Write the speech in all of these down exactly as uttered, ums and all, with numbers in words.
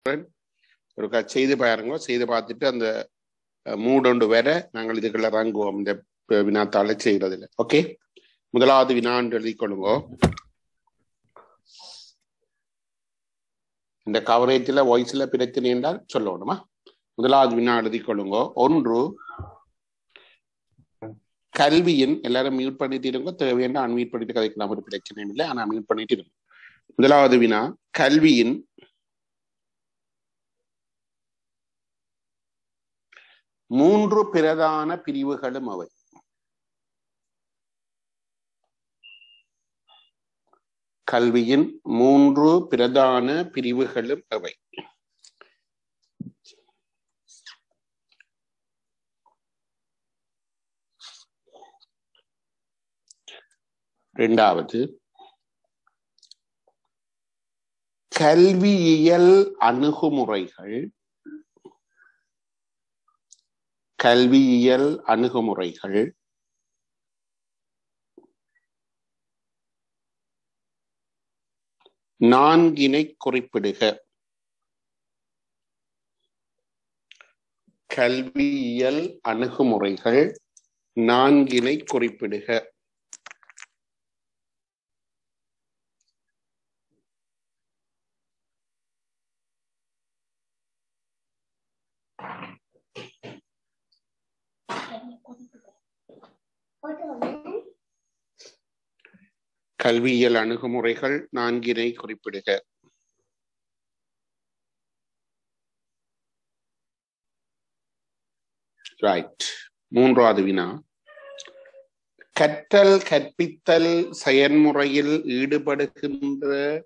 சொல்றேன். ஒரு செய்து பாருங்க. செய்து பார்த்துட்டு அந்த மூடொண்டு வர நாங்கள் இதுக்குள்ள இறங்குவோம் இந்த வினாத்தாளை செய்யறதுல. ஓகே, முதலாவது வினான்னு எழுதி கொள்ளுங்க. இந்த கவரேஜ்ல வாய்ஸ்ல பிரச்சனை என்றால் சொல்லணுமா? முதலாவது வினா எழுதி கொள்ளுங்க. ஒன்று, கல்வியின், எல்லாரும் மியூட் பண்ணிட்டு இருங்க, தேவையான அன்மியூட் பண்ணிட்டு கதைக்கலாம், ஒரு பிரச்சனை இல்லை, ஆனா மியூட் பண்ணிட்டு இருங்க. முதலாவது வினா, கல்வியின் மூன்று பிரதான பிரிவுகளும் அவை. கல்வியின் மூன்று பிரதான பிரிவுகளும் அவை. இரண்டாவது, கல்வியியல் அணுகுமுறைகள் கல்வியியல் அணுகுமுறைகள் நான்கினை குறிப்பிடுக. கல்வியியல் அணுகுமுறைகள் நான்கினை குறிப்பிடுக. கல்வியியல் அணுகுமுறைகள் நான்கினை குறிப்பிடுக. ரைட். மூன்றாவது வினா, கற்றல் கற்பித்தல் செயல்முறையில் ஈடுபடுகின்ற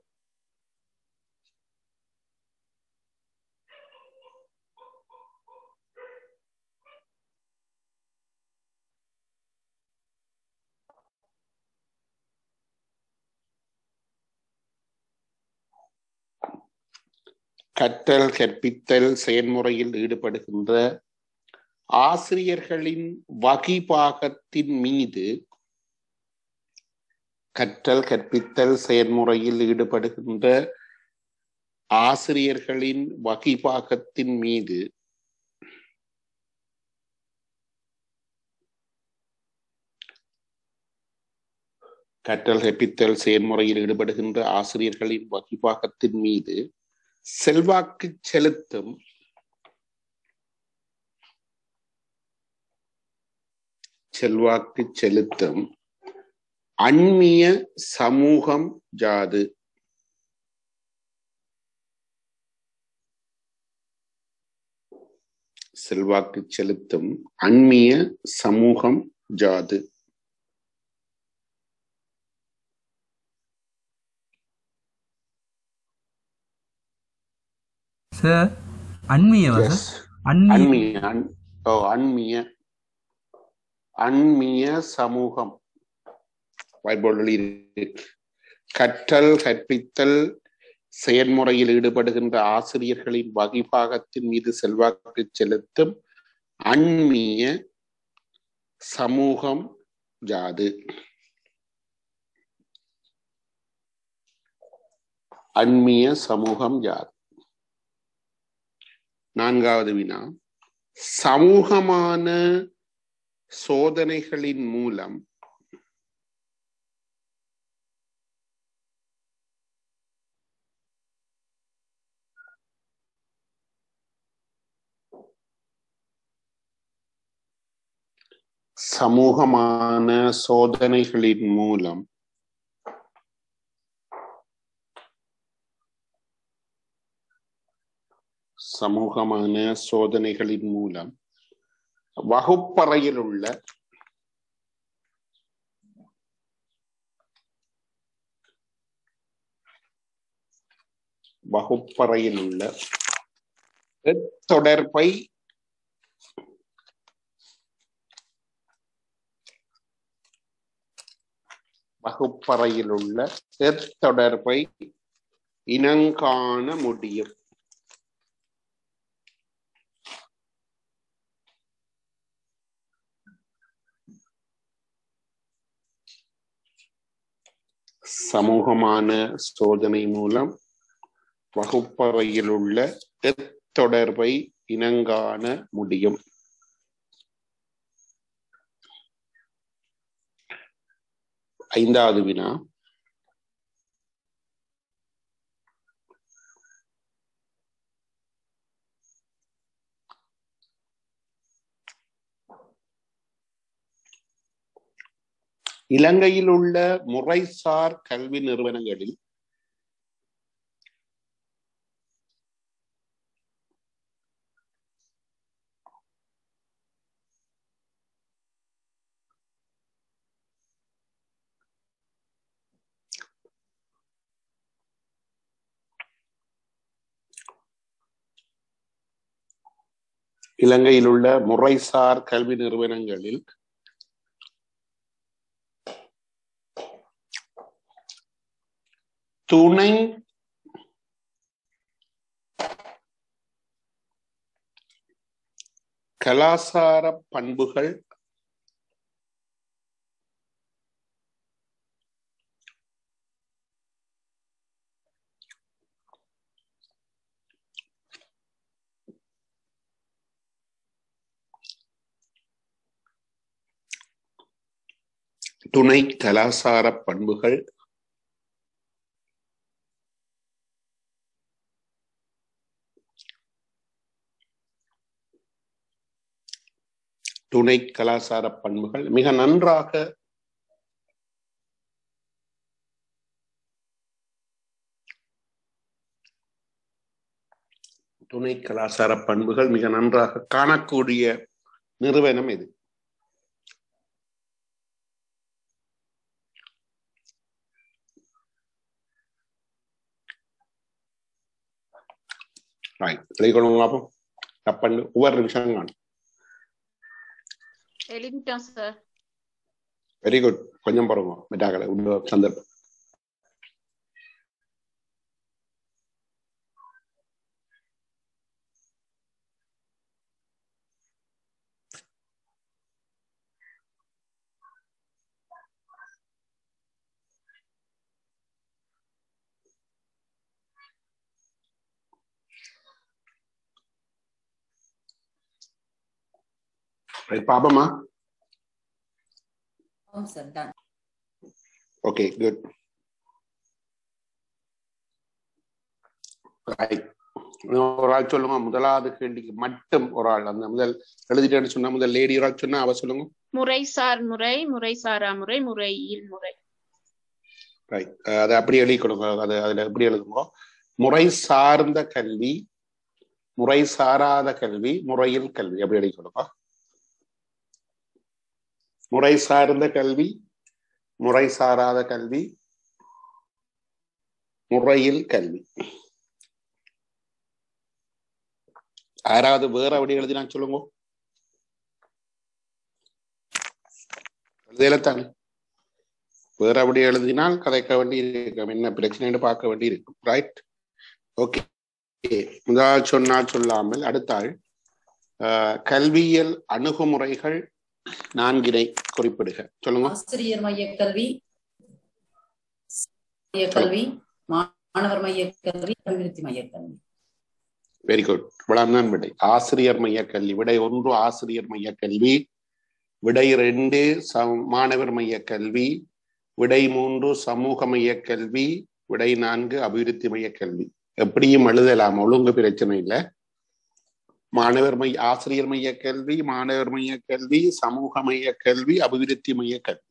கற்றல் கற்பித்தல் செயல்முறையில் ஈடுபடுகின்ற ஆசிரியர்களின் வகிபாகத்தின் மீது கற்றல் கற்பித்தல் செயல்முறையில் ஈடுபடுகின்ற ஆசிரியர்களின் வகிபாகத்தின் மீது கற்றல் கற்பித்தல் செயல்முறையில் ஈடுபடுகின்ற ஆசிரியர்களின் வகிபாகத்தின் மீது செல்வாக்கு செலுத்தும் செல்வாக்கு செலுத்தும் அண்மிய சமூகம் யாது? செல்வாக்கு செலுத்தும் அண்மிய சமூகம் யாது? சார், அண்மிய அண்மிய ஓ அண்மிய அண்மிய சமூகம். கற்றல் கற்பித்தல் செயல்முறையில் ஈடுபடுகின்ற ஆசிரியர்களின் வகிபாகத்தின் மீது செல்வாக்கு செலுத்தும் அண்மிய சமூகம் யாது? அண்மிய சமூகம் யாது? நான்காவது வினா, சமூகமான சோதனைகளின் மூலம் சமூகமான சோதனைகளின் மூலம் சமூகமான சோதனைகளின் மூலம் வகுப்பறையில் உள்ள வகுப்பறையில் உள்ள தொடர்பை வகுப்பறையில் உள்ள தொடர்பை இனங்காண முடியும். சமூகமான சோதனை மூலம் வகுப்பறையில் உள்ள தொடர்பை இனங்காண முடியும். ஐந்தாவது வினா, இலங்கையில் உள்ள முறைசார் கல்வி நிறுவனங்களில் இலங்கையில் உள்ள முறைசார் கல்வி நிறுவனங்களில் துணை கலாசார பண்புகள் துணை கலாசார பண்புகள் துணை கலாசார பண்புகள் மிக நன்றாக துணை கலாசார பண்புகள் மிக நன்றாக காணக்கூடிய நிறுவனம் இது. ஒவ்வொரு நிமிஷம் காணும். Very good. கொஞ்சம் பாருங்க மெட்டாக்களை உள்ள சந்தர்ப்பம். பாப்பமா? Okay good. ஒரு ஆள் சொல்லுங்க. முதலாவது கேள்விக்கு மட்டும் ஒரு ஆள் அந்த முதல் எழுதிட்டேன்னு சொன்னா முதல் லேடி ஒரு ஆள் சொன்னா அவ சொல்லுங்க. முறைசார் முறை, முறைசாரா முறை, முறையில் முறை. ரைட். அதை அப்படி எழுதி கொடுங்க. அது அதுல எப்படி எழுதுங்க? முறை சார்ந்த கல்வி, முறை சாராத கல்வி, முறையில் கல்வி அப்படி எழுதி கொடுங்க. முறை சார்ந்த கல்வி, முறை சாராத கல்வி, முறையில் கல்வி. யாராவது வேற அப்படி எழுதினா சொல்லுங்க. எழுதத்தானே வேற அப்படி எழுதினால் கதைக்க வேண்டி இருக்கும். என்ன பிரச்சனை பார்க்க வேண்டி இருக்கும். ரைட். ஓகே. முதல் சொன்னால் சொல்லாமல் அடுத்த ஆள் கல்வியியல் அணுகுமுறைகள் நான்கினை குறிப்பிடுக. சொல்லுங்க. ஆசிரியர் மைய கல்வி, கல்வி, மாணவர் மைய கல்வி, அபிவிருத்தி மைய கல்வி. Very good. இவ்வளவுதான் விடை. ஆசிரியர் மைய கல்வி. விடை ஒன்று ஆசிரியர் மைய கல்வி, விடை ரெண்டு மாணவர் மைய கல்வி, விடை மூன்று சமூக மைய கல்வி, விடை நான்கு அபிவிருத்தி மைய கல்வி. எப்படியும் எழுதலாம், ஒழுங்கு பிரச்சனை இல்லை. மாணவர் மைய ஆசிரியர் மைய கல்வி, மாணவர் மைய கல்வி, சமூக மைய கல்வி, அபிவிருத்தி மைய கல்வி.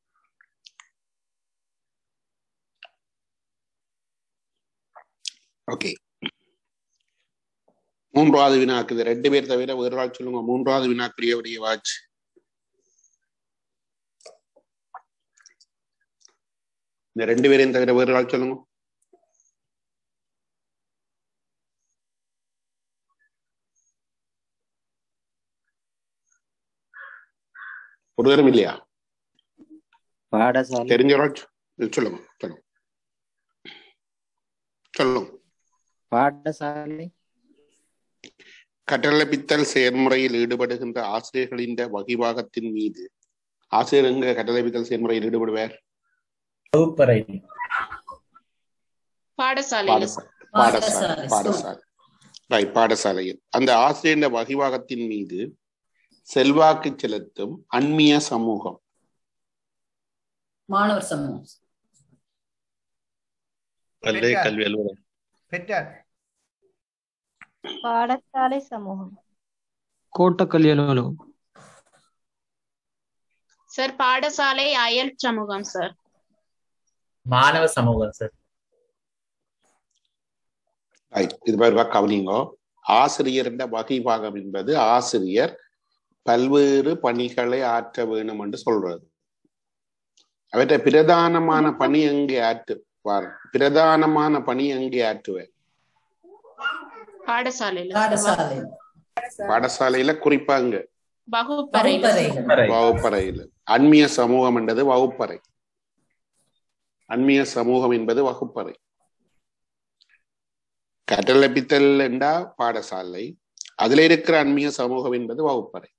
ஓகே. மூன்றாவது வினாக்கு ரெண்டு பேர் தவிர வேறு ஆள் சொல்லுங்க. மூன்றாவது வினாக்குரியவரிய வாட்ச். இந்த ரெண்டு பேரையும் தவிர வேறு ஆள் சொல்லுங்க. ஒரு தரம் இல்லையா? பாடசாலை தெரிஞ்ச சொல்லுங்க. சொல்லுங்க சொல்லுங்க. பாடசாலை கட்டளப்பித்தல் செயல்முறையில் ஈடுபடுகின்ற ஆசிரியர்களின் வகிவாகத்தின் மீது ஆசிரியர் எங்க கட்டளப்பித்தல் செயல்முறையில் ஈடுபடுவார்? பாடசாலை பாடசாலை பாடசாலை, பாடசாலை ரைட் பாடசாலையில் அந்த ஆசிரியர் வகிவாகத்தின் மீது செல்வாக்கு செலுத்தும் அந்நிய சமூகம் மாணவர் சமூகம். பல்கலை கல்வி அலுவலகம். பெற்றார். பாடசாலை சமூகம். கோட்ட கல்வி அலுவலகம். சார் பாடசாலை அயல் சமூகம் சார். மாணவ சமூகம் சார். ரைட் இது மாதிரி கவனிங்கோ. ஆசிரியர் என்ற வகைவாகம் என்பது ஆசிரியர் பல்வேறு பணிகளை ஆற்ற வேணும் என்று சொல்றது. அவற்றை பிரதானமான பணி எங்கே ஆற்றுவார்? பிரதானமான பணி எங்கே ஆற்றுவார்? பாடசாலையில பாடசாலை. பாடசாலையில குறிப்பாங்க வகுப்பறையில வகுப்பறை. வகுப்பறையில். அந்நிய சமூகம் என்பது வகுப்பறை. அந்நிய சமூகம் என்பது வகுப்பறை. கற்றலப்பித்தல் என்றா பாடசாலை, அதுல இருக்கிற அந்நிய சமூகம் என்பது வகுப்பறை.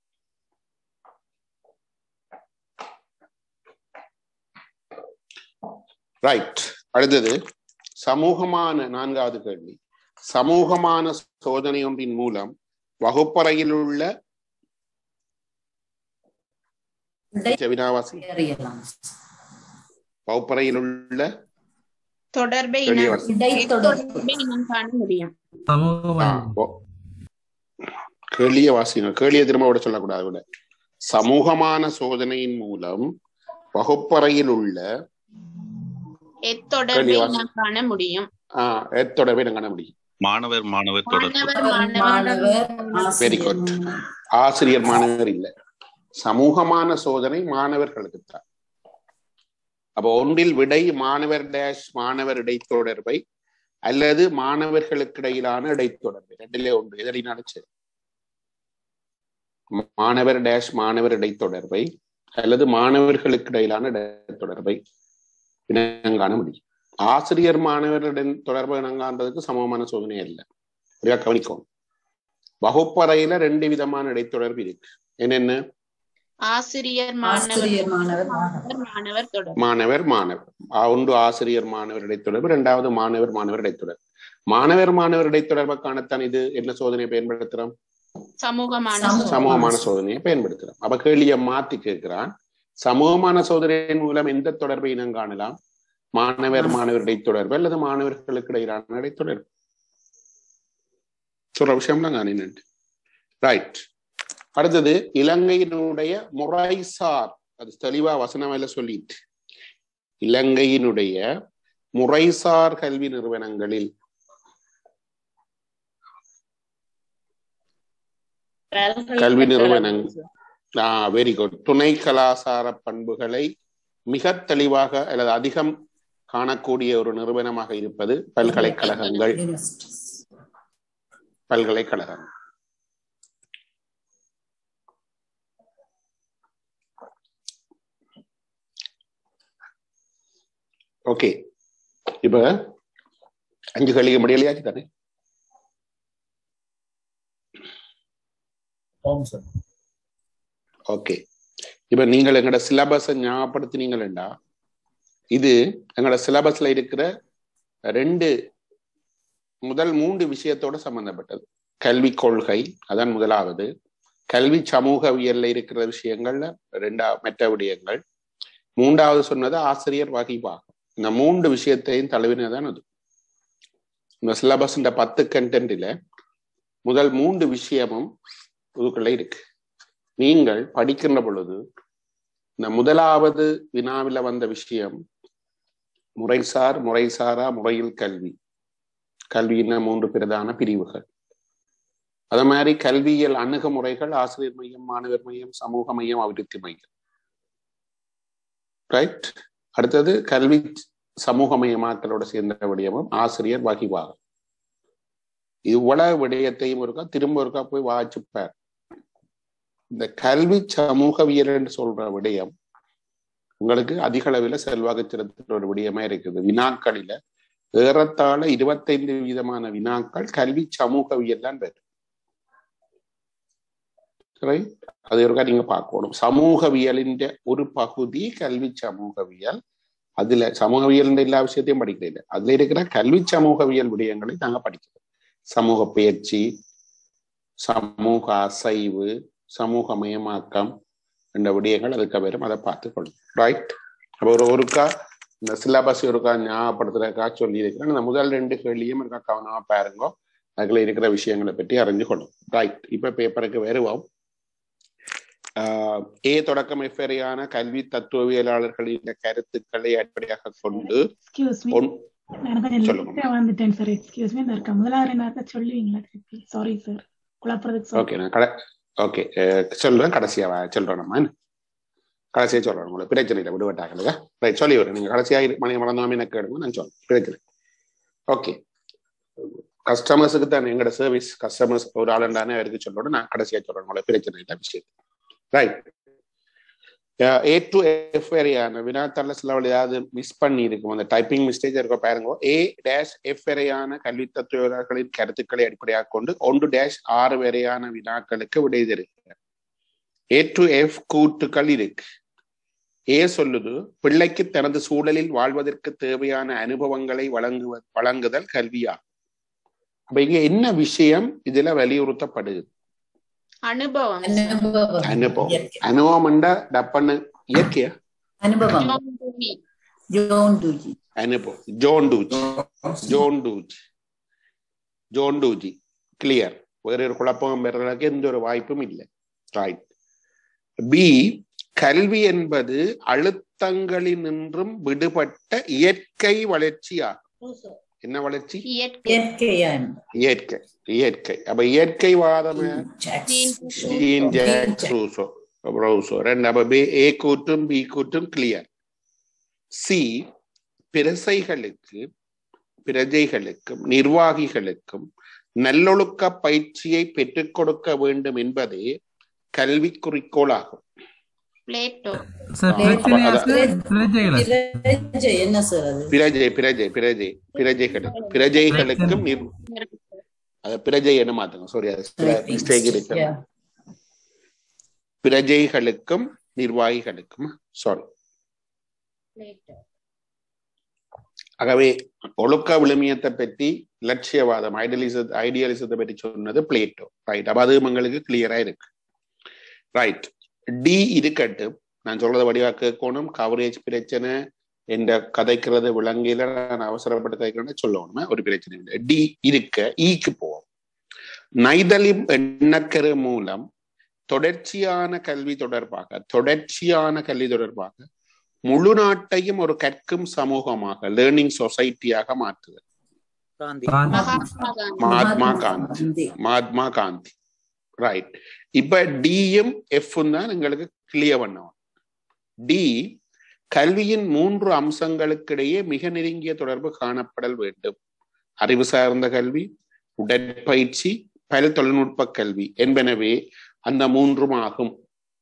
ரைட். அடுத்தது சமூகமான நான்காவது கேள்வி. சமூகமான சோதனை ஒன்றின் மூலம் வகுப்பறையில் உள்ள வினாவாசி வகுப்பறையில் உள்ள தொடர்பை வெளிவாசி. தொடர்பை இனம் காண முடியும். கேளிய வாசிங்க. கேளிய திரும்ப விட சொல்லக்கூடாது. விட சமூகமான சோதனையின் மூலம் வகுப்பறையில் உள்ள எத்தொடர்பை இனம் காண முடியும். ஆஹ் எத்தொடர்பை இனம் காண முடியும். மாணவர் மாணவர் தொடர்பு. Very good. ஆசிரியர் மாணவர் இல்ல, சமூகமான சோதனை மாணவர்களுக்கு தான். அப்போ ஒன்றில் விடை மாணவர் டேஷ் மாணவர் இடைத்தொடர்பை அல்லது மாணவர்களுக்கு இடையிலான இடைத்தொடர்பை, ரெண்டிலே ஒன்று. எதடி நினைச்சு மாணவர் டேஷ் மாணவர் இடைத்தொடர்பை அல்லது மாணவர்களுக்கு இடையிலான இடைத்தொடர்பை இனங்காண முடியும். ஆசிரியர் மாணவருடன் தொடர்பு இனங்காண்றதுக்கு சமமான சோதனை அல்ல. சரியா கவனிக்கும். வகுப்பறையில ரெண்டு விதமான இடைத்தொடர்பு இருக்கு. என்னென்ன? ஆசிரியர் மாணவர் மாணவர் மாணவர் தொடர்பு. மாணவர் மாணவர் ஒன்று ஆசிரியர் மாணவர் இடைத்தொடர்பு, இரண்டாவது மாணவர் மாணவர் இடைத்தொடர்பு. மாணவர் மாணவர் இடைத்தொடர்பை காணத்தான் இது என்ன சோதனையை பயன்படுத்துறோம்? சமூகமான சமூகமான சோதனையை பயன்படுத்துறோம். அப்ப கேள்வியை மாத்தி கேட்கிறான். சமூகமான சோதனையின் மூலம் எந்த தொடர்பை இனம் காணலாம்? மாணவர் மாணவர் இடைத்தொடர்பு அல்லது மாணவர்களுக்கு இடையிலான இடைத்தொடர்பு. சொல்ற விஷயம் தான் காணினு. ரைட். அடுத்தது இலங்கையினுடைய முறைசார், அது தெளிவா வசனமையில சொல்லிட்டு, இலங்கையினுடைய முறைசார் கல்வி நிறுவனங்களில் கல்வி நிறுவனங்கள் ஆஹ் வெரி குட் துணை கலாசார பண்புகளை மிக தெளிவாக அல்லது அதிகம் காணக்கூடிய ஒரு நிறுவனமாக இருப்பது பல்கலைக்கழகங்கள். பல்கலைக்கழகம் ஓகே. இப்ப அஞ்சு கழிக்க முடியலையாச்சு தானே? ஓகே. இப்ப நீங்கள் எங்களோட சிலபஸை ஞாபகப்படுத்தினீங்களா? இது எங்களோட சிலபஸ்ல இருக்கிற ரெண்டு முதல் மூன்று விஷயத்தோட சம்பந்தப்பட்டது. கல்வி கொள்கை அதான் முதலாவது. கல்வி சமூகவியல்ல இருக்கிற விஷயங்கள்ல ரெண்டா மற்ற விடயங்கள். மூன்றாவது சொன்னது ஆசிரியர் வகைவாகம். இந்த மூன்று விஷயத்தையும் தழுவினதான் அது. இந்த சிலபஸ் இந்த பத்து கண்டென்ட்ல முதல் மூன்று விஷயமும் இதுக்குள்ள இருக்கு. நீங்கள் படிக்கின்ற பொழுது இந்த முதலாவது வினாவில வந்த விஷயம் முறைசார் முறைசாரா முறையில் கல்வி. கல்வியின மூன்று பிரதான பிரிவுகள். அதே மாதிரி கல்வியியல் அணுகுமுறைகள் ஆசிரியர் மையம், மாணவர் மையம், சமூக மையம், அபிவிருத்தி மையம். ரைட். அடுத்தது கல்வி சமூக மையமாக்கலோட சேர்ந்த விடயமும் ஆசிரியர் வகைவாகம். இவ்வளவு விடயத்தையும் இருக்கா திரும்ப இருக்கா போய் வாசிப்பார். இந்த கல்வி சமூகவியல் என்று சொல்ற விடயம் உங்களுக்கு அதிக அளவில் செல்வாக்கு செலுத்துற ஒரு விடயமா இருக்குது. வினாக்களில ஏறத்தாழ இருபத்தைந்து விதமான வினாக்கள் கல்வி சமூகவியல் தான் வரும். அது ஒருக்கா நீங்க பார்க்கணும். சமூகவியலின் ஒரு பகுதி கல்வி சமூகவியல், அதுல சமூகவியல் எல்லா விஷயத்தையும் படிக்கிறது. அதுல இருக்கிற கல்வி சமூகவியல் விடயங்களை நாங்க படிக்கிறோம். சமூக பயிற்சி, சமூக அசைவு, சமூக மயமாக்கம் என்ற விடயங்கள் அதுக்கு வரும். அதை பார்த்து கொள்ளும். ரைட். அப்போ ஒரு ஒருக்கா இந்த சிலபஸ் ஒருக்கா ஞாபகப்படுத்துறதுக்கா சொல்லி இருக்கிறேன். இந்த முதல் ரெண்டு கேள்வியும் இருக்கா கவனமா பாருங்க. அதுல இருக்கிற விஷயங்களை பற்றி அறிஞ்சு கொள்ளும். ரைட். இப்ப பேப்பருக்கு வருவோம். ஏ தொடக்கம் எஃப் வரையான கல்வி தத்துவவியலாளர்களின் கருத்துக்களை அடிப்படையாக கொண்டு சொல்றேன். கடைசியா சொல்றேன். நம்ம கடைசியா சொல்றேன். உங்களுக்கு பிரச்சனை இல்லை, விடுபட்டாங்க. ரைட், சொல்லி வரேன். நீங்க கடைசியா மணி மறந்தாம எனக்கு எடுங்க, நான் சொல்றேன். பிரச்சனை. ஓகே. கஸ்டமர்ஸுக்கு தான் எங்களோட சர்வீஸ். கஸ்டமர்ஸ் ஒரு ஆளுண்டானே அவருக்கு சொல்லணும். நான் கடைசியா சொல்றேன். உங்களுக்கு பிரச்சனை இல்லை விஷயம். ரைட். ஏ டு எஃப் வரையான வினாத்தாள சில ஏதாவது மிஸ் பண்ணி இருக்கும், அந்த டைப்பிங் மிஸ்டேக் இருக்க பாருங்க. ஏ டேஷ் எஃப் வரையான கல்வி தத்துவர்களின் கருத்துக்களை அடிப்படையாக கொண்டு ஒன்று டேஷ் ஆறு வரையான வினாக்களுக்கு விடை தருகிறார். ஏ டு எஃப் கூட்டுக்கள் இருக்கு. ஏ சொல்லுது, பிள்ளைக்கு தனது சூழலில் வாழ்வதற்கு தேவையான அனுபவங்களை வழங்குவ வழங்குதல் கல்வியாகும். அப்ப இங்க என்ன விஷயம் இதுல வலியுறுத்தப்படுது? அனுபவம். அனுபவம். அனுபவம் டப்பன்னு இயற்கையா? அனுபவம். அனுபவம். John Dewey. John Dewey. John Dewey. Clear. வேற ஒரு குழப்பம் பெறறதுக்கு எந்த ஒரு வாய்ப்பும் இல்லை. ரைட். பி, கல்வி என்பது அழுத்தங்களில் நின்றும் விடுபட்ட இயற்கை வளர்ச்சியாகும். என்ன வளர்ச்சி? இயற்கை. இயற்கை. அப்ப இயற்கைவாதம் ஏ கூட்டும் பி கூட்டும் கிளியர். சி, பிரசைகளுக்கு பிரஜைகளுக்கும் நிர்வாகிகளுக்கும் நல்லொழுக்க பயிற்சியை பெற்றுக் கொடுக்க வேண்டும் என்பதே கல்வி குறிக்கோள் ஆகும். பிரஜைகளுக்கும் பிரஜை என்ன மாத்துங்க, சாரி மிஸ்டேக் இருக்கு. பிரஜைகளுக்கும் நிர்வாகிகளுக்கும் சாரி. ஆகவே ஒழுக்க விழுமியத்தை பற்றி லட்சியவாதம் ஐடியலிச ஐடியலிசத்தை பற்றி சொன்னது பிளேட்டோ. ரைட். அப்ப அது உங்களுக்கு கிளியரா இருக்கு. ரைட். டி இருக்கட்டும். நான் சொல்றதை வடிவா கேட்கணும். கவரேஜ் பிரச்சனை என்ற கதைக்கிறது விலங்கில நான் அவசரப்பட்டு கதைக்கிறேன்னு சொல்லணும். ஒரு பிரச்சனை இல்லை. டி இருக்க. ஈக்கு போவோம். நைதலிம் எண்ணக்கரு மூலம் தொடர்ச்சியான கல்வி தொடர்பாக தொடர்ச்சியான கல்வி தொடர்பாக முழு நாட்டையும் ஒரு கற்கும் சமூகமாக லேர்னிங் சொசைட்டியாக மாற்றுதல். மகாத்மா காந்தி. மகாத்மா காந்தி. ரைட். இப்ப டியும் எஃப்பும் தான் எங்களுக்கு கிளியர் பண்ணுவோம். டி, கல்வியின் மூன்று அம்சங்களுக்கிடையே மிக நெருங்கிய தொடர்பு காணப்படல் வேண்டும். அறிவு சார்ந்த கல்வி, உடற்பயிற்சி, பல தொழில்நுட்ப கல்வி என்பனவே அந்த மூன்றும் ஆகும்.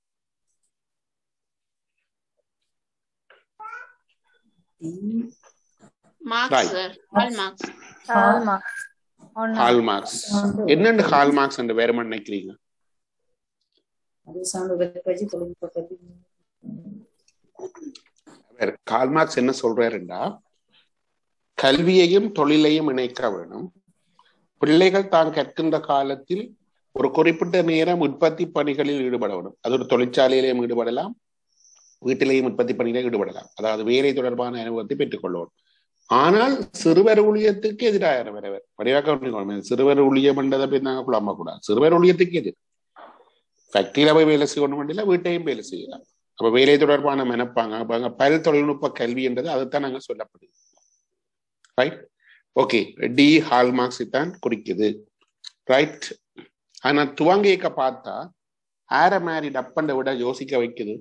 ஹால்மார்க்ஸ் என்னன்னு ஹால்மார்க்ஸ் என்று வேற மாதிரி நினைக்கிறீங்க? கால்மார்க்ஸ் என்ன சொல்றாருண்டா, கல்வியையும் தொழிலையும் இணைக்க வேணும். பிள்ளைகள் தான் கற்கின்ற காலத்தில் ஒரு குறிப்பிட்ட நேரம் உற்பத்தி பணிகளில் ஈடுபட வேணும். அது ஒரு தொழிற்சாலையிலையும் ஈடுபடலாம், வீட்டிலேயும் உற்பத்தி பணியில ஈடுபடலாம். அதாவது வேலை தொடர்பான அனுபவத்தை பெற்றுக்கொள்வோம். ஆனால் சிறுவர் ஊழியத்துக்கு எதிராக வரவர் வடிவாக்க சிறுவர் ஊழியம் என்றதை போய் நாங்கள் குழம்ப கூடாது. சிறுவர் ஊழியத்துக்கு எதிர். ஃபேக்டரியில போய் வேலை செய்யணும் வேண்டிய வீட்டையும் வேலை செய்யலாம். அப்ப வேலை தொடர்பான நினைப்பாங்க. அப்ப அங்க பல் தொழில்நுட்ப கல்வி என்றது அதைத்தான் நாங்க சொல்லப்படுது. ரைட். ஓகே. டி ஹால்மார்க்ஸ் தான் குறிக்குது. ரைட். ஆனா துவங்கிக்க பார்த்தா ஆர மாதிரி டப்பண்ட விட யோசிக்க வைக்குது.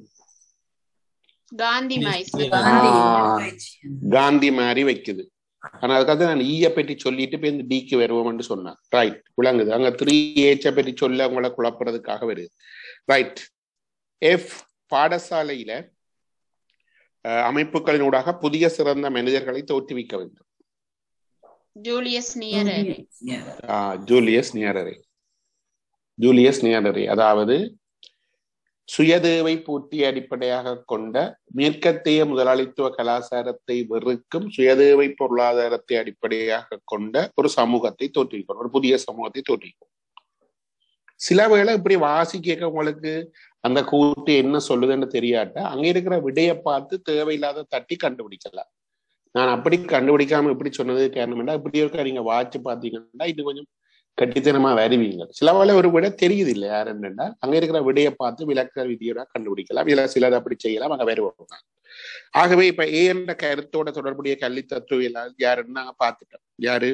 காந்தி மாதிரி வைக்குது. ஆனா அதுக்காக நான் ஈய பற்றி சொல்லிட்டு போய் இந்த டிக்கு வருவோம்னு சொன்னேன். ரைட். விளங்குது. அங்க த்ரீ ஏச்ச பற்றி சொல்ல உங்களை குழப்புறதுக்காக வருது. ரைட். எஃப், பாடசாலையில அமைப்புகளினூடாக புதிய சிறந்த மனிதர்களை தோற்றுவிக்க வேண்டும். Julius Nyerere. Julius Nyerere. Julius Nyerere. அதாவது சுயதேவை பூர்த்தி அடிப்படையாக கொண்ட மேற்கத்திய முதலாளித்துவ கலாச்சாரத்தை வெறுக்கும் சுயதேவை பொருளாதாரத்தை அடிப்படையாக கொண்ட ஒரு சமூகத்தை தோற்றுவிக்கும், ஒரு புதிய சமூகத்தை தோற்றுவிக்கும். சில வேளை இப்படி வாசி கேட்க உங்களுக்கு அந்த கூட்டு என்ன சொல்லுதுன்னு தெரியாட்டா அங்க இருக்கிற விடைய பார்த்து தேவையில்லாத தட்டி கண்டுபிடிக்கலாம். நான் அப்படி கண்டுபிடிக்காம இப்படி சொன்னது காரணம் இப்படி இருக்க நீங்க வாட்சி பார்த்தீங்கன்னா இது கொஞ்சம் கட்டித்தனமா வருவீங்க. சில வேளை ஒரு விட தெரியுது இல்லை யார் என்னன்னா அங்க இருக்கிற விடையை பார்த்து விளக்க விதியோட கண்டுபிடிக்கலாம். இல்ல சிலர் அப்படி செய்யலாம், அங்க வருவாங்க. ஆகவே இப்ப ஏ என்ற கருத்தோட தொடர்புடைய கல்வி தத்துவம் யாருன்னு நாங்க பார்த்துட்டோம். யாரு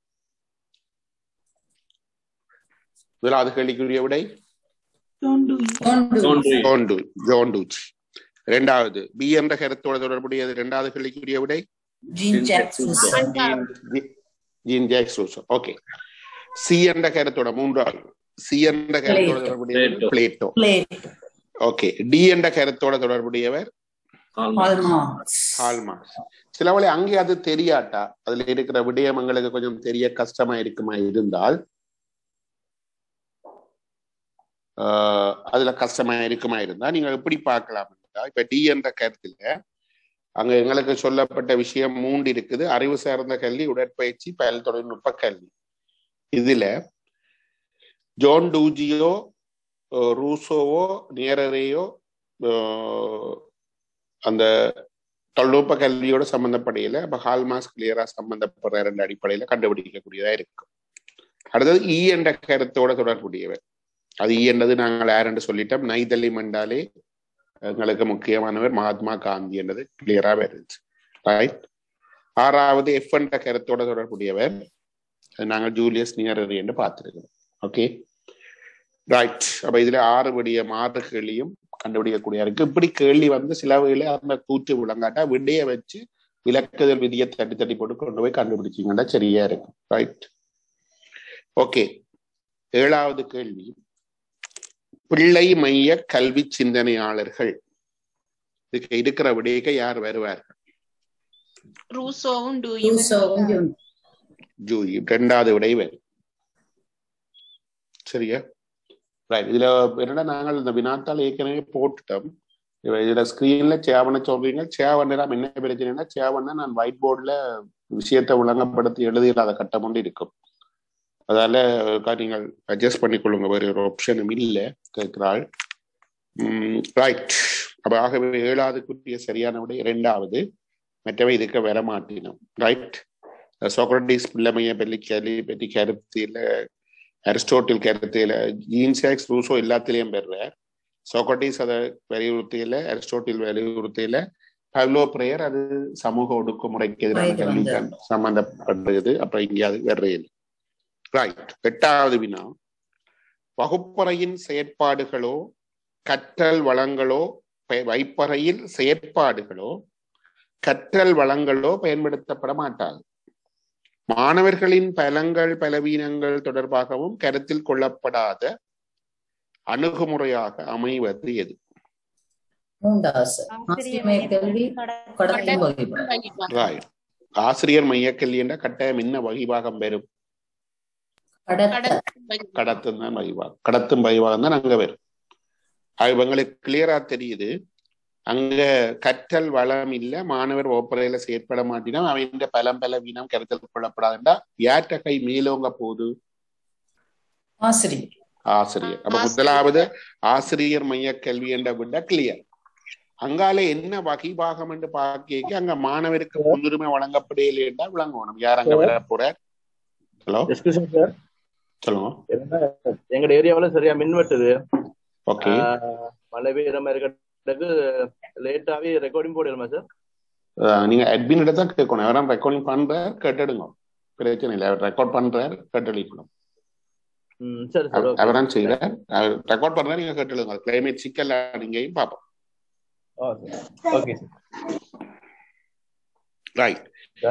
முதலாவது கேள்விக்குரிய விடை ஜோன் டூச்சி. இரண்டாவது பி என்ற கருத்தோட தொடர்புடையது இரண்டாவது கேள்விக்குரிய விடை Jean Jacques Rousseau. Okay. C என்ற கருத்தோட மூன்றாவது சி என்ற கருத்தோட தொடர்புடையவர் பிளேட்டோ. ஓகே. டி என்ற கருத்தோட தொடர்புடையவர் ஹால்மார்க்ஸ். சில வேளை அங்கே அது தெரியாட்டா அதுல இருக்கிற விடயம் எங்களுக்கு கொஞ்சம் தெரிய கஷ்டமா இருக்குமா இருந்தால் ஆஹ் அதுல கஷ்டமா இருக்குமா இருந்தா நீங்க எப்படி பார்க்கலாம். இப்ப டி என்ற கருத்துல அங்க எங்களுக்கு சொல்லப்பட்ட விஷயம் மூன்று இருக்குது. அறிவு சார்ந்த கல்வி, உடற்பயிற்சி, பல் தொழில்நுட்ப கல்வி. இதுல ஜோன் டூஜியோ ரூசோவோ நேரரையோ அந்த தொழில்நுட்ப கல்வியோட சம்பந்தப்படையில இப்ப ஹால்மார்க்ஸ் கிளியரா சம்பந்தப்படுற ரெண்டு அடிப்படையில கண்டுபிடிக்கக்கூடியதா இருக்கும். அடுத்தது இ என்ற கருத்தோட தொடர்புடையவர். அது இ என்றது நாங்கள் யார் என்று சொல்லிட்டோம். நைதலி மண்டாலே எங்களுக்கு முக்கியமானவர் மகாத்மா காந்தி என்றது கிளியரா வருது. ரைட். ஆறாவது எஃப் என்ற கருத்தோட தொடர்புடையவர் நாங்கள் ஜூலியஸ் நியரரி என்று பார்த்திருக்கிறோம். Okay right. அப்ப இதுல ஆறு விடிய ஆறு கேள்வியும் கண்டுபிடிக்கக்கூடிய இருக்கு. இப்படி கேள்வி வந்து சில வகையில அந்த கூற்று விளங்காட்டா விடைய வச்சு விளக்குதல் விதியை தட்டி தட்டி போட்டு கொண்டு போய் கண்டுபிடிச்சிங்கன்னா சரியா இருக்கும். ரைட். ஓகே. ஏழாவது கேள்வி பிள்ளை மைய கல்வி சிந்தனையாளர்கள். இதுக்கு இருக்கிற விடைக்க யார் வருவார்கள்? ரூசோவும் ஜூயி. இரண்டாவது விடை வரும். சரியா? ரைட். இதுல என்னடா நாங்கள் இந்த வினாத்தால் ஏற்கனவே போட்டுட்டோம். இதுல ஸ்கிரீன்ல சேவனை சொல்றீங்க. சேவன் என்ன பிரச்சனைனா சேவன்னா நான் ஒயிட் போர்ட்ல விஷயத்தை விளங்கப்படுத்தி எழுதியில்லாத கட்டம் கொண்டு இருக்கும். அதால நீங்கள் அட்ஜஸ்ட் பண்ணிக்கொள்ளுங்க. வேற ஒரு ஆப்ஷனும் இல்லை கேட்கிறாள். உம் ரைட். அப்ப ஆகவே ஏழாவது குட்டிய சரியான விட இரண்டாவது. மற்றவை இதுக்கு வர மாட்டினோம். ரைட். சோக்ரட்டிஸ் பிள்ளைமைய பள்ளி கேள்வி பற்றி கருத்தில அரிஸ்டோட்டில் கருத்தில ஜீன் ஜாக்ஸ் ரூசோ எல்லாத்திலையும் பெறுறார். சோக்ரட்டிஸ் அதை வலியுறுத்தியில, அரிஸ்டோட்டில் வலியுறுத்தியில, பவ்லோ பிரேயர் அது சமூக ஒடுக்குமுறைக்கு எதிரான கல்வி சம்பந்தப்படுகிறது. அப்ப இங்கே அது வர்றையில். ரைட். எட்டாவது வினா வகுப்பறையின் செயற்பாடுகளோ கற்றல் வளங்களோ வைப்பறையில் செயற்பாடுகளோ கற்றல் வளங்களோ பயன்படுத்தப்பட மாட்டாது. மாணவர்களின் பலங்கள் பலவீனங்கள் தொடர்பாகவும் கருத்தில் கொள்ளப்படாத அணுகுமுறையாக அமைவது எது? ஆசிரியர் மைய கல்வி என்ற கட்டாயம் என்ன வகிபாகம் பெறும்? கடத்தும் தான் வகிபாகம். கடத்தும் வகிபாகம் தான் அங்க வரும். இவங்களுக்கு கிளியரா தெரியுது அங்க கற்றல் வளம் இல்ல, மாணவர் ஒப்பறையில செயற்பட மாட்டினா அவன் பலம் பல வீணம் கருத்தில் கொள்ளப்படாதுண்டா யார்கிட்ட கை மேலோங்க போகுது? ஆசிரியர். ஆசிரியர். அப்ப முதலாவது ஆசிரியர் மைய கல்வி என்ற விட கிளியர். அங்கால என்ன வகிபாகம் என்று பார்க்க அங்க மாணவருக்கு முன்னுரிமை வழங்கப்படையில என்றால் விளங்கணும். யார் அங்க வர போறார்? ஹலோ சார் சொல்லுங்க. எங்க ஏரியாவில சரியா மின் வெட்டுது. ஓகே. மழை பெய்யுற மாதிரி இருக்கிறதுக்கு லேட்டாவே ரெக்கார்டிங் போடணுமா சார்? நீங்க அட்மின் கிட்ட தான் கேட்கணும். யாரும் ரெக்கார்டிங் பண்ற கேட்டுடுங்க, பிரச்சனை இல்லை. அவர் ரெக்கார்ட் பண்றாரு கேட்டளிக்கணும். சரி சார். அவரான் செய்யறார், ரெக்கார்ட் பண்றாரு, நீங்க கேட்டுடுங்க. கிளைமேட் சிக்கல் நீங்கையும் பார்ப்போம். Okay sir. Right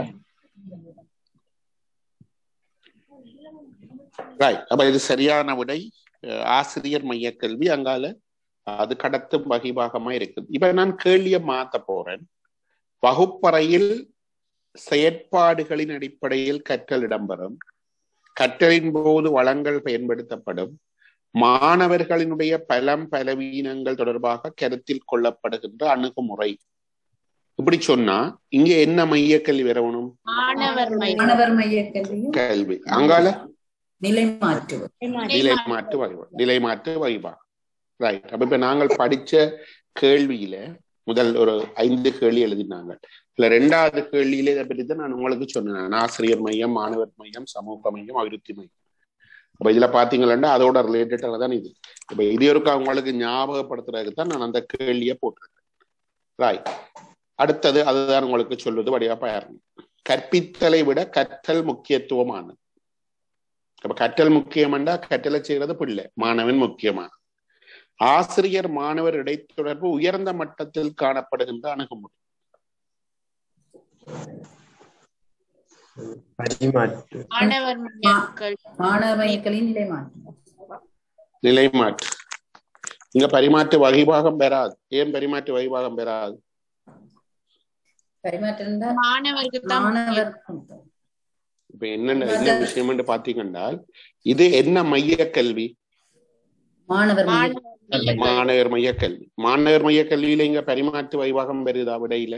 right. அப்ப இது சரியான விடை ஆசிரியர் மைய கல்வி. அங்கால அது கடத்தும் வகிபாகமா இருக்குது. இப்ப நான் கேள்வியை மாத்த போறேன். வகுப்பறையில் செயற்பாடுகளின் அடிப்படையில் கற்றல் இடம்பெறும், கற்றலின் போது வளங்கள் பயன்படுத்தப்படும், மாணவர்களினுடைய பலம் பலவீனங்கள் தொடர்பாக கருத்தில் கொள்ளப்படுகின்ற அணுகுமுறை. இப்படி சொன்னா இங்க என்ன மைய கல்வி வரணும்? மாணவர் மைய மாணவர் மைய கல்வியும் கல்வி. அங்கால நிலை மாற்று நிலை மாற்று வகைபாடு நிலை மாற்று வகைபாடு ரைட். அப்ப இப்ப நாங்கள் படிச்ச கேள்வியில முதல் ஒரு ஐந்து கேள்வி எழுதினாங்க. இல்ல ரெண்டாவது கேள்வியில இதை பற்றி தான் நான் உங்களுக்கு சொன்னேன். ஆசிரியர் மையம், மாணவர் மையம், சமூக மையம், அபிவிருத்தி மையம். அப்ப இதுல பாத்தீங்கன்னா அதோட ரிலேட்டடாக தான் இது. இப்ப இது ஒருக்கு அவங்களுக்கு ஞாபகப்படுத்துறதுக்கு தான் நான் அந்த கேள்வியை போட்டிருக்கேன். ரைட். அடுத்தது அதுதான் உங்களுக்கு சொல்வது வடிவா பாருங்க. கற்பித்தலை விட கற்றல் முக்கியத்துவமானது. அப்ப கற்றல் முக்கியம்டா கற்றலை செய்யறது பிள்ளை, மாணவன் முக்கியமான. ஆசிரியர் மாணவர் இடைத்தொடர்பு உயர்ந்த மட்டத்தில் காணப்படுகின்ற அணுகுமுறை. மாணவர் மாணவர் மையக்களின் நிலை மாற்று நிலை மாற்று. இங்க பரிமாற்று வகைபாகம் பெறாது. ஏன் பரிமாற்று வகைபாகம் பெறாது? இப்ப என்ன என்ன விஷயம் பாத்தீங்கன்னா இது என்ன மைய கல்வி? மாணவர் மாணவர் மைய கல்வி. மாணவர் மைய கல்வியில இங்க பரிமாற்று வைவாகம் பெறுதா? விடையில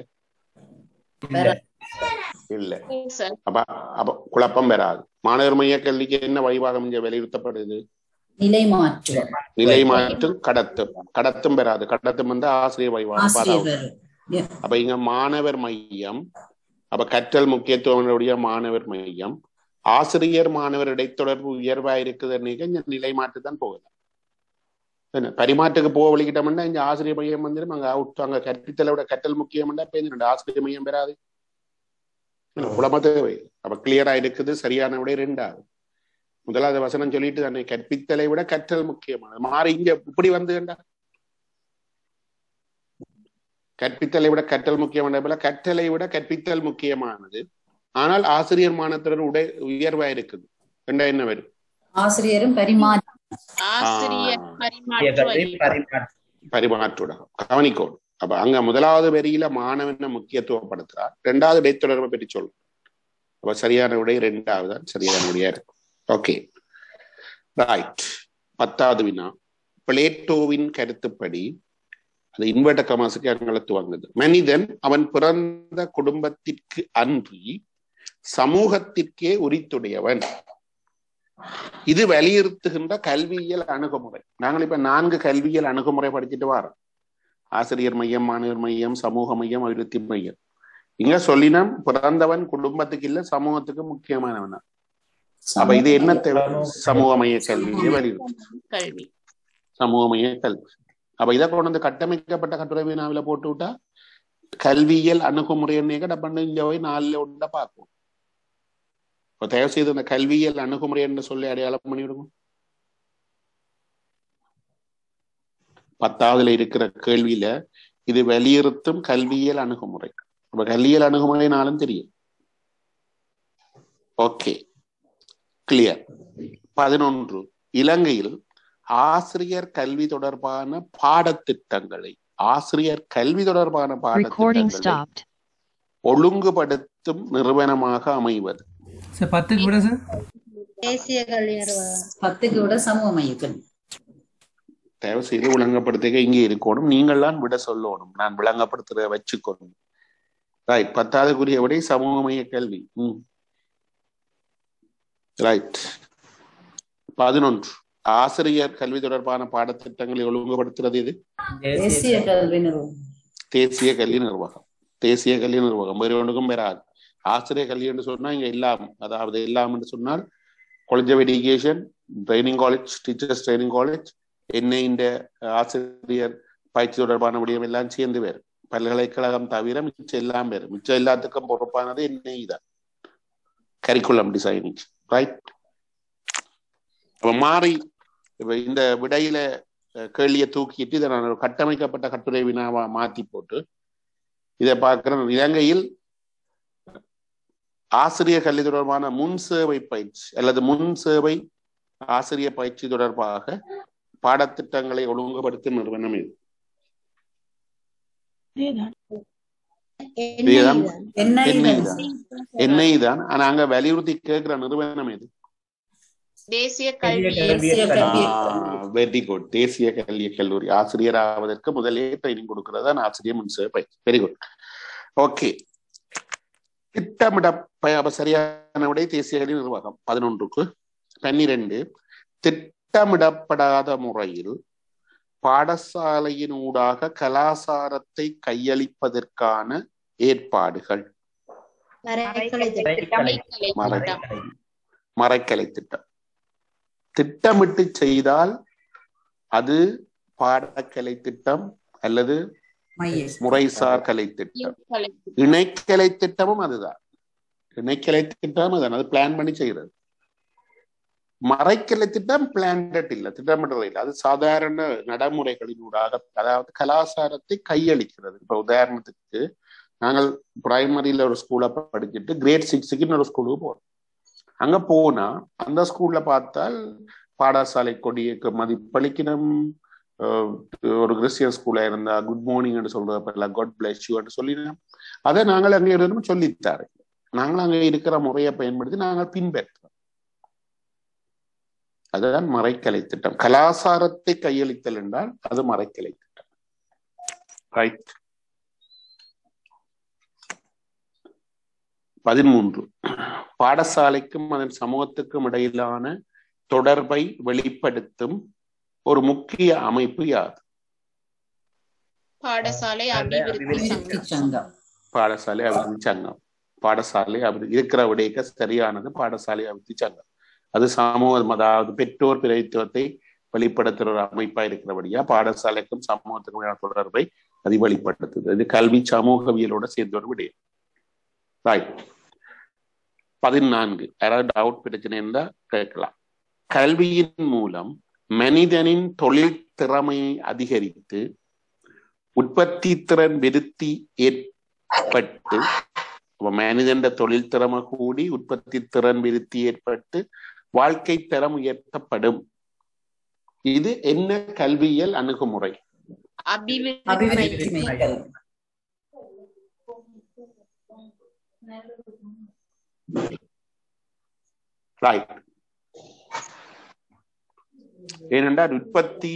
இல்ல. அப்ப அப்ப குழப்பம் பெறாது. மாணவர் மைய கல்விக்கு என்ன வைவாகம் இங்க வலியுறுத்தப்படுது? நிலை மாற்று நிலை மாற்றும் கடத்தும். கடத்தும் பெறாது. கடத்தும் வந்து ஆசிரியர் வைவாகம். அப்ப இங்க மாணவர் மையம், அப்ப கற்றல் முக்கியத்துவனுடைய மாணவர் மையம், ஆசிரியர் மாணவர் இடைத்தொடர்பு உயர்வா இருக்குதுன்னு இங்க நிலை மாற்று தான் போகுது. என்ன பரிமாற்றுக்கு போக வலிக்கிட்டோம்னா இங்க ஆசிரியர் மையம் வந்துடும். அங்க அவுட். அங்க கற்பித்தலை விட கற்றல் முக்கியம்னா பேருந்து ஆசிரியர் மையம் பெறாது. குழப்ப தேவை. அப்ப கிளியரா இருக்குது. சரியான விட ரெண்டாவது. முதலாவது வசனம் சொல்லிட்டு தானே கற்பித்தலை விட கற்றல் முக்கியமானது. மாறி இங்க இப்படி வந்துண்டா கற்பித்தலை விட கற்றல் முக்கியமான போல கற்றலை விட கற்பித்தல் முக்கியமானது. ஆனால் ஆசிரியர் மாணவத்துடன் உடை உயர்வா இருக்குது. ரெண்டா என்ன வரும்? ஆசிரியரும் பரிமாற்று பரிமாற்றுடகம் கவனிக்கோடு. அப்ப அங்க முதலாவது வரியில மாணவனை முக்கியத்துவப்படுத்துறார். ரெண்டாவது இடைத்தொடர்பை பற்றி சொல்லும். அப்ப சரியான விடை ரெண்டாவது தான் சரியான விடையா இருக்கும். Okay right. பத்தாவது வினா. பிளேட்டோவின் கருத்துப்படி அது இன்வெர்ட கமாசுக்கு அங்கலத்து வாங்குது. மனிதன் அவன் பிறந்த குடும்பத்திற்கு அன்றி சமூகத்திற்கே உரித்துடையவன். இது வலியுறுத்துகின்ற கல்வியியல் அணுகுமுறை. நாங்கள் இப்ப நான்கு கல்வியியல் அணுகுமுறை படிச்சுட்டு வரோம். ஆசிரியர் மையம், மாணவர் மையம், சமூக மையம், அபிவிருத்தி மையம். இங்க சொல்லினம் பிறந்தவன் குடும்பத்துக்கு இல்ல சமூகத்துக்கு முக்கியமானவன். அப்ப இது என்ன தேவை? சமூக மைய கல்வியை வலியுறுத்து கல்வி சமூக மைய கல்வி. அப்ப இதை கொண்டு வந்து கட்டமைக்கப்பட்ட கட்டுரை வினாவில போட்டு விட்டா கல்வியியல் அணுகுமுறை பண்ணு இங்க போய் நாலுல ஒன்றை பார்க்கும். இப்போ தயவு செய்து இந்த கல்வியியல் அணுகுமுறை என்று சொல்லி அடையாளம் பண்ணிவிடுங்க. பத்தாவதுல இருக்கிற கேள்வியில இது வலியுறுத்தும் கல்வியியல் அணுகுமுறை. அப்ப கல்வியியல் அணுகுமுறைனாலும் தெரியும். Okay clear. பதினொன்று. இலங்கையில் ஆசிரியர் கல்வி தொடர்பான பாடத்திட்டங்களை ஆசிரியர் கல்வி தொடர்பான பாடத்திட்டங்களை ஒழுங்குபடுத்தும் நிறுவனமாக அமைவது. பத்துக்கு விட சார் தேசிய கல்வி நிறுவனம். பத்துக்கு விட சமூக மைய கல்வி. தயவு செய்து விளங்கப்படுத்த இங்கே இருக்கணும். நீங்கள்லாம் விட சொல்லணும். நான் விளங்கப்படுத்துற வச்சுக்கணும். ரைட். பத்தாவதுக்குரிய விட சமூக மைய கல்வி. உம் ரைட். பதினொன்று. ஆசிரியர் கல்வி தொடர்பான பாடத்திட்டங்களை ஒழுங்குபடுத்துறது இது தேசிய கல்வி நிறுவனம். தேசிய கல்வி நிர்வாகம். தேசிய கல்வி நிர்வாகம் வேறு ஒன்றுக்கும் பெறாது. ஆசிரியர் கல்வி என்று சொன்னா இங்க எல்லாம், அதாவது எல்லாம் என்று சொன்னால் college of education, training college, teachers training college, என்ன இந்த ஆசிரியர் பயிற்சி தொடர்பான விடயம் எல்லாம் சேர்ந்து வேறு. பல்கலைக்கழகம் தவிர மிச்சம் எல்லாம் வேறு. மிச்சம் எல்லாத்துக்கும் பொறுப்பானது என்ன தான் கரிக்குலம் டிசைனிங். ரைட். அப்ப மாறி இப்ப இந்த விடையில கேள்வியை தூக்கிட்டு இதை நான் ஒரு கட்டமைக்கப்பட்ட கட்டுரை வினாவா மாத்தி போட்டு இதை பார்க்கிறேன். இலங்கையில் ஆசிரியர் கல்வி தொடர்பான முன் சேவை பயிற்சி அல்லது முன் சேவை ஆசிரியர் பயிற்சி தொடர்பாக பாடத்திட்டங்களை ஒழுங்குபடுத்தும் நிறுவனம் இது. எண்ணெய் தான். ஆனா அங்க வலியுறுத்தி கேட்கிற நிறுவனம் எது? தேசிய கல்வி தேசிய கல்வி வெரி குட். தேசிய கல்வி கல்லூரி ஆசிரியர் ஆவதற்கு முதலே ட்ரைனிங் கொடுக்கறதா ஆசிரியர் முன்சேவை பயிற்சி. Very good. ஓகே. திட்டமிட சரியான விடை தேசிய கல்வி நிர்வாகம். பதினொன்றுக்கு பன்னிரண்டு. திட்டமிடப்படாத முறையில் பாடசாலையின் ஊடாக கலாசாரத்தை கையளிப்பதற்கான ஏற்பாடுகள். மறைக்கலை திட்டம். திட்டமிட்டு செய்தால் அது பாடக்கலை திட்டம் அல்லது முறைசார் கலை திட்டம். இணைக்கலை திட்டமும் அதுதான். இணைக்கலை திட்டம் அதுதான். அது பிளான் பண்ணி செய்யறது. மறைக்கலை திட்டம் பிளான்ட் இல்ல, திட்டமிடுறது இல்லை. அது சாதாரண நடைமுறைகளினூடாக, அதாவது கலாசாரத்தை கையளிக்கிறது. இப்ப உதாரணத்துக்கு நாங்கள் பிரைமரியில ஒரு ஸ்கூலை படிச்சுட்டு கிரேட் சிக்ஸுக்கு இன்னொரு ஸ்கூலுக்கு போறோம். அங்க போனா அந்த ஸ்கூல்ல பார்த்தால் பாடசாலை கொடியேக்கு மதிப்பளிக்கணும். ஒரு கிறிஸ்டியன் ஸ்கூலா இருந்தா குட் மார்னிங் சொல்றப்ப காட் பிளஸ் யூ சொல்லினோம். அதை நாங்கள் அங்கே இருக்கணும் சொல்லித்தாரு. நாங்கள் அங்கே இருக்கிற முறையை பயன்படுத்தி நாங்கள் பின்பற்றோம். அதுதான் மறைக்கலை திட்டம். கலாசாரத்தை கையளித்தல் என்றால் அது மறைக்கலை திட்டம். ரைட். பதிமூன்று. பாடசாலைக்கும் அதன் சமூகத்துக்கும் இடையிலான தொடர்பை வெளிப்படுத்தும் ஒரு முக்கிய அமைப்பு யாது? பாடசாலை அபிவிருத்தி சங்கம். பாடசாலை அபிவிருத்தி சங்கம். பாடசாலை அபிவிருத்தி இருக்கிற விடைக்க சரியானது பாடசாலை அபிவிருத்தி சங்கம். அது சமூகம், அதாவது பெற்றோர் பிரதித்துவத்தை வெளிப்படுத்துகிற ஒரு அமைப்பா இருக்கிறபடியா பாடசாலைக்கும் சமூகத்துக்கும் தொடர்பை அது வெளிப்படுத்துது. இது கல்வி சமூகவியலோட சேர்ந்த ஒரு விடயம். ரைட். பதினான்கு. யாராவது டவுட் பிரச்சனை இருந்தா கேட்கலாம். கல்வியின் மூலம் மனிதனின் தொழில் திறமையை அதிகரித்து உற்பத்தி திறன் விருத்தி ஏற்பட்டு மனிதன் தொழில் திறமை கூடி உற்பத்தி திறன் விருத்தி ஏற்பட்டு வாழ்க்கை தரம் உயர்த்தப்படும். இது என்ன கல்வியியல் அணுகுமுறை? அபிவிருத்தி. ரைட். ஏனென்றால் உற்பத்தி,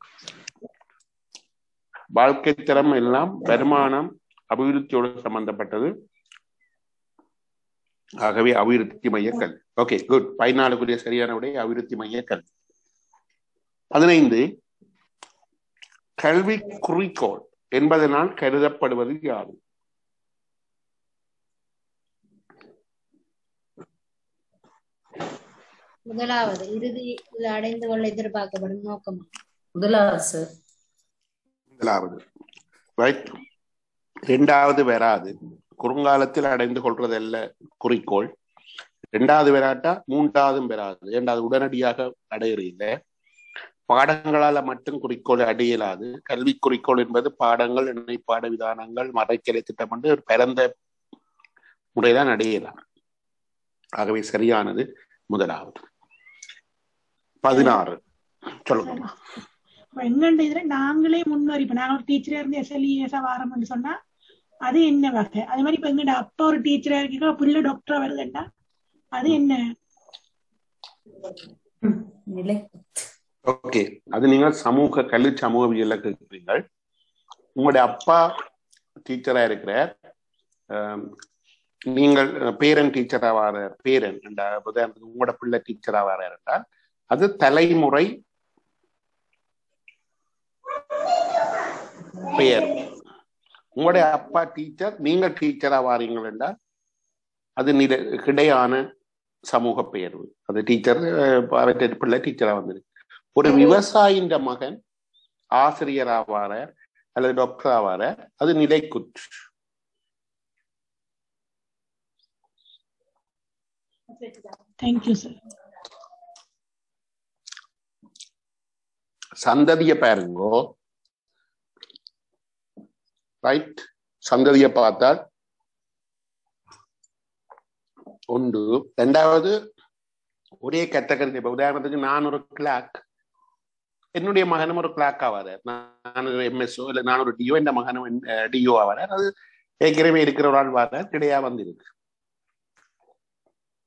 வாழ்க்கை தரம் எல்லாம் வருமானம் அபிவிருத்தியோடு சம்பந்தப்பட்டது. ஆகவே அபிவிருத்தி மைய கல்வி. Okay, good. பதினாலுக்குரிய சரியான விடை அபிவிருத்தி மைய கல்வி. பதினைந்து. கல்வி குறிக்கோள் என்பதனால் கருதப்படுவது யாது? முதலாவது இறுதியில் அடைந்து கொள்ள எதிர்பார்க்கப்படும் நோக்கம். முதலாவது முதலாவது. ரைட். இரண்டாவது வராது. குறுங்காலத்தில் அடைந்து கொள்றதல்ல குறிக்கோள். இரண்டாவது வராட்டா மூன்றாவதும் வராது. இரண்டாவது உடனடியாக அடையிறீங்க. பாடங்களால மட்டும் குறிக்கோள் அடையலாது. கல்வி குறிக்கோள் என்பது பாடங்கள், இணை பாட விதானங்கள், மறைக்கலை திட்டம் என்று ஒரு பரந்த முறைதான் அடையலாம். ஆகவே சரியானது முதலாவது. பதினாறு. சொல்லுங்க. எங்கண்ட இதுல நாங்களே முன்வரி, இப்ப நான் ஒரு டீச்சரா இருந்து எஸ்எல்இஎஸ் வாரம்னு சொன்னா அது என்ன வகை? அதே மாதிரி இப்ப எங்கட அப்பா ஒரு டீச்சரா இருக்கீங்க, புள்ள டாக்டரா வருதுன்னா அது என்ன நிலை? ஓகே, அது நீங்கள் சமூக கல்வி சமூகவியல்ல கேட்கிறீர்கள். உங்களுடைய அப்பா டீச்சரா இருக்கிறார், நீங்கள் பேரன் டீச்சரா வர பேரன் உதாரணத்துக்கு உங்களோட பிள்ளை டீச்சரா வர என்றால் அது தலைமுறை பெயர். உங்களுடைய அப்பா டீச்சர், நீங்கள் டீச்சரா வாரீங்கள் என்றால் அது நிலை கிடையான சமூக பெயர்வு. அது டீச்சர் பிள்ளை டீச்சரா வந்திருக்கு. ஒரு விவசாயின்ற மகன் ஆசிரியரா வார அல்லது டாக்டரா வார அது நிலைக்குற்று. Thank you sir. சந்ததிய பாருங்கோ. ரைட். சந்ததிய பார்த்தால் ஒன்று. ரெண்டாவது ஒரே கேட்டகரி. இப்ப உதாரணத்துக்கு நான் ஒரு கிளாக், என்னுடைய மகனும் ஒரு கிளாக் ஆவார். நான் ஒரு எம்எஸ்ஓ இல்ல நான் ஒரு டிஓ, என் மகனும் டிஓ ஆவார். அது ஏற்கனவே இருக்கிற ஒரு ஆள் வார கிடையா வந்திருக்கு.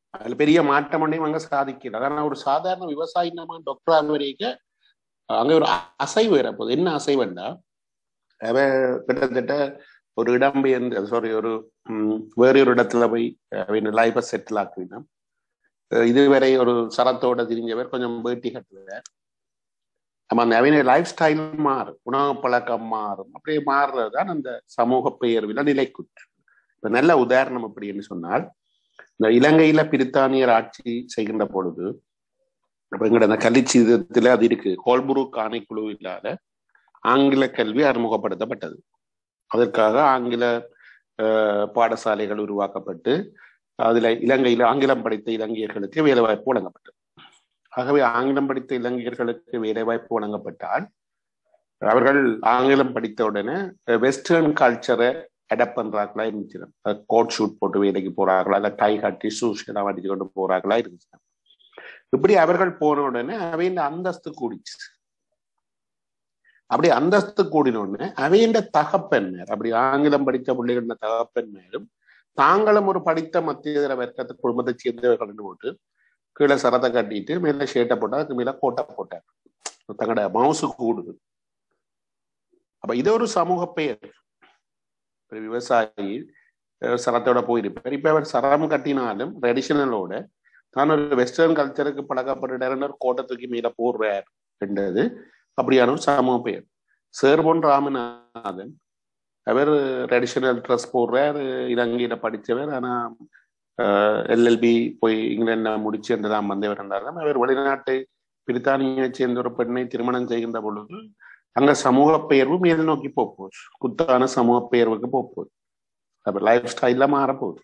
அதுல பெரிய மாற்றம் ஒன்றையும் அங்க சாதிக்கல. அதான் ஒரு சாதாரண விவசாயி நம்ம டாக்டர் ஆகுவரைக்கும் அங்க ஒரு அசைவு வரப்போகுது. என்ன அசைவுண்டா, அவ கிட்டத்தட்ட ஒரு இடம்பெயர்ந்து சாரி ஒரு வேறு ஒரு இடத்துல போய் அவன் லைஃபை செட்டில் ஆக்குவினா. இதுவரை ஒரு சரத்தோட திரிஞ்சவர் கொஞ்சம் பேட்டி கட்டுவார். நம்ம அந்த அவன லைஃப் ஸ்டைல் மாறும், உணவு பழக்கம் மாறும். அப்படியே மாறுறதுதான் அந்த சமூக பெயர்வில் நிலைக்குற்று. இப்ப நல்ல உதாரணம் அப்படின்னு சொன்னால், இந்த இலங்கையில பிரித்தானியர் ஆட்சி செய்கின்ற பொழுது அப்ப எங்கட அந்த கல்விச்சீதத்துல அது இருக்கு, ஹோல்புரூக் ஆணைக்குழு இல்லாத ஆங்கில கல்வி அறிமுகப்படுத்தப்பட்டது. அதற்காக ஆங்கில அஹ் பாடசாலைகள் உருவாக்கப்பட்டு அதுல இலங்கையில ஆங்கிலம் படித்த இலங்கையர்களுக்கு வேலை வாய்ப்பு வழங்கப்பட்டது. ஆகவே ஆங்கிலம் படித்த இலங்கையர்களுக்கு வேலை வாய்ப்பு வழங்கப்பட்டால் அவர்கள் ஆங்கிலம் படித்த உடனே வெஸ்டர்ன் கல்ச்சரை அடாப்ட் பண்றாங்களா இருந்துச்சு. கோட் ஷூட் போட்டு வேலைக்கு போறாங்களா, இல்ல டை கட்டி ஷூஸ் எல்லாம் அடிச்சு கொண்டு போறாங்களா இருந்துச்சு. இப்படி அவர்கள் போன உடனே அவையின் அந்தஸ்து கூடிச்சு. அப்படி அந்தஸ்து கூடின உடனே அவையின் தகப்பன்மையர், அப்படி ஆங்கிலம் படித்த பிள்ளைகள தகப்பன்மையரும் தாங்களும் ஒரு படித்த மத்திய வர்க்கத்து குடும்பத்தை சேர்ந்தவர்கள் போட்டு கீழே சரத்தை கட்டிட்டு மேல ஷேட்டை போட்டா அதுக்கு மேல கோட்டை போட்டார். தங்களோட மவுசு கூடுது. அப்ப இது ஒரு சமூக பெயர். ஒரு விவசாயி சரத்தோட போயிருப்பார். இப்ப அவர் சரம் கட்டினாலும் ட்ரெடிஷனலோட தான் ஒரு வெஸ்டர்ன் கல்ச்சருக்கு பழக்கப்பட்ட ஒரு கோட்டை தூக்கி மேல போடுறார் என்றது அப்படியான ஒரு சமூக பெயர். சேர்பொன் ராமநாதன் அவர் ட்ரெடிஷனல் ட்ரெஸ் போடுறார், இலங்கையில படித்தவர். ஆனா எல்எல்பி போய் இங்கிலாந்து முடிச்சு என்றுதான் வந்தவர் என்றாலும் அவர் வெளிநாட்டு பிரித்தானியை சேர்ந்த ஒரு பெண்ணை திருமணம் செய்கின்ற பொழுது அங்க சமூக பெயர்வு மேல் நோக்கி போகுது, குத்தான சமூக பெயர்வுக்கு போகுது. அப்ப லைஃப் ஸ்டைல்ல மாறப்போகுது.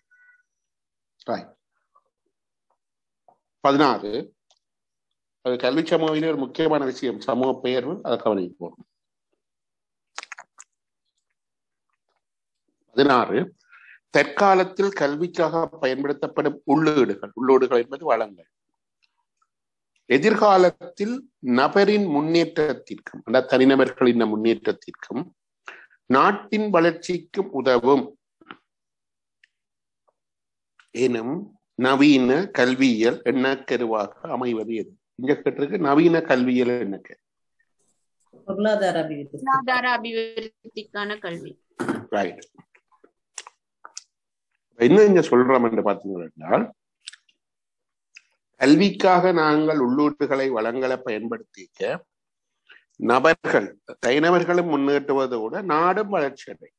பதினாறு, அது கல்வி சமூகத்திலே ஒரு முக்கியமான விஷயம் சமூக பெயர்வு, அதை கவனிக்க போறோம். பதினாறு, தற்காலத்தில் கல்விக்காக பயன்படுத்தப்படும் உள்ளீடுகள். உள்ளீடுகள் என்பது வளங்கள். எதிர்காலத்தில் நபரின் முன்னேற்றத்திற்கும் அந்த தனிநபர்களின் முன்னேற்றத்திற்கும் நாட்டின் வளர்ச்சிக்கும் உதவும் எனும் நவீன கல்வியியல் எண்ணக்கருவாக அமைவது எது? இங்க கேட்டிருக்கு நவீன கல்வியியல் எண்ணக்கரு. பொருளாதார அபிவிருத்தி பொருளாதார அபிவிருத்திக்கான கல்வி. ரைட். என்ன இங்க சொல்றோம் என்று பார்த்தீங்கன்னா, கல்விக்காக நாங்கள் உள்ளீடுகளை வளங்களை பயன்படுத்திக்க நபர்கள் தனிநபர்களும் முன்னேற்றுவதோட நாடும் வளர்ச்சி அடையும்.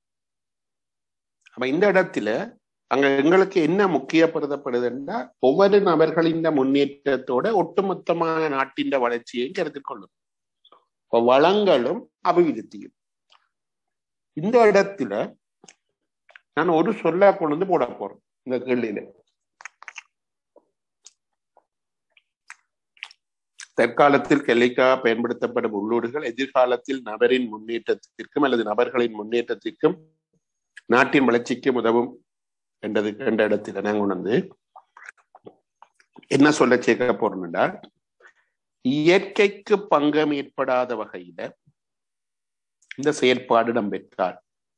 அப்ப இந்த இடத்துல அங்க எங்களுக்கு என்ன முக்கியப்படுத்தப்படுதுன்னா, ஒவ்வொரு நபர்களின் முன்னேற்றத்தோட ஒட்டுமொத்தமான நாட்டின் வளர்ச்சியை கருத்தில் கொள்ளும். வளங்களும் அபிவிருத்தியும். இந்த இடத்துல நான் ஒரு சொல்ல கொண்டு போட போறேன் இந்த கேள்வியில. தற்காலத்தில் கல்விக்காக பயன்படுத்தப்படும் உள்ளீடுகள் எதிர்காலத்தில் நபரின் முன்னேற்றத்திற்கும் அல்லது நபர்களின் முன்னேற்றத்திற்கும் நாட்டின் வளர்ச்சிக்கும் உதவும் என்றது என்ற இடத்துல நாங்க உணர்ந்து என்ன சொல்ல சேர்க்க போறோம் என்றால், இயற்கைக்கு பங்கம் ஏற்படாத வகையில இந்த செயற்பாடு இடம்பெற்றால்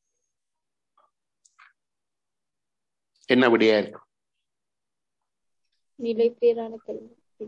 என்ன விடையா இருக்கும்? நிலைபேறான கல்வி.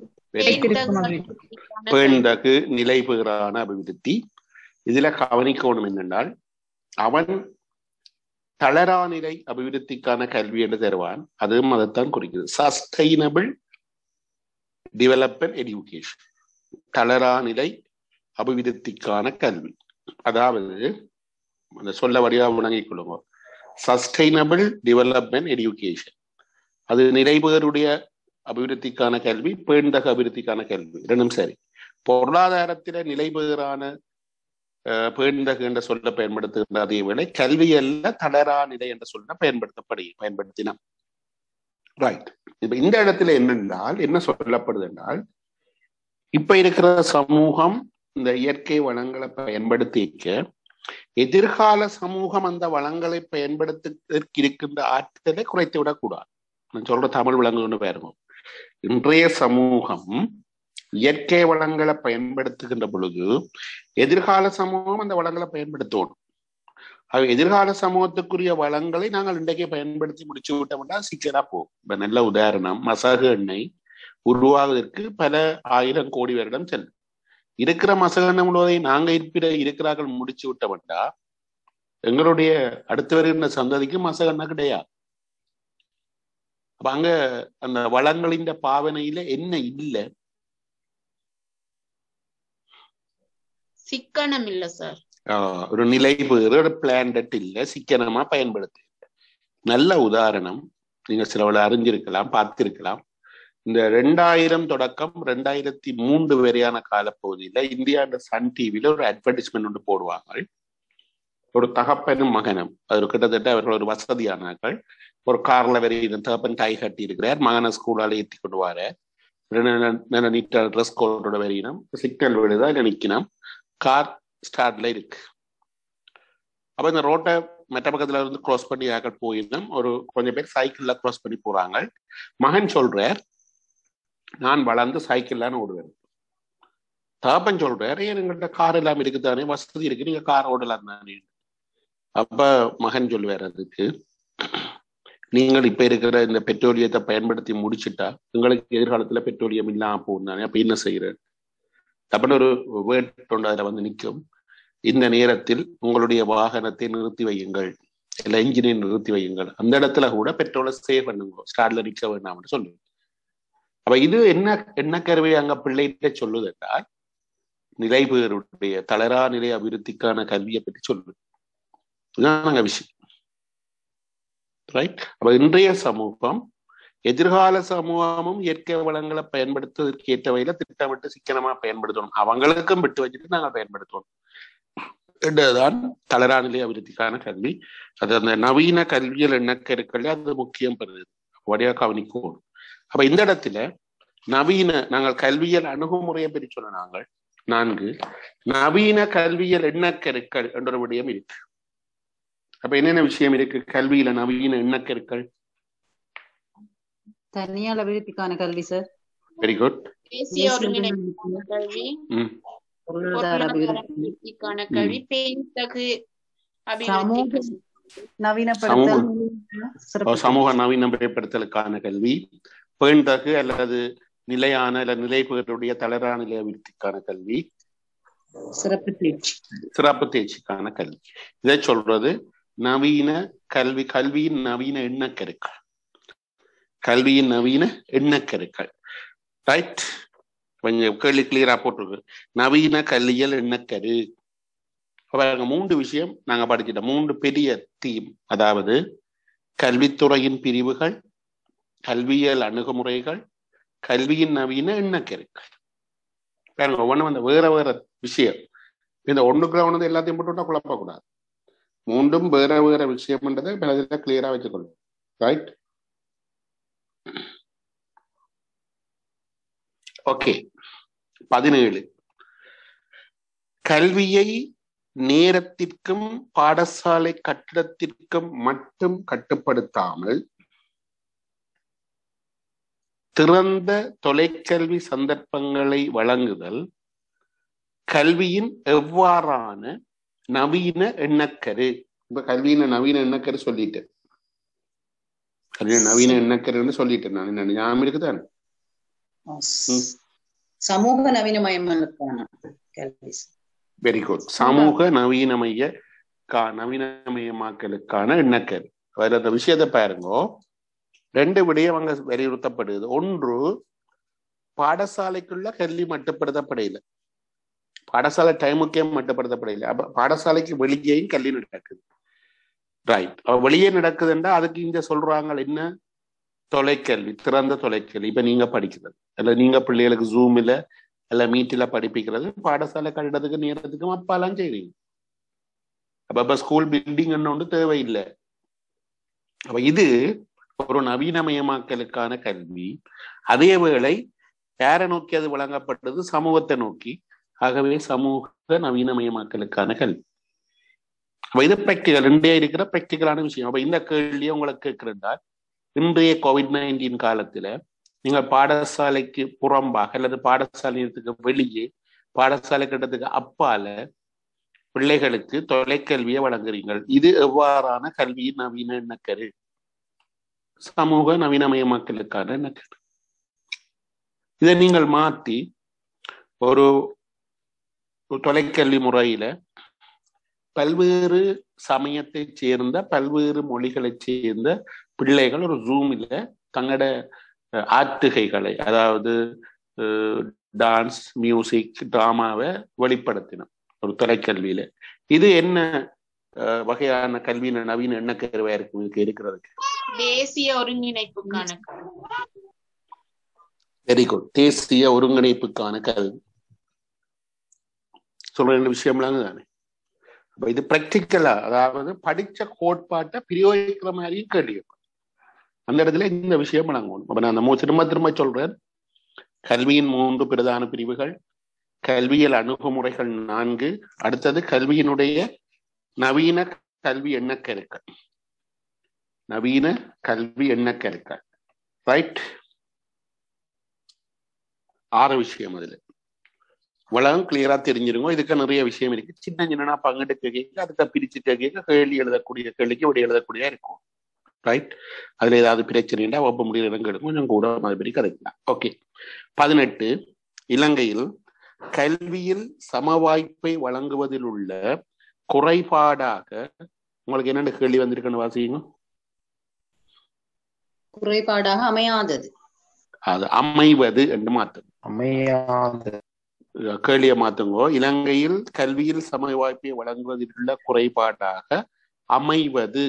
பேண்டகு நிலைபெறான அபிவிருத்தி. இதுல கவனிக்கணும் என்னென்றால், அவன் தளராநிலை அபிவிருத்திக்கான கல்வி என்று தருவான். அதுவும் அதைத்தான் குறிக்கிறது. சஸ்டைனபிள் டெவலப்மெண்ட் எஜுகேஷன், தளராநிலை அபிவிருத்திக்கான கல்வி. அதாவது அந்த சொல்ல வழியா விளங்கிக் கொள்ளுங்க. சஸ்டைனபிள் டெவலப்மெண்ட் எஜுகேஷன் அது நிறைவேறுடைய அபிவிருத்திக்கான கல்வி, பேண்டக அபிவிருத்திக்கான கல்வி இரண்டும் சரி. பொருளாதாரத்தில நிலைபெறான பேண்டகு என்ற சொல்ல பயன்படுத்துகின்ற அதே வேளை கல்வி அல்ல தளரா நிலை என்ற சொல்ல பயன்படுத்தப்படி பயன்படுத்தினான். ரைட். இப்ப இந்த இடத்துல என்னென்றால் என்ன சொல்லப்படுது என்றால், இப்ப இருக்கிற சமூகம் இந்த இயற்கை வளங்களை பயன்படுத்திக்க எதிர்கால சமூகம் அந்த வளங்களை பயன்படுத்துவதற்கு இருக்கின்ற ஆற்றலை குறைத்து விடக்கூடாது. நான் சொல்ற தமிழ் விளங்குன்னு பாருங்க. இன்றைய சமூகம் இயற்கை வளங்களை பயன்படுத்துகின்ற பொழுது எதிர்கால சமூகம் அந்த வளங்களை பயன்படுத்தணும். அது எதிர்கால சமூகத்துக்குரிய வளங்களை நாங்கள் இன்றைக்கே பயன்படுத்தி முடிச்சு விட்டோம்னா சிக்கலா போகும். இப்ப நல்ல உதாரணம், மசகு எண்ணெய் உருவாவதற்கு பல ஆயிரம் கோடி வருடம் செல்லும். இருக்கிற மசகு எண்ணெய் முழுவதை நாங்க இருக்கிற இருக்கிறார்கள் முடிச்சு விட்டோம்னா எங்களுடைய அடுத்து வருகின்ற சந்ததிக்கு மசகு எண்ணெய் கிடையாது. அப்ப அங்க அந்த வளங்களின் பாவனையில என்ன இல்லை, சிக்கனம் இல்ல சார். ஒரு நிலைபேறு பிளான்ட் இல்ல, சிக்கனமா பயன்படுத்த. நல்ல உதாரணம் நீங்க சிலவளை அறிஞ்சிருக்கலாம், பார்த்திருக்கலாம். இந்த ரெண்டாயிரம் தொடக்கம் ரெண்டாயிரத்தி மூன்று வரையான காலப்பகுதியில இந்தியா சன் டிவில ஒரு அட்வர்டைஸ்மெண்ட் ஒன்று போடுவாங்க. ஒரு தகப்பனும் மகனும், அது கிட்டத்தட்ட அவர்கள் ஒரு வசதியானார்கள். ஒரு கார்ல வரையின தகப்பன் டை கட்டி இருக்கிறார், மகனை ஸ்கூலால ஏற்றி கொண்டு வர நீட்டான ட்ரெஸ் கோடோட வரையினம், சிக்னல் விழுதா இல்லை நிக்கணும், கார் ஸ்டார்ட்ல இருக்கு. அப்ப இந்த ரோட்டை மெட்ட பக்கத்துல இருந்து கிராஸ் பண்ணி ஆக்கள் போயிருந்தோம். ஒரு கொஞ்சம் பேர் சைக்கிள்ல கிராஸ் பண்ணி போறாங்க. மகன் சொல்றார், நான் வளர்ந்து சைக்கிள்லான்னு ஓடுவேன். தகப்பன் சொல்றாரு, ஏன் எங்கள்கிட்ட கார் எல்லாம் இருக்குதானே, வசதி இருக்கு, நீங்க கார் ஓடலாம் தானே. அப்ப மகன் சொல்லுவார், அதுக்கு நீங்கள் இப்ப இருக்கிற இந்த பெட்ரோலியத்தை பயன்படுத்தி முடிச்சுட்டா உங்களுக்கு எதிர்காலத்துல பெட்ரோலியம் இல்லாம போகும் தானே, அப்ப என்ன செய்யறது அப்படின்னு ஒரு வேர்ட் ஒன்று அதுல வந்து நிற்கும். இந்த நேரத்தில் உங்களுடைய வாகனத்தை நிறுத்தி வையுங்கள், இல்லை என்ஜினை நிறுத்தி வையுங்கள், அந்த இடத்துல கூட பெட்ரோலை சேவ் பண்ணுங்க, ஸ்டார்ட்ல நிற்க வேண்டாம்னு சொல்லுங்க. அப்ப இது என்ன என்ன கருவை அங்க பிள்ளைகிட்ட சொல்லுது என்றால் நிலைபேருடைய தளரா நிலை அபிவிருத்திக்கான கல்வியை பற்றி சொல்லுது. இதுதான் நாங்க விஷயம். ரைட். அப்ப இன்றைய சமூகம் எதிர்கால சமூகமும் இயற்கை வளங்களை பயன்படுத்துவதற்கு ஏற்ற வகையில திட்டமிட்டு சிக்கனமா பயன்படுத்தணும், அவங்களுக்கும் விட்டு வச்சுட்டு நாங்கள் பயன்படுத்தணும் என்றுதான் தளரா நிலை அபிவிருத்திக்கான கல்வி. அது அந்த நவீன கல்வியல் எண்ணக்கருக்கள் அது முக்கியம் பெறுது, வடிவா கவனிக்கணும். அப்ப இந்த இடத்துல நவீன நாங்கள் கல்வியல் அணுகுமுறையை பற்றி சொன்ன நாங்கள் நான்கு நவீன கல்வியல் எண்ணக்கருக்கள் என்ற ஒரு விடயம் இருக்கு. அப்ப என்னென்ன விஷயம் இருக்கு கல்வியில நவீன எண்ணக்கருக்கள்? தனியார் அபிவிருத்திக்கான கல்வி சார். Very good. தேசிய ஒருங்கிணைப்புக்கான கல்வி, பொருளாதார அபிவிருத்திக்கான கல்வி, பேண்தகு அபிவிருத்தி, சமூக நவீனமயப்படுத்தலுக்கான கல்வி, பேண்தகு அல்லது நிலையான அல்ல நிலைபேருடைய தளரா நிலை அபிவிருத்திக்கான கல்வி, சிறப்பு தேர்ச்சி சிறப்பு தேர்ச்சிக்கான கல்வி. இதை சொல்றது நவீன கல்வி, கல்வியின் நவீன எண்ணக்கருக்கள், கல்வியின் நவீன எண்ணக்கருக்கள். ரைட். கொஞ்சம் கேள்வி கிளியரா போட்டிருக்கு. நவீன கல்வியல் எண்ணக்கரு. அப்ப மூன்று விஷயம் நாங்க படிச்சிட்டோம், மூன்று பெரிய தீம். அதாவது கல்வித்துறையின் பிரிவுகள், கல்வியல் அணுகுமுறைகள், கல்வியின் நவீன எண்ணக்கருக்கள். பாருங்க, ஒவ்வொன்றும் அந்த வேற வேற விஷயம். இந்த ஒண்ணுக்குள்ள ஒன்று எல்லாத்தையும் போட்டு குழப்பக்கூடாது. மூன்றும் வேற வேற விஷயம்ன்றதை கிளியரா வச்சுக்கொள்ளும். ரைட். ஓகே. பதினேழு, கல்வியை நேரத்திற்கும் பாடசாலை கட்டிடத்திற்கும் மட்டும் கட்டுப்படுத்தாமல் திறந்த தொலைக்கல்வி சந்தர்ப்பங்களை வழங்குதல் கல்வியின் எவ்வாறான நவீன எண்ணக்கரு. இப்ப கல்வியின் நவீன எண்ணக்கரு சொல்லிட்டேன், நவீன எண்ணக்கருன்னு சொல்லிட்டேன் நான். என்ன ஞாபகம் இருக்குதான்? சமூக நவீனமயமாக்கலுக்கான கல்வி. Very good. சமூக நவீனமய நவீனமயமாக்கலுக்கான எண்ணக்கரு. அதுல அந்த விஷயத்தை பாருங்க, ரெண்டு விடயம் அங்க வலியுறுத்தப்படுது. ஒன்று, பாடசாலைக்குள்ள கல்வி மட்டுப்படுத்தப்படையில, பாடசாலை டைமுக்கே மட்டுப்படுத்தப்படையில, அப்ப பாடசாலைக்கு வெளியேயும் கல்வி நடக்குது. ரைட். வெளியே நடக்குதுன்னா அதுக்கு இங்க சொல்றாங்க என்ன, தொலைக்கல்வி, திறந்த தொலைக்கல்வி. இப்ப நீங்க படிக்கிறது அல்ல நீங்க பிள்ளைகளுக்கு ஜூம்ல அல்ல மீட்டில படிப்பிக்கிறது பாடசாலை கட்டிடத்துக்கு நேரத்துக்கும் அப்பாலாம் செய்றீங்க. அப்ப இப்ப ஸ்கூல் பில்டிங் ஒன்று தேவையில்லை. அப்ப இது ஒரு நவீனமயமாக்கலுக்கான கல்வி. அதே வேளை யாரை நோக்கி அது வழங்கப்பட்டது? சமூகத்தை நோக்கி. ஆகவே சமூக நவீனமயமாக்கலுக்கான கல்வி. அப்ப இது பிராக்டிகல், ரெண்டே இருக்கிற பிராக்டிகலான விஷயம். அப்ப இந்த கேள்வியை உங்களுக்கு கேட்கிறதா, இன்றைய கோவிட் நைன்டீன் காலத்துல நீங்க பாடசாலைக்கு புறம்பாக அல்லது பாடசாலையத்துக்கு வெளியே, பாடசாலை கட்டத்துக்கு அப்பால பிள்ளைகளுக்கு தொலைக்கல்வியை வழங்குறீங்கள். இது எவ்வாறான கல்வியின் நவீன எண்ணக்கரு? சமூக நவீனமயமாக்கலுக்கான எண்ணக்கரு. இதை நீங்கள் மாற்றி ஒரு தொலைக்கல்வி முறையில பல்வேறு சமயத்தை சேர்ந்த பல்வேறு மொழிகளை சேர்ந்த பிள்ளைகள் ஒரு ஜூமில் தங்களோட ஆற்றுகைகளை, அதாவது டான்ஸ், மியூசிக், டிராமாவை வெளிப்படுத்தினோம் ஒரு தொலைக்கல்வியில. இது என்ன வகையான கல்வியின் நவீன எண்ணக்கருவா இருக்கு இருக்கிறதுக்கு? தேசிய ஒருங்கிணைப்புக்கான வெரி குட். தேசிய ஒருங்கிணைப்புக்கான கல்வி சொல்ற ரெண்டு விஷயம்லாங்க தானே. அப்ப இது பிராக்டிக்கலா, அதாவது படிச்ச கோட்பாட்டை பிரயோகிக்கிற மாதிரியும் கேள்வி. அந்த இடத்துல இந்த விஷயம் வழங்கணும். அப்ப நான் அந்த திரும்ப திரும்ப சொல்றேன், கல்வியின் மூன்று பிரதான பிரிவுகள், கல்வியல் அணுகுமுறைகள் நான்கு, அடுத்தது கல்வியினுடைய நவீன கல்வி எண்ணக்கருக்கள், நவீன கல்வி எண்ணக்கருக்கள். ரைட், ஆறு விஷயம். அதுல இவ்வளவு கிளியரா தெரிஞ்சிருங்க. இதுக்கு நிறைய விஷயம் இருக்கு. சின்ன சின்ன பங்கெடுக்க கேட்க, அதுக்கு பிரிச்சுட்டு கேட்க, கேள்வி எழுதக்கூடிய கேள்விக்கு விட எழுதக்கூடிய இருக்கும். ரைட், அதுல ஏதாவது பிரச்சனைனா ஒப்ப முடிகிற இடங்களுக்கு கொஞ்சம் கூட மாதிரி கதைக்கலாம். ஓகே. பதினெட்டு, இலங்கையில் கல்வியில் சமவாய்ப்பை வழங்குவதில் உள்ள குறைபாடாக உங்களுக்கு என்னென்ன கேள்வி வந்திருக்குன்னு வாசிங்க. குறைபாடாக அமையாதது, அது அமைவது என்று மாத்துங்க. அமையாது கேள்வியை மாத்துங்கோ. இலங்கையில் கல்வியில் சமவாய்ப்பை வழங்குவதில் உள்ள குறைபாடாக அமைவது,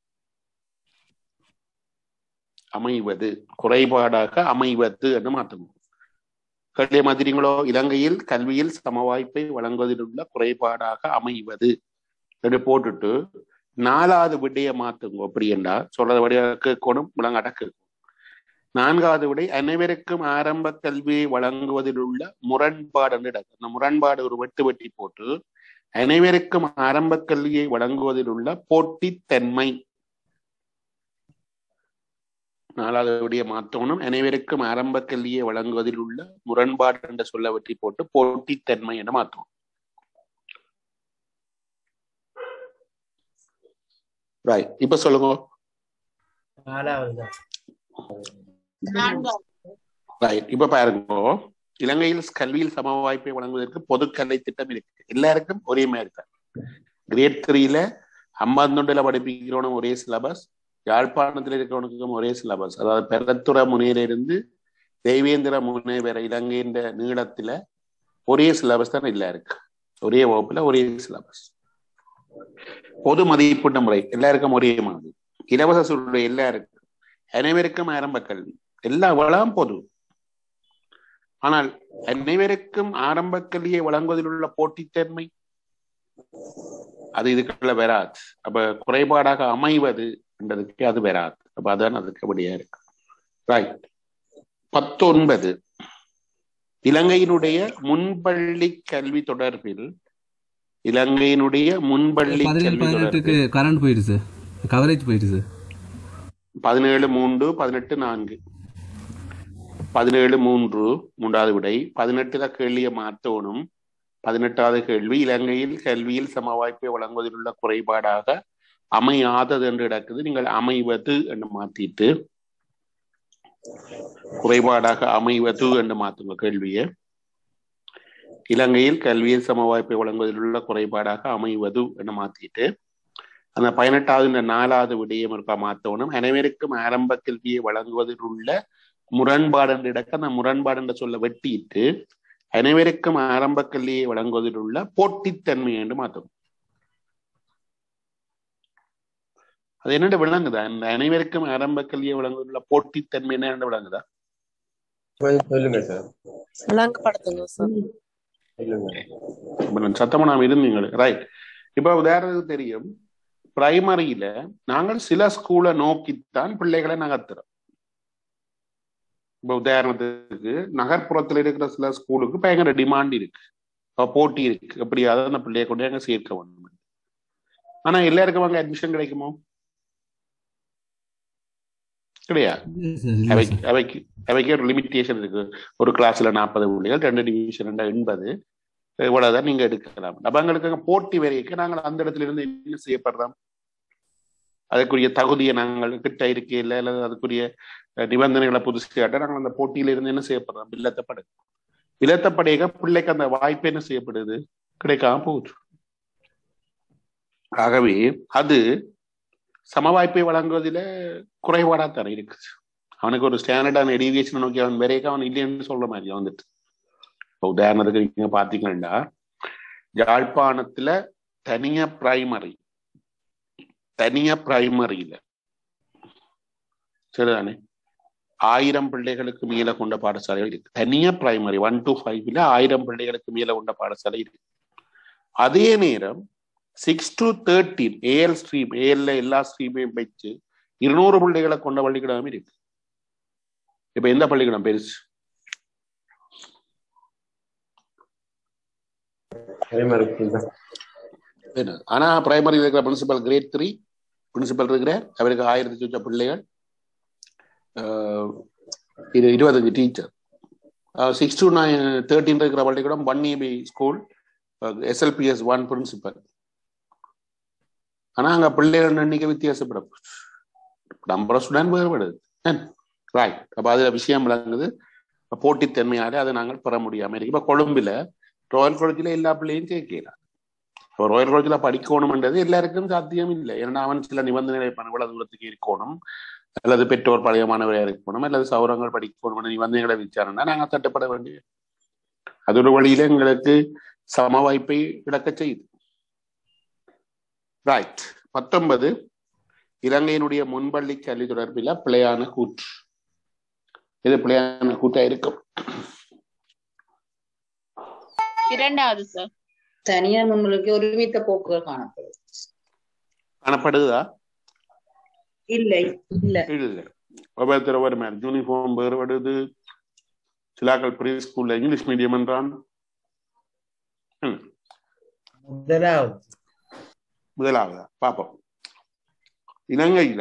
அமைவது குறைபாடாக அமைவது என்று மாத்துங்க. கேள்வியை மாத்திரீங்களோ? இலங்கையில் கல்வியில் சமவாய்ப்பை வழங்குவதில் உள்ள குறைபாடாக அமைவது என்று போட்டுட்டு நாலாவது விடையை மாத்துங்க. அப்படி என்றா சொல்றத விட கேட்கணும், விளங்காட்ட கேட்கும். நான்காவது விடை, அனைவருக்கும் ஆரம்ப கல்வியை வழங்குவதில் உள்ள முரண்பாடு என்று இடக்கு. அந்த முரண்பாடு ஒரு வெட்டு வெட்டி போட்டு அனைவருக்கும் ஆரம்ப கல்வியை வழங்குவதில் உள்ள போட்டித்தன்மை, நாலாவது விடைய மாற்றணும். அனைவருக்கும் ஆரம்ப கல்வியை வழங்குவதில் உள்ள முரண்பாடு என்ற சொல்ல வெட்டி போட்டு போட்டித்தன்மை என மாற்றணும். ரைட், இப்ப சொல்லுங்க. ரைட், இப்ப பாருங்க, இலங்கையில் கல்வியில் சம வாய்ப்பை வழங்குவதற்கு பொது கல்வி திட்டம் இருக்கு. எல்லாருக்கும் ஒரே மாதிரி தான். கிரேட் த்ரீல அம்பாந்தொண்டில படிப்பிக்கிறவனும் ஒரே சிலபஸ், யாழ்ப்பாணத்தில் இருக்கிறவனுக்கும் ஒரே சிலபஸ். அதாவது பெரத்துற முனையிலிருந்து தெய்வேந்திர முனை வரை இலங்கையின் நீளத்துல ஒரே சிலபஸ் தான் இல்ல இருக்கு. ஒரே வகுப்புல ஒரே சிலபஸ். பொது மதிப்பீட்டு முறை எல்லாருக்கும் ஒரே மாதிரி. இலவச சூழ்நிலை எல்லாருக்கும், அனைவருக்கும் ஆரம்ப கல்வி, எல்லா வளம் பொது. ஆனால் அனைவருக்கும் ஆரம்ப கல்வியை வழங்குவதில் உள்ள போட்டித்தன்மை அது இதுக்குள்ள வராது. அப்ப குறைபாடாக அமைவது என்றதுக்கு அது வராது. அப்ப அதான் அதுக்கு அப்படியா இருக்கு. ரைட். பத்தொன்பது, இலங்கையினுடைய முன்பள்ளி கல்வி தொடர்பில் இலங்கையினுடைய முன்பள்ளி கல்வி தொடர்பில் கரண்ட் போயிடுச்சு, கவரேஜ் போயிடுச்சு. பதினேழு மூன்று பதினெட்டு நான்கு பதினேழு மூன்று மூன்றாவது விடை. பதினெட்டுல கேள்வியை மாற்றணும். பதினெட்டாவது கேள்வி, இலங்கையில் கல்வியில் சமவாய்ப்பை வழங்குவதில் உள்ள குறைபாடாக அமையாதது என்று கிடக்குது. நீங்கள் அமைவது என்று மாத்திட்டு குறைபாடாக அமைவது என்று மாத்துங்க கேள்வியை. இலங்கையில் கல்வியில் சமவாய்ப்பை வழங்குவதில் உள்ள குறைபாடாக அமைவது என்று மாத்திட்டு அந்த பதினெட்டாவது இந்த நாலாவது விடயம் இருக்கா மாத்தவனும். அனைவருக்கும் ஆரம்ப கல்வியை வழங்குவதில் உள்ள முரண்பாடு என்று இடக்க அந்த முரண்பாடு என்று சொல்ல வெட்டிட்டு அனைவருக்கும் ஆரம்ப கல்வியை வழங்குவதில் உள்ள போட்டித்தன்மை என்று மாத்தவும். அது என்னென்ன விளங்குதா? இந்த அனைவருக்கும் ஆரம்ப கல்வியை வழங்குவதில் உள்ள போட்டித்தன்மை என்ன விளங்குதா? சொல்லுங்க சார். சத்தமா நாம் இருந்தீங்களே. ரைட். இப்ப உதாரணத்துக்கு தெரியும், பிரைமரியில நாங்கள் சில ஸ்கூலை நோக்கித்தான் பிள்ளைகளை நகர்த்துறோம். இப்ப உதாரணத்துக்கு நகர்ப்புறத்துல இருக்கிற சில ஸ்கூலுக்கு பயங்கர டிமாண்ட் இருக்கு, போட்டி இருக்கு. எப்படியாவது அந்த பிள்ளைய கொண்டு அங்க சேர்க்க வேண்டும். ஆனா எல்லாருக்கும் அங்க அட்மிஷன் கிடைக்குமோ? கிடையாது. அவைக்கு அவைக்கு அவைக்கு ஒரு லிமிட்டேஷன் இருக்கு. ஒரு கிளாஸ்ல நாற்பது பிள்ளைகள், ரெண்டு டிவிஷன் எண்பது. இவ்வளவுதான் நீங்க எடுக்கலாம். அப்ப எங்களுக்கு போட்டி வரைக்கும் நாங்கள் அந்த இடத்துல இருந்து என்ன செய்யப்படுறோம், அதுக்குரிய தகுதியை நாங்கள் கிட்ட இருக்கையில் அல்லது அதுக்குரிய நிபந்தனைகளை புதுசு காட்ட நாங்கள் அந்த போட்டியில இருந்து என்ன செய்யப்படுறோம், வில்லத்தப்படு விலத்தப்படையாக பிள்ளைக்கு அந்த வாய்ப்பு என்ன செய்யப்படுது, கிடைக்காம போகுது. ஆகவே அது சம வாய்ப்பை வழங்குவதில் குறைபாடாத்தானே இருக்குது. அவனுக்கு ஒரு ஸ்டாண்டர்டான எடிகேஷன் நோக்கி அவன் வரைக்கும் அவன் இல்லைன்னு சொல்ற மாதிரி வந்துட்டு. உதாரணத்துக்கு நீங்க பாத்தீங்கன்னா யாழ்ப்பாணத்துல தனியா பிரைமரி தனியா பிரைமரியில சரிதானே ஆயிரம் பிள்ளைகளுக்கு மேல கொண்ட பாடசாலைகள் இருக்கு. தனியா பிரைமரி ஒன் டு ஃபைவ்ல ஆயிரம் பிள்ளைகளுக்கு மேல கொண்ட பாடசாலை இருக்கு. அதே நேரம் six to thirteen AL stream ஏஎல்ல எல்லா ஸ்ட்ரீமையும் வச்சு இருநூறு பிள்ளைகளை கொண்ட பள்ளிக்கூடம் இருக்கு. இப்ப எந்த பள்ளிக்கூடம் பெருசு? ஆனா பிரைமரி இருக்கிற பிரின்சிபல் கிரேட் த்ரீ பிரின்சிபல் இருக்கிறார். அவருக்கு ஆயிரத்தி சொச்ச பிள்ளைகள், இருபத்தஞ்சு teacher. Six to nine thirteen இருக்கிற பள்ளிக்கூடம் one AB school, SLPS one principal. ஆனா அங்க பிள்ளைகள் எண்ணிக்கை வித்தியாசப்படும், நம்பர் ஸ்டூடெண்ட் வேறுபடுது. ரைட். அப்ப அதுல விஷயம் விளங்குது, போட்டித்தன்மையாலே அதை நாங்கள் பெற முடியாம இருக்கு. இப்ப கொழும்புல ராயல் காலேஜ்ல எல்லா பிள்ளையும் சேர்க்கலாம். இப்போ ராயல் காலேஜ்ல படிக்கணும்ன்றது எல்லாருக்கும் சாத்தியம் இல்லை. ஏன்னா அவன் சில நிபந்தனைகளை இவ்வளவு தூரத்துக்கு இருக்கணும், அல்லது பெற்றோர் பழைய மாணவராக இருக்கணும், அல்லது சௌரங்கள் படிக்கணும் நிபந்தனைகளை விசாரணா நாங்கள் தட்டுப்பட வேண்டிய அது ஒரு வழியில எங்களுக்கு சம வாய்ப்பை இழக்க செய்யுது. ரைட். பத்தொன்பது இலங்கையினுடைய முன்பள்ளி கல்வி தொடர்பில் பிழையான கூற்று. இது பிழையான கூற்றா இருக்கும். இரண்டாவது சார், தனியார் முன்மொழிக்கு ஒருமித்த போக்குகள் காணப்படுது. காணப்படுதா? இல்லை இல்ல இல்ல. ஒவ்வொருத்தர் ஒவ்வொரு மாதிரி யூனிஃபார்ம் வேறுபடுது. சிலாக்கள் ப்ரீ ஸ்கூல்ல இங்கிலீஷ் மீடியம் என்றான். முதலாவது முதலாவதா பாப்போம். இலங்கையில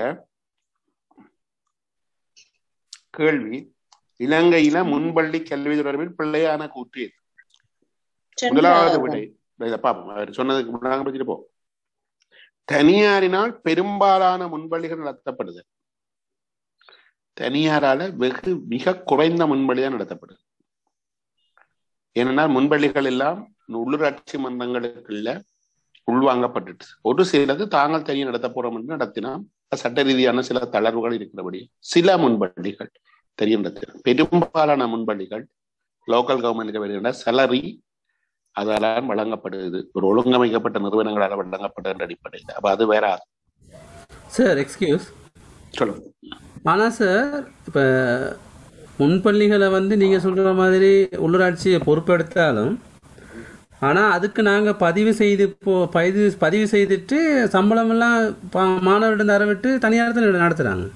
கேள்வி, இலங்கையில முன்பள்ளி கல்வி தொடர்பில் பிள்ளையான கூற்று எது? முதலாவது விடை பாப்போம். அவர் சொன்னதுக்கு முன்னாக படிச்சுட்டு போ. தனியாரினால் பெரும்பாலான முன்பள்ளிகள் நடத்தப்படுது. தனியாரால வெகு மிக குறைந்த முன்பள்ளிதான் நடத்தப்படுது. ஏனென்றால் முன்பள்ளிகள் எல்லாம் உள்ளூராட்சி மன்றங்களுக்குள்ள உள்வாங்கப்பட்டுட்டு, ஒரு சிலது தாங்கள் தனியாக நடத்த போறோம் என்று நடத்தினா சட்ட ரீதியான சில தளர்வுகள் இருக்கிறபடி சில முன்பள்ளிகள் தெரிய நடத்தின. பெரும்பாலான முன்பள்ளிகள் லோக்கல் கவர்மெண்ட்டுக்கு வருகின்ற சலரி அதால் வழங்கப்படுது, ஒரு ஒழுங்கமைக்கப்பட்ட நிறுவனங்களால் வழங்கப்படுகின்ற அடிப்படையில். அப்ப அது வேற. சார் எக்ஸ்கியூஸ் சொல்லுங்க. ஆனால் சார் இப்போ முன்பள்ளிகளை வந்து நீங்கள் சொல்கிற மாதிரி உள்ளூராட்சியை பொறுப்பெடுத்தாலும், ஆனால் அதுக்கு நாங்கள் பதிவு செய்து இப்போ பதிவு பதிவு செய்துட்டு சம்பளமெல்லாம் மாணவர்கிட்ட தரவிட்டு தனியார் தான் நடத்துகிறாங்க.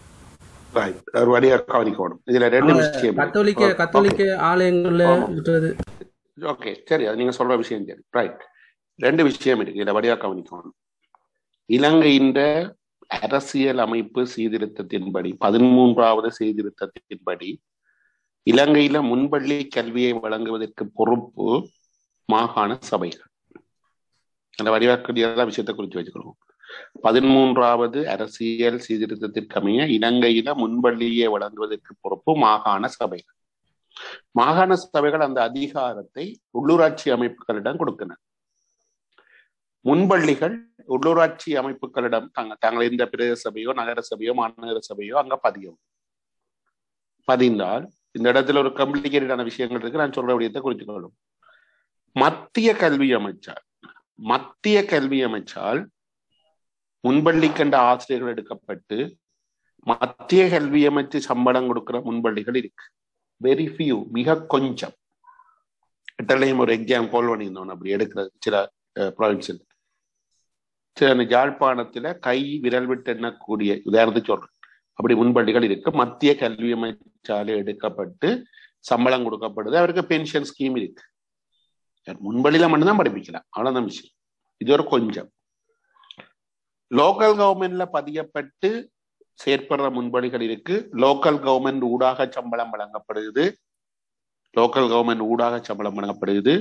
கத்தோலிக்க கத்தோலிக்க ஆலயங்கள்ல விட்டுறது. ஓகே, சரி, அது நீங்க சொல்ற விஷயம் சரி. ரைட். ரெண்டு விஷயம் இருக்கு, இதை வழியா கவனிக்கணும். இலங்கையின் அரசியல் அமைப்பு சீர்திருத்தத்தின்படி, பதிமூன்றாவது சீர்திருத்தத்தின்படி இலங்கையில முன்பள்ளி கல்வியை வழங்குவதற்கு பொறுப்பு மாகாண சபைகள். அந்த வடிவாக்க விஷயத்தை குறித்து வச்சுக்கணும். பதிமூன்றாவது அரசியல் சீர்திருத்தத்திற்கமைய இலங்கையில முன்பள்ளியை வழங்குவதற்கு பொறுப்பு மாகாண சபைகள். மாகாண சபைகள் அந்த அதிகாரத்தை உள்ளூராட்சி அமைப்புகளிடம் கொடுக்கின்றன. முன்பள்ளிகள் உள்ளூராட்சி அமைப்புகளிடம் தாங்க தாங்கள் எந்த பிரதேச சபையோ நகர சபையோ மாநகர சபையோ அங்க பதியும். பதிந்தால் இந்த இடத்துல ஒரு காம்ப்ளிகேட்டடான விஷயங்கள் இருக்கு, நான் சொல்ற விடயத்தை குறித்துக்கொள்ளும். மத்திய கல்வி அமைச்சால் மத்திய கல்வி அமைச்சால் முன்பள்ளி கண்ட ஆசிரியர்கள் எடுக்கப்பட்டு மத்திய கல்வி அமைச்சு சம்பளம் கொடுக்கிற முன்பள்ளிகள் இருக்கு. வெரி ஃபியூ, மிக கொஞ்சம். இட்டலையும் ஒரு எக்ஸாம் கால் பண்ணியிருந்தோம் அப்படி எடுக்கிறது சில ப்ராவின்ஸில். சில யாழ்ப்பாணத்துல கை விரல் விட்டு எண்ணக்கூடிய உதாரணத்துக்கு சொல்றேன், அப்படி முன்பள்ளிகள் இருக்கு. மத்திய கல்வி அமைச்சாலே எடுக்கப்பட்டு சம்பளம் கொடுக்கப்படுது. அவருக்கு பென்ஷன் ஸ்கீம் இருக்கு. முன்பள்ளியில மட்டும்தான் படிப்பிக்கலாம், அவ்வளவுதான் விஷயம். இது ஒரு கொஞ்சம். லோக்கல் கவர்மெண்ட்ல பதியப்பட்டு செயற்படுற முன்பள்ளிகள் இருக்கு. லோக்கல் கவர்மெண்ட் ஊடாக சம்பளம் வழங்கப்படுகிறது. லோக்கல் கவர்மெண்ட் ஊடாக சம்பளம் வழங்கப்படுகிறது.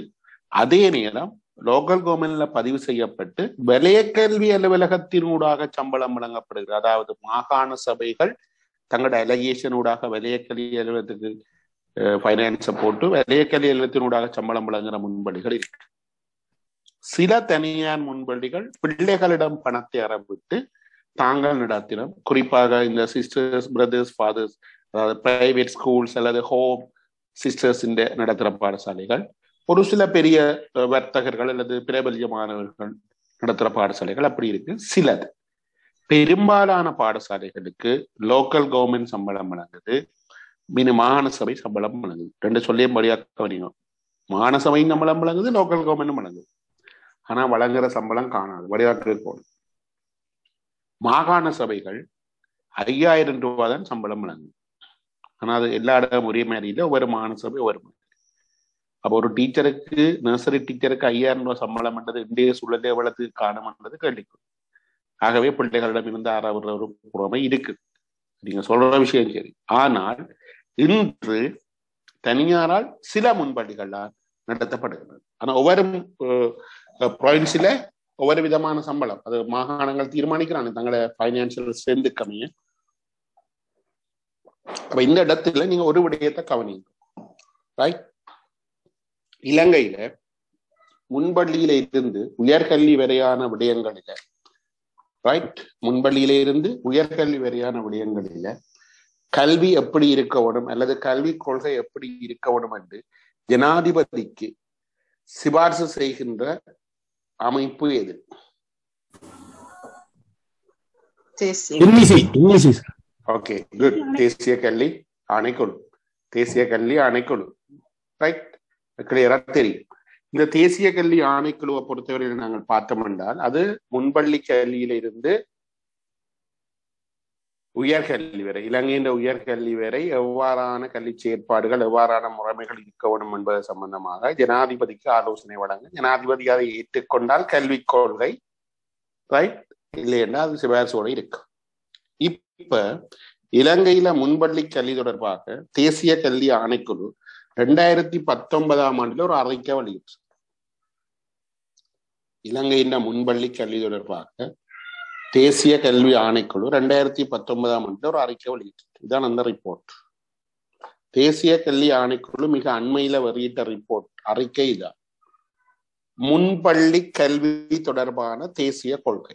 அதே நேரம் லோக்கல் கவர்மெண்ட்ல பதிவு செய்யப்பட்டு வலய கல்வி அலுவலகத்தினூடாக சம்பளம் வழங்கப்படுகிறது. அதாவது மாகாண சபைகள் தங்களோட அலிகேஷனூடாக வலய கல்வி அலுவலகத்துக்கு பைனான்ஸை போட்டு வலய கல்வி அலுவலகத்தினூடாக சம்பளம் வழங்குகிற முன்பள்ளிகள் இருக்கு. சில தனியார் முன்பள்ளிகள் பிள்ளைகளிடம் பணத்தை அறவிட்டு தாங்கள் நடத்தினோம். குறிப்பாக இந்த சிஸ்டர்ஸ், பிரதர்ஸ், ஃபாதர்ஸ், அதாவது பிரைவேட் ஸ்கூல்ஸ் அல்லது ஹோம் சிஸ்டர்ஸ் நடத்துகிற பாடசாலைகள், ஒரு சில பெரிய வர்த்தகர்கள் அல்லது பிரபல்யமானவர்கள் நடத்துகிற பாடசாலைகள் அப்படி இருக்கு. சிலது பெரும்பாலான பாடசாலைகளுக்கு லோக்கல் கவர்மெண்ட் சம்பளம் வழங்குது, மீன் மாகாண சபை சம்பளம் வழங்குது. ரெண்டு சொல்லியும் வழியாக வரீங்க. மாகாண சபையும் சம்பளம் வழங்குது, லோக்கல் கவர்மெண்ட்டும் வழங்குது. ஆனா வழங்குற சம்பளம் காணாது, வழிகாட்டு போகணும். மாகாண சபைகள் ஐயாயிரம் ரூபாய் தான் சம்பளம் வழங்குது. ஆனா அது எல்லா இடம் ஒரே மாதிரி இல்லை, ஒவ்வொரு மாகாண சபை ஒவ்வொரு மாதிரி. அப்போ ஒரு டீச்சருக்கு, நர்சரி டீச்சருக்கு ஐயாயிரம் ரூபாய் சம்பளம் என்றது இந்திய சூழலே வளர்த்து காணும்ன்றது கேள்விக்கும். ஆகவே பிள்ளைகளிடம் இருந்து ஆறாவது ஒரு புறமை இருக்கு. நீங்க சொல்ற விஷயம் சரி. ஆனால் இன்று தனியாரால் சில முன்பள்ளிகளால் நடத்தப்படுகிறது. ஆனா ஒவ்வொரு ப்ராவின்ஸ்ல ஒவ்வொரு விதமான சம்பளம் அது மாகாணங்கள் தீர்மானிக்கிறாங்க தங்களோட பைனான்சியல் ஸ்ட்ரென்த் கம்மிய. அப்ப இந்த இடத்துல நீங்க ஒரு விடயத்தை கவனிங்க. ரைட், இலங்கையில முன்பள்ளியில இருந்து உயர்கல்வி வரையான விடயங்களில ரைட் முன்பள்ளியில இருந்து உயர்கல்வி வரையான விடயங்களில கல்வி எப்படி இருக்க வேண்டும் அல்லது கல்வி கொள்கை எப்படி இருக்க வேண்டும் என்று ஜனாதிபதிக்கு சிபார்சு செய்கின்ற அமைப்பு எது? Okay, good. தேசிய கல்வி ஆணைக்குழு. தேசிய கல்வி ஆணைக்குழு. ரைட், கிளியரா தெரியும். இந்த தேசிய கல்வி ஆணைக்குழுவை பொறுத்தவரையில் நாங்கள் பார்த்தோம் என்றால் அது முன்பள்ளி கல்வியில இருந்து உயர்கல்வி வரை, இலங்கையின் உயர்கல்வி வரை எவ்வாறான கல்வி செயற்பாடுகள் எவ்வாறான முறைமைகள் இருக்க வேண்டும் என்பது சம்பந்தமாக ஜனாதிபதிக்கு ஆலோசனை வழங்க, ஜனாதிபதி அதை ஏற்றுக்கொண்டால் கல்விக் கொள்கை ரைட், இல்லை என்றால் அது சிபாரிசோடு இருக்கு. இப்ப இலங்கையில முன்பள்ளி கல்வி தொடர்பாக தேசிய கல்வி ஆணைக்குழு ரெண்டாயிரத்தி பத்தொன்பதாம் ஆண்டுல ஒரு அறிக்கை வெளியிட்டு, இலங்கையின் முன்பள்ளி கல்வி தொடர்பாக தேசிய கல்வி ஆணைக்குழு ரெண்டாயிரத்தி பத்தொன்பதாம் ஆண்டுல ஒரு அறிக்கை வெளியிட்டு, இதுதான் அந்த ரிப்போர்ட். தேசிய கல்வி ஆணைக்குழு மிக அண்மையில வெளியிட்ட ரிப்போர்ட் அறிக்கை இதான், முன்பள்ளி கல்வி தொடர்பான தேசிய கொள்கை.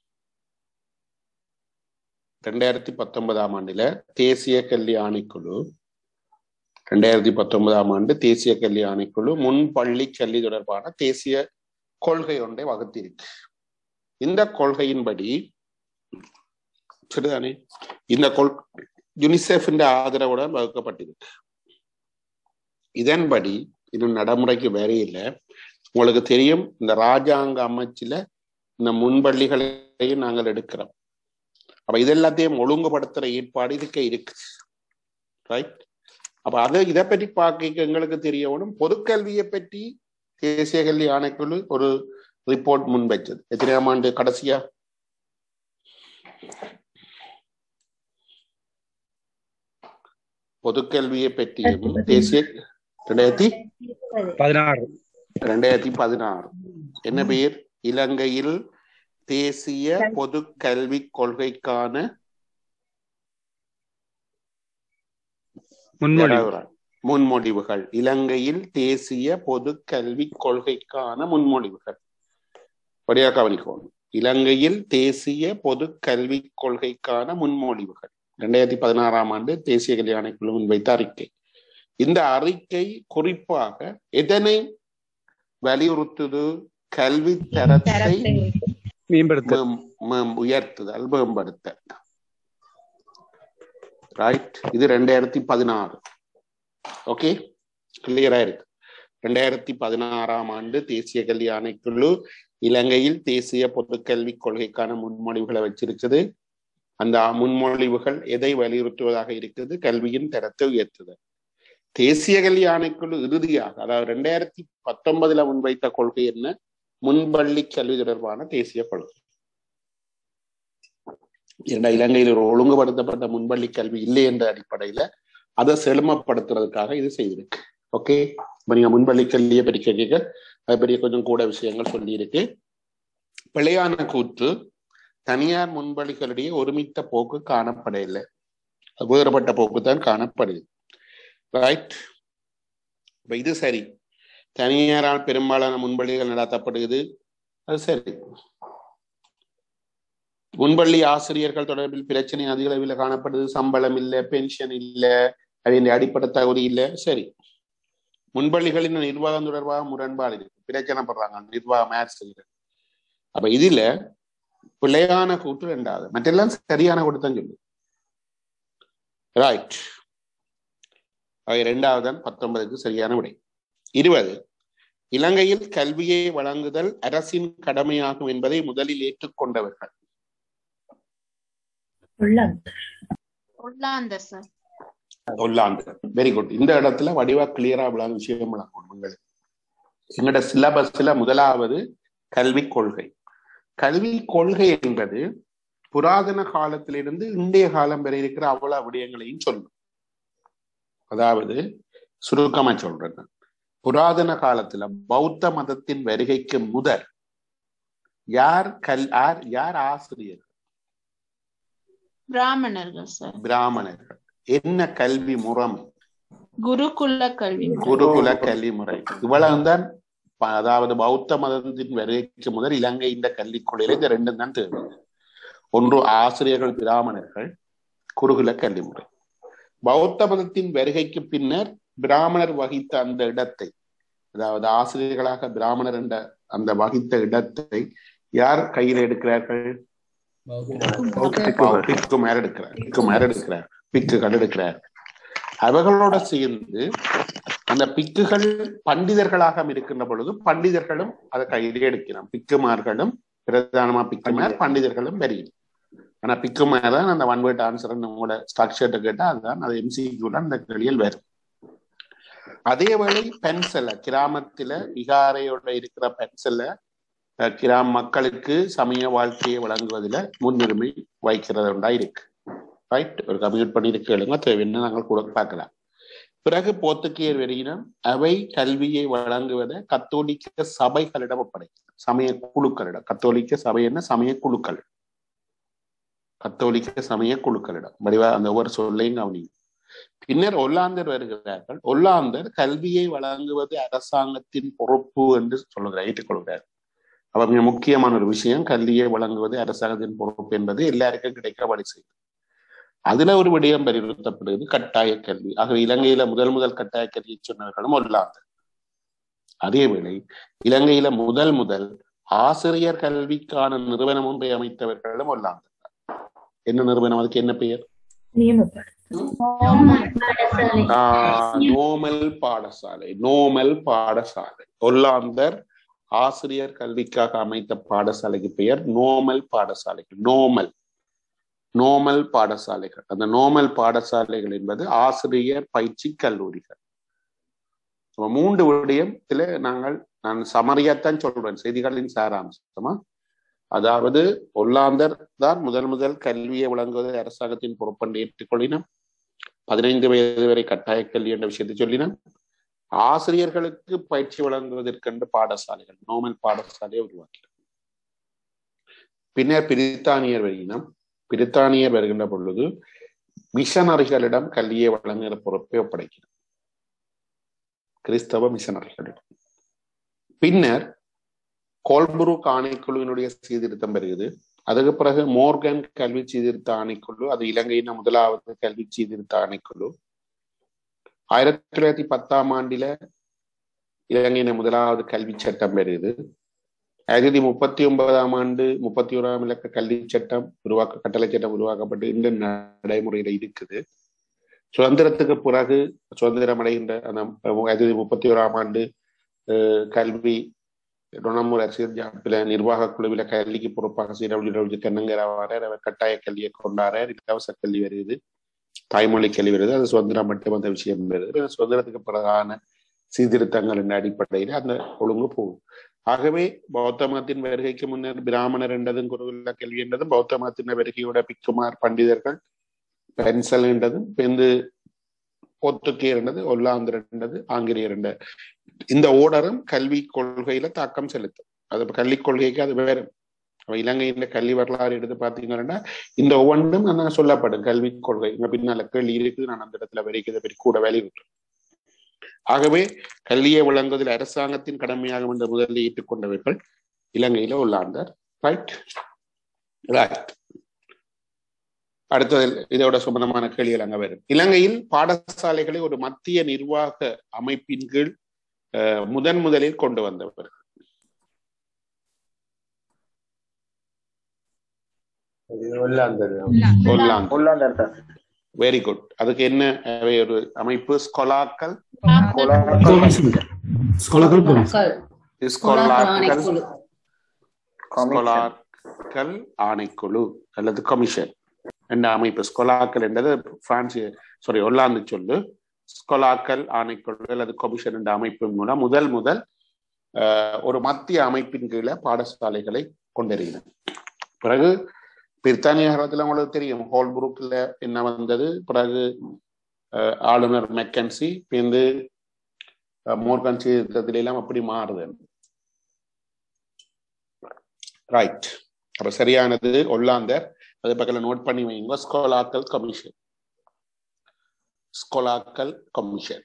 ரெண்டாயிரத்தி பத்தொன்பதாம் ஆண்டுல தேசிய கல்வி ஆணைக்குழு ரெண்டாயிரத்தி பத்தொன்பதாம் ஆண்டு தேசிய கல்வி ஆணைக்குழு முன்பள்ளி கல்வி தொடர்பான தேசிய கொள்கை ஒன்றை வகுத்திருக்கு. இந்த கொள்கையின்படி சரிதானே, இந்த கொள் யுனிசெஃப் ஆதரவுடன் வகுக்கப்பட்டிருக்கு. இதன்படி இன்னும் நடைமுறைக்கு வேற இல்லை. உங்களுக்கு தெரியும், இந்த ராஜாங்க அமைச்சுல இந்த முன்பள்ளிகளையும் நாங்கள் எடுக்கிறோம். அப்ப இதெல்லாத்தையும் ஒழுங்குபடுத்துற ஏற்பாடு இதுக்கு இருக்கு. ரைட், அப்ப அதை இதை பற்றி பார்க்க எங்களுக்கு தெரியணும். பொதுக்கல்வியை பற்றி தேசிய கல்வி ஆணைக்குழு ஒரு ரிப்போர்ட் முன்வைச்சது எத்தனையாம் ஆண்டு கடைசியா? பொதுக்கல்வியை பற்றியும் தேசிய ரெண்டாயிரத்தி பதினாறு ரெண்டாயிரத்தி பதினாறு என்ன பெயர்? இலங்கையில் தேசிய பொது கல்வி கொள்கைக்கான முன்மொழிவுகள். இலங்கையில் தேசிய பொது கல்வி கொள்கைக்கான முன்மொழிவுகள் படியாக கவனிக்கணும். இலங்கையில் தேசிய பொது கல்வி கொள்கைக்கான முன்மொழிவுகள் இரண்டாயிரத்தி பதினாறாம் ஆண்டு தேசிய கல்வி ஆணைக்குழு முன்வைத்த அறிக்கை. இந்த அறிக்கை குறிப்பாக எதனை வலியுறுத்துது? கல்வி தரத்தை உயர்த்துதல், மேம்படுத்த. ரைட், இது ரெண்டாயிரத்தி பதினாறு. ஓகே, கிளியரா இருக்கு. ரெண்டாயிரத்தி பதினாறாம் ஆண்டு தேசிய கல்வி ஆணைக்குழு இலங்கையில் தேசிய பொது கல்வி கொள்கைக்கான முன்மொழிவுகளை வச்சிருக்குது. அந்த முன்மொழிவுகள் எதை வலியுறுத்துவதாக இருக்குது? கல்வியின் தரத்தை உயர்த்துதல். தேசிய கல்வி ஆணைக்குழு இறுதியாக, அதாவது ரெண்டாயிரத்தி பத்தொன்பதுல முன்வைத்த கொள்கை என்ன? முன்பள்ளி கல்வி தொடர்பான தேசிய கொள்கை. இரண்டா இலங்கையில் ஒரு ஒழுங்குபடுத்தப்பட்ட முன்பள்ளி கல்வி இல்லை என்ற அடிப்படையில அதை செழுமப்படுத்துறதுக்காக இது செய்திருக்கு. ஓகே, இப்ப நீங்க முன்பள்ளி கல்வியை பற்றி கேட்க அது பெரிய கொஞ்சம் கூட விஷயங்கள் சொல்லியிருக்கு. பிழையான கூற்று, தனியார் முன்வழிகளிடையே ஒருமித்த போக்கு காணப்படவில்லை, வேறுபட்ட போக்கு தான் காணப்படுது. ரைட், இது சரி. தனியாரால் பெரும்பாலான முன்வழிகள் நடத்தப்படுகிறது, அது சரி. முன்பள்ளி ஆசிரியர்கள் தொடர்பில் பிரச்சனை அதிக அளவில் காணப்படுது, சம்பளம் இல்லை, பென்ஷன் இல்லை, அதன் அடிப்படை தகுதி இல்லை, சரி. முன்பள்ளிகளின் நிர்வாகம் தொடர்பாக முரண்பாடு இருக்கு, பிரச்சனை படுறாங்க நிர்வாகம் ஆசிரியர்கள். அப்ப இதுல பிழையான கூற்று ரெண்டாவது, மற்றெல்லாம் சரியான கூட்டு தான் சொல்லு. ரைட், அவை இரண்டாவது தான் பத்தொன்பதுக்கு சரியான விடை. இருபது, இலங்கையில் கல்வியை வழங்குதல் அரசின் கடமையாகும் என்பதை முதலில் ஏற்றுக்கொண்டவர்கள். Very good. இந்த இடத்துல வடிவா கிளியரா விளங்க விஷயம் விளங்கணும். எங்களோட சிலபஸ்ல முதலாவது கல்வி கொள்கை. கல்வி கொள்கை என்பது புராதன காலத்திலிருந்து இன்றைய காலம் வரை இருக்கிற அவ்வளவு விடயங்களையும் சொல்லும். அதாவது சுருக்கமா சொல்றேன், புராதன காலத்துல பௌத்த மதத்தின் வருகைக்கு முதல் யார் கல் யார் யார் ஆசிரியர்? பிராமணர்கள் சார். பிராமணர்கள். என்ன கல்வி முறைமை? குருகுல கல்வி குருகுல கல்வி முறை. இவ்வளவுதான். அதாவது பௌத்த மதத்தின் வருகைக்கு முதல் இலங்கை இந்த கல்வி கொள்கையில இந்த ரெண்டும் தான் தேவை. ஒன்று ஆசிரியர்கள் பிராமணர்கள், குருகுல கல்வி முறை. பௌத்த மதத்தின் வருகைக்கு பின்னர் பிராமணர் வகித்த அந்த இடத்தை, அதாவது ஆசிரியர்களாக பிராமணர் என்ற அந்த வகித்த இடத்தை யார் கையில் எடுக்கிறார்கள்? பிக்குமார் எடுக்கிறார் பிக்குமார் எடுக்கிறார் பிக்குகள் எடுக்கிறார். அவர்களோட சேர்ந்து அந்த பிக்குகள் பண்டிதர்களாக இருக்கின்ற பொழுது பண்டிதர்களும் அதை கையிலே எடுக்கிறான். பிக்குமார்களும் பிரதானமா பிக்குமார், பண்டிதர்களும் வருகிறது. ஆனா பிக்குமார் தான் அந்த ஒன் வேர்ட் ஆன்சர் உங்களோட ஸ்ட்ரக்சர்ட்ட கேட்டா அதுதான் அது எம்சிக்யூல அந்த கேள்வியில் வரும். அதே வேளை பென்சில கிராமத்துல விகாரையோட இருக்கிற பென்சில கிராம மக்களுக்கு சமய வாழ்க்கையை வழங்குவதில் முன்னுரிமை வைக்கிறது உண்டா இருக்கு. ரைட், ஒரு கம்யூட் பண்ணியிருக்கேளுங்க, தேவைன்னு நாங்கள் கூட பார்க்கலாம். பிறகு போர்த்துகீயர் வரியினம் அவை கல்வியை வழங்குவதை கத்தோலிக்க சபைகளிடம் ஒப்படைக்கிறது, சமய குழுக்களிடம். கத்தோலிக்க சபை என்ன? சமய குழுக்கள். கத்தோலிக்க சமய குழுக்களிடம் வடிவா அந்த ஒவ்வொரு சொல்லையும் கவனியும். பின்னர் ஒல்லாந்தர் வருகிறார்கள். ஒல்லாந்தர் கல்வியை வழங்குவது அரசாங்கத்தின் பொறுப்பு என்று சொல்லுகிறார், ஏற்றுக்கொள்கிறார். அப்ப மிக முக்கியமான ஒரு விஷயம், கல்வியை வழங்குவது அரசாங்கத்தின் பொறுப்பு என்பது எல்லாருக்கும் கிடைக்கிற வழி செய்யும். அதுல ஒரு விடயம் வலியுறுத்தப்படுவது கட்டாய கல்வி. ஆகவே இலங்கையில முதல் முதல் கட்டாய கல்வியை சொன்னவர்களும் ஒல்லாந்தர். அதேவேளை இலங்கையில முதல் முதல் ஆசிரியர் கல்விக்கான நிறுவனம் ஒன்றை அமைத்தவர்களும் ஒல்லாந்தர். என்ன நிறுவனம்? அதுக்கு என்ன பெயர்? நோமல் பாடசாலை. நோமல் பாடசாலை. ஒல்லாந்தர் ஆசிரியர் கல்விக்காக அமைத்த பாடசாலைக்கு பெயர் நோமல் பாடசாலைகள். நோமல் நோமல் பாடசாலைகள். அந்த நோமல் பாடசாலைகள் என்பது ஆசிரியர் பயிற்சி கல்லூரிகள். மூன்று விடயத்துல நாங்கள் நான் சமரியாத்தான் சொல்றேன், செய்திகளின் சாராம்சமா. அதாவது ஒல்லாந்தர் தான் முதல் முதல் கல்வியை வழங்குவதை அரசாங்கத்தின் பொறுப்பென்று ஏற்றுக்கொள்ளினோம். பதினைந்து வயது வரை கட்டாய கல்வி என்ற விஷயத்தை சொல்லினோம். ஆசிரியர்களுக்கு பயிற்சி வழங்குவதற்கென்று பாடசாலைகள், நோமல் பாடசாலையை உருவாக்கினார். பின்னர் பிரித்தானியர் வருகினம். பிரித்தானியர் வருகின்ற பொழுது மிஷனரிகளிடம் கல்வியை வழங்குகிற பொறுப்பை ஒப்படைக்கிறார், கிறிஸ்தவ மிஷனரிகளிடம். பின்னர் கோல்புரூக் ஆணைக்குழுவினுடைய சீர்திருத்தம் வருகிறது. அதுக்கு பிறகு மோர்கன் கல்வி சீர்திருத்த ஆணைக்குழு, அது இலங்கையின் முதலாவது கல்வி சீர்திருத்த ஆணைக்குழு. ஆயிரத்தி தொள்ளாயிரத்தி பத்தாம் ஆண்டில இலங்கையின் முதலாவது கல்வி சட்டம் வருகிறது. ஆயிரத்தி முப்பத்தி ஒன்பதாம் ஆண்டு முப்பத்தி ஓராம் இலக்க கல்வி சட்டம் உருவாக்க கட்டளை சட்டம் உருவாக்கப்பட்டு இந்த நடைமுறையில இருக்குது. சுதந்திரத்துக்கு பிறகு சுதந்திரம் அடைகின்ற அந்த ஆயிரத்தி முப்பத்தி ஓராம் ஆண்டு கல்வி டொனமூர் அரசியல் ஜாப்பில நிர்வாக குழுவில கல்விக்கு பொறுப்பாக சீரவழி கண்ணங்கராவாரர். அவர் கட்டாய கல்வியை கொண்டாடுறார். இலவச கல்வி வருது, தாய்மொழி கல்வி வருது. அது சுதந்திரம் மட்டும் அந்த விஷயம் வருது. சுதந்திரத்துக்கு பிறகான சீர்திருத்தங்களின் அடிப்படையில அந்த ஒழுங்கு போகும். ஆகவே பௌத்த மதத்தின் வருகைக்கு முன்னர் பிராமணர் என்றதும் குருகுல கல்வி என்றதும், பௌத்த மதத்தின் வருகையோட பிக்குமார் பண்டிதர்கள் பென்சல் என்றதும், பெந்து போர்த்துகீயர் என்றது, ஒல்லாந்தர் என்றது, ஆங்கிலேயர் என்ற இந்த ஓடரும் கல்வி கொள்கையில தாக்கம் செலுத்தும். அது கல்வி கொள்கைக்கு அது வேற. இலங்கையின் கல்வி வரலாறு எடுத்து பார்த்தீங்கன்னா இந்த ஒவ்வொன்றும் நான் சொல்லப்படும் கல்வி கொள்கை இங்க பின்னால கேள்வி இருக்குது. நான் அந்த இடத்துல வரைக்கிறத பற்றி கூட வெளியிட்டேன். ஆகவே கல்வியை வழங்குவதில் அரசாங்கத்தின் கடமையாகும் என்ற முதலில் ஏற்றுக்கொண்டவர்கள் இலங்கையில உள்ளாந்தார். ரைட் ரைட் அடுத்தது இதோட சம்பந்தமான கேள்விகள் அங்க வரும். இலங்கையில் பாடசாலைகளை ஒரு மத்திய நிர்வாக அமைப்பின் கீழ் முதன் முதலில் கொண்டு வந்தவர். Very good. அதுக்கு என்ன ஒரு அமைப்பு? ஸ்கொலாக்கல் ஸ்கொலாக்கல் ஆணைக்குழு அல்லது கமிஷன் என்ற அமைப்பு. ஸ்கொலாக்கல் என்றது பிரான்ஸ் சாரி ஒல்லாந்து சொல்லு. ஸ்கொலாக்கல் ஆணைக்குழு அல்லது கமிஷன் என்ற அமைப்பின் மூலம் முதல் முதல் ஒரு மத்திய அமைப்பின் கீழே பாடசாலைகளை கொண்டிருக்கிறது. பிறகு பிரித்தானிய காலத்துல உங்களுக்கு தெரியும் ஹோல்புரூக்ல என்ன வந்தது. பிறகு ஆளுநர் மெக்கன்சி பிறந்து மோர்கன் சீர்திருத்தத்தில எல்லாம் அப்படி மாறுது. ரைட். அப்ப சரியானது ஒல்லாந்தர். அது பக்கத்துல நோட் பண்ணி வைங்க. ஸ்கொலாக்கல் கமிஷன். ஸ்கொலாக்கல் கமிஷன்.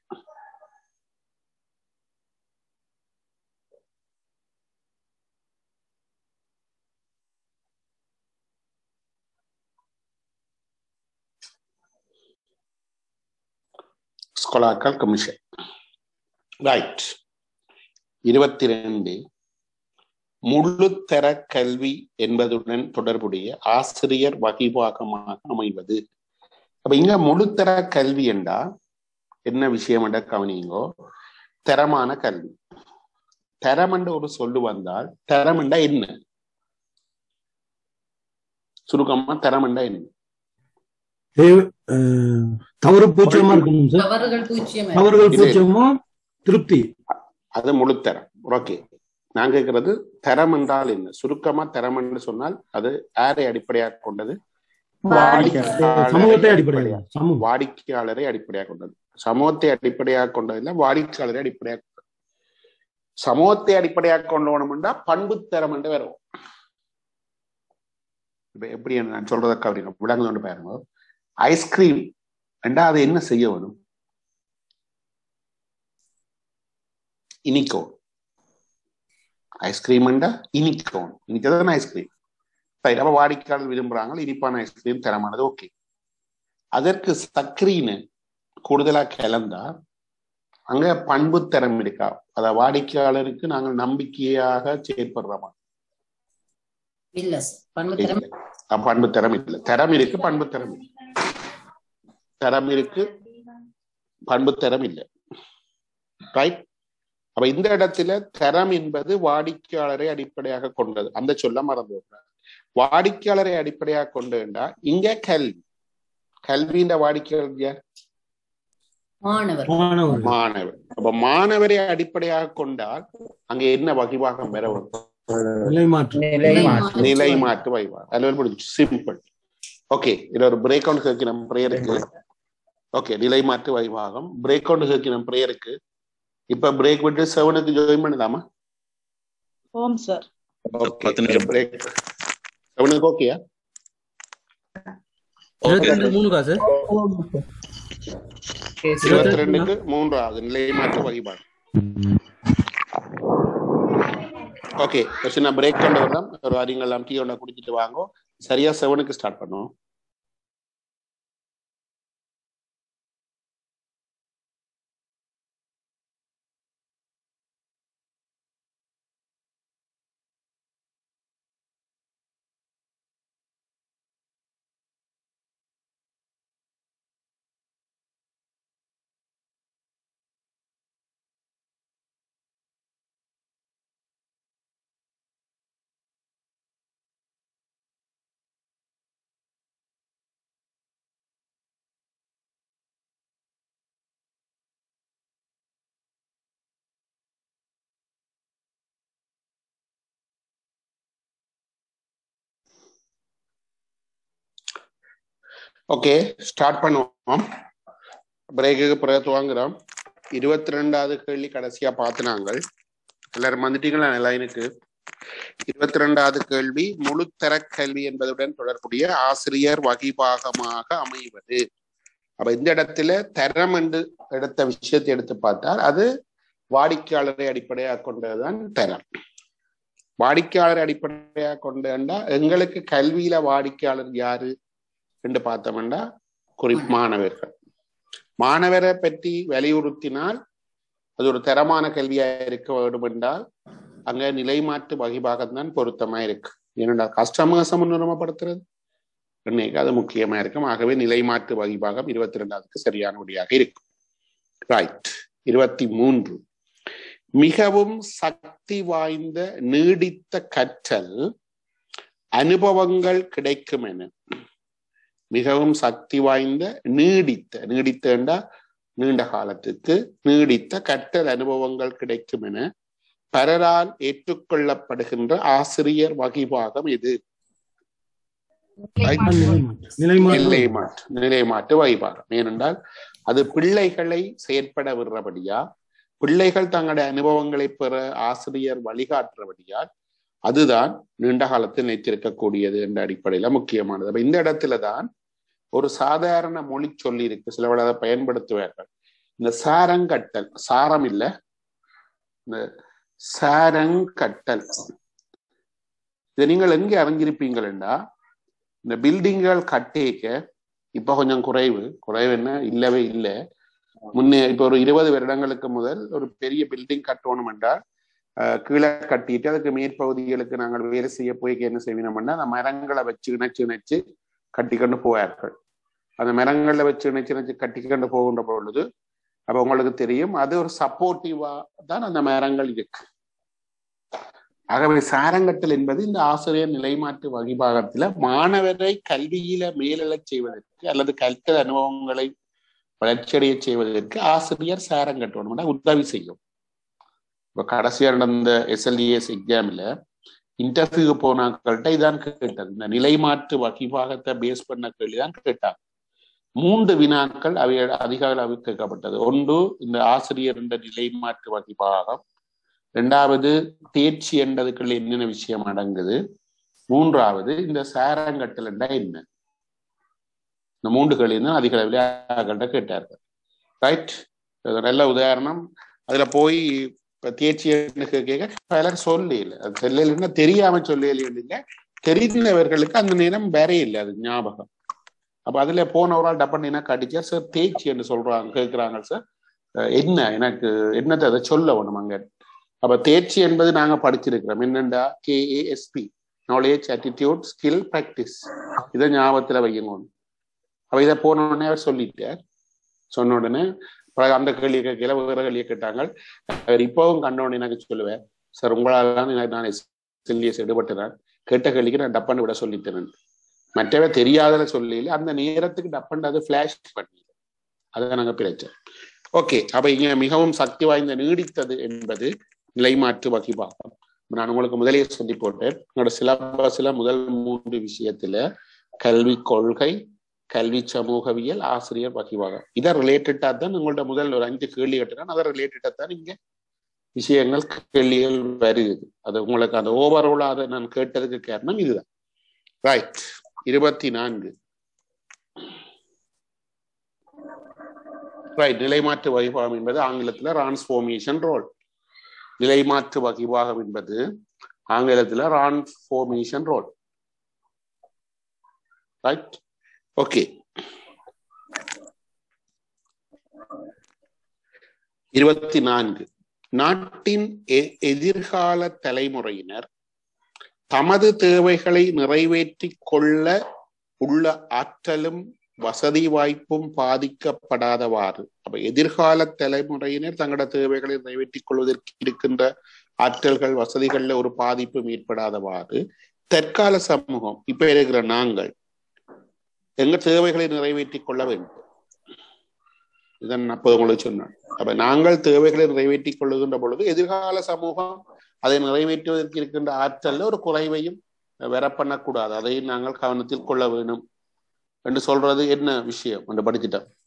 ஸ்கொலாக்கல் கமிஷன். ரைட். இருபத்தி ரெண்டு முழுத்தர கல்வி என்பதுடன் தொடர்புடைய ஆசிரியர் வகிபாகமாக அமைவது. அப்ப இங்க முழுத்தர கல்வி என்றா என்ன விஷயம் என்ற கவனிங்கோ. தரமான கல்வி. தரம் என்ற ஒரு சொல்லு வந்தால் தரம் என்றா என்ன? சுருக்கமா தரம் என்றா என்ன? தவறு பூச்சியமா இருக்கணும் சார். தவறுகள் பூச்சியமோ திருப்தி. அது முழுத்தரம். ஓகே. நான் கேட்கிறது தரம் என்றால் என்ன? சுருக்கமா தரம் என்று சொன்னால் அது யாரை அடிப்படையாக கொண்டது? சமூகத்தை அடிப்படையாக வாடிக்கையாளரை அடிப்படையாக கொண்டது. சமூகத்தை அடிப்படையாக கொண்டது இல்ல, வாடிக்கையாளரை அடிப்படையாக கொண்டது. சமூகத்தை அடிப்படையாக கொண்டோம்னா பண்பு தரம் என்று வரும். இப்ப எப்படி நான் சொல்றத கவனிங்க, விளங்குது பாருங்க. ஐஸ்கிரீம் என்றா அதை என்ன செய்ய வேணும்? இனிக்கும். ஐஸ்கிரீம் என்றா இனிக்கும். இனிக்கதான் ஐஸ்கிரீம். அப்ப வாடிக்கையாளர் விரும்புறாங்க இனிப்பான ஐஸ்கிரீம் தரமானது. ஓகே. அதற்கு சர்க்கரைன்னு கூடுதலா கலந்தா அங்க பண்பு தரம் இருக்கா? அத வாடிக்கையாளருக்கு நாங்கள் நம்பிக்கையாக செயற்படுறோமா? இல்ல. பண்பு தரம் இல்லை. தரம் இருக்கு, பண்பு தரம் இல்லை. தரம் இருக்கு, பண்பு தரம் இல்லை. ரைட். அப்ப இந்த இடத்துல தரம் என்பது வாடிக்கையாளரை அடிப்படையாக கொண்டது. அந்த சொல்ல மறந்து வாடிக்கையாளரை அடிப்படையாக கொண்டுண்டா இங்க கல்வி. கல்வியின் வாடிக்கையாளர் யார்? மாணவர். மாணவர். அப்ப மாணவரை அடிப்படையாக கொண்டால் அங்க என்ன வகிவாகம் பெற வரும்? நிலை மாற்று வைவாகம். அதுல முடிஞ்சு. சிம்பிள். ஓகே. இதுல ஒரு பிரேக் அவுண்ட் கேட்கணும் பிரேயருக்கு. ஓகே. நிலை மாற்று வைவாகம் பிரேக் அவுண்ட் கேட்கணும் பிரேயருக்கு. இப்ப பிரேக் விட்டு செவனுக்கு ஜாயின் பண்ணலாமா? ஓம் சார். ஓகே. பிரேக் செவனுக்கு ஓகேயா? இருபத்தி ரெண்டுக்கு மூன்றாவது நிலை மாற்று வகிபாடு. ஓகே. நான் பிரேக் கொண்டு வரலாம். ஒரு அறிஞர் டீ ஒண்ணா குடிச்சிட்டு வாங்க. சரியா செவனுக்கு ஸ்டார்ட் பண்ணுவோம். ஓகே. ஸ்டார்ட் பண்ணுவோம். பிரேக்குக்கு பிறகு துவங்குறோம். இருபத்தி ரெண்டாவது கேள்வி கடைசியா பார்த்து நாங்கள் எல்லாரும் வந்துட்டீங்களா லைனுக்கு? இருபத்தி ரெண்டாவது கேள்வி முழுத்தர கல்வி என்பதுடன் தொடர்புடைய ஆசிரியர் வகிபாகமாக அமைவது. அப்ப இந்த இடத்துல தரம் என்று எடுத்த விஷயத்தை எடுத்து பார்த்தால் அது வாடிக்கையாளரை அடிப்படையாக கொண்டதுதான் தரம். வாடிக்கையாளரை அடிப்படையாக கொண்டா எங்களுக்கு கல்வியில வாடிக்கையாளர் யாரு என்று பார்த்தோம்னா குறி மாணவர்கள். மாணவரை பற்றி வலியுறுத்தினால் அது ஒரு தரமான கல்வியா இருக்க வேண்டும் என்றால் அங்க நிலைமாற்று வகிபாகம் தான் பொருத்தமா இருக்கு. ஏனென்றால் கஸ்டமர்ஸை முன்னுரிமைப்படுத்துறது இன்னைக்கு அது முக்கியமா இருக்கும். ஆகவே நிலைமாற்று வகிபாகம் இருபத்தி ரெண்டாவதுக்கு சரியான விடையாக இருக்கும். ரைட். இருபத்தி மூன்று மிகவும் சக்தி வாய்ந்த நீடித்த கற்றல் அனுபவங்கள் கிடைக்கும் என. மிகவும் சக்தி வாய்ந்த நீடித்த நீடித்த என்றா நீண்ட காலத்துக்கு நீடித்த கற்றல் அனுபவங்கள் கிடைக்கும் என பலரால் ஏற்றுக்கொள்ளப்படுகின்ற ஆசிரியர் வகிபாகம் எது? நிலைமாற்று நிலைமாற்று வகிபாகம். ஏனென்றால் அது பிள்ளைகளை செயற்பட விடுறபடியா, பிள்ளைகள் தங்களுடைய அனுபவங்களை பெற ஆசிரியர் வழிகாட்டுறபடியால் அதுதான் நீண்ட காலத்தில் நினைத்திருக்கக்கூடியது என்ற அடிப்படையில முக்கியமானது. அப்ப இந்த இடத்துலதான் ஒரு சாதாரண மொழி சொல்லி இருக்கு, சில அதை பயன்படுத்துவார்கள். இந்த சாரங்கட்டல், சாரம் இல்ல, இந்த சாரங்கட்டல் இதை நீங்கள் எங்கே அறிஞ்சிருப்பீங்களா? இந்த பில்டிங்கள் கட்டேக்க இப்ப கொஞ்சம் குறைவு குறைவு என்ன இல்லவே இல்லை. முன்னே இப்ப ஒரு இருபது வருடங்களுக்கு முதல் ஒரு பெரிய பில்டிங் கட்டணும் என்றால் அஹ் கீழே கட்டிட்டு அதுக்கு மேற்பகுதிகளுக்கு நாங்கள் வேலை செய்ய போய் என்ன செய்யணும்னா அந்த மரங்களை வச்சு இணைச்சு இணைச்சு கட்டிக்கொண்டு போவார்கள். அந்த மரங்களை வச்சு இணைச்சு இணைச்சு கட்டிக்கொண்டு போகின்ற பொழுது அப்ப உங்களுக்கு தெரியும் அது ஒரு சப்போர்ட்டிவா தான் அந்த மரங்கள் இருக்கு. ஆகவே சாரங்கட்டல் என்பது இந்த ஆசிரியர் நிலைமாற்று வகிபாகத்துல மாணவரை கல்வியில மேலெழச் செய்வதற்கு அல்லது கற்றல் அனுபவங்களை வளர்ச்சியடைய செய்வதற்கு ஆசிரியர் சாரங்கட்டணும் உதவி செய்யும். இப்ப கடைசியா நடந்த எஸ்எல்இஎஸ் எக்ஸாம்ல இன்டர்வியூ போனாக்கள்கிட்ட இதான் கேட்டது. இந்த நிலைமாற்று வகிபாகத்தை பேஸ் பண்ண கேள்விதான் கேட்டாங்க. மூன்று வினாக்கள் அவை அதிக அளவு கேட்கப்பட்டது. ஒன்று இந்த ஆசிரியர் என்ற நிலைமாற்று வகிபாகம், இரண்டாவது தேர்ச்சி என்றதுக்குள்ள என்னென்ன விஷயம் அடங்குது, மூன்றாவது இந்த சாரங்கட்டல் என்றா என்ன. இந்த மூன்று கேள்வி அதிக அளவில் கேட்டார்கள். ரைட். நல்ல உதாரணம். அதுல போய் தேர்ச்சி கேட்க பலர் சொல்லல, அது சொல்லலைன்னா தெரியாம சொல்லல, தெரிந்தவர்களுக்கு அந்த நேரம் வேற இல்லை, அது ஞாபகம். அப்ப அதுல போன ஒரு ஆள் டப்பன் என்ன காட்டிச்சா, சார் தேர்ச்சி என்று சொல்றாங்க கேட்கிறாங்க சார், என்ன எனக்கு என்னத்தை அதை சொல்ல வேணும் அங்க. அப்ப தேர்ச்சி என்பது நாங்க படிச்சிருக்கிறோம் என்னண்டா KASP, knowledge attitude skill practice. இதை ஞாபகத்துல வையுங்க. அப்ப இதை போன உடனே அவர் சொல்லிட்டார். சொன்ன உடனே அந்த கேள்வியை கேட்கல, வேற கேள்வியை கேட்டாங்க. அவர் இப்பவும் கண்டோன்னு எனக்கு சொல்லுவேன், சார் உங்களால் தான் நான் எஸ்எல்இஎஸ் எடுபட்டுறேன், கேட்ட கேள்விக்கு நான் டப்பன்னு விட சொல்லித்தேன். மற்றவே தெரியாதல சொல்லல, அந்த நேரத்துக்கு டப்பன் அது பிளாஷ் பண்ணி அதை நாங்க பிழைச்சோம். ஓகே. அப்ப இங்க மிகவும் சக்தி வாய்ந்த நீடித்தது என்பது நிலைமாற்று வகிபாகம். நான் உங்களுக்கு முதலே சொல்லி போட்டேன், என்னோட சிலபஸ்ல முதல் மூன்று விஷயத்துல கல்வி கொள்கை, கல்வி சமூகவியல், ஆசிரியர் வகிபாகம், இதை ரிலேட்டடா தான் உங்கள்ட்ட முதல் ஒரு அஞ்சு கேள்வி கேட்டேன். அதை ரிலேட்டடா தான் இங்க விஷயங்கள் கேள்விகள் வருது. அது உங்களுக்கு அந்த ஓவராலா அதை நான் கேட்டதுக்கு காரணம் இதுதான். ரைட். இருபத்தி நான்கு. ரைட். நிலைமாற்று வகிபாகம் என்பது ஆங்கிலத்துல டிரான்ஸ்ஃபார்மேஷன் ரோல். நிலைமாற்று வகிபாகம் என்பது ஆங்கிலத்துல டிரான்ஸ்ஃபார்மேஷன் ரோல். ரைட். ஓகே. இருபத்தி நான்கு. நாட்டின் எதிர்கால தலைமுறையினர் தமது தேவைகளை நிறைவேற்றி கொள்ள உள்ள ஆற்றலும் வசதி வாய்ப்பும் பாதிக்கப்படாதவாறு. அப்ப எதிர்கால தலைமுறையினர் தங்களோட தேவைகளை நிறைவேற்றிக் கொள்வதற்கு இருக்கின்ற ஆற்றல்கள் வசதிகள்ல ஒரு பாதிப்பும் ஏற்படாதவாறு தற்கால சமூகம் இப்ப இருக்கிற நாங்கள் எங்க தேவைகளை நிறைவேற்றிக் கொள்ள வேண்டும். இதன் அப்போது உங்களுக்கு சொன்னேன். அப்ப நாங்கள் தேவைகளை நிறைவேற்றிக் கொள்ளுகின்ற பொழுது எதிர்கால சமூகம் அதை நிறைவேற்றுவதற்கு இருக்கின்ற ஆற்றல்ல ஒரு குறைவையும் வர பண்ணக்கூடாது, அதையும் நாங்கள் கவனத்தில் கொள்ள வேணும் என்று சொல்றது என்ன விஷயம் என்று படிச்சுட்டோம்.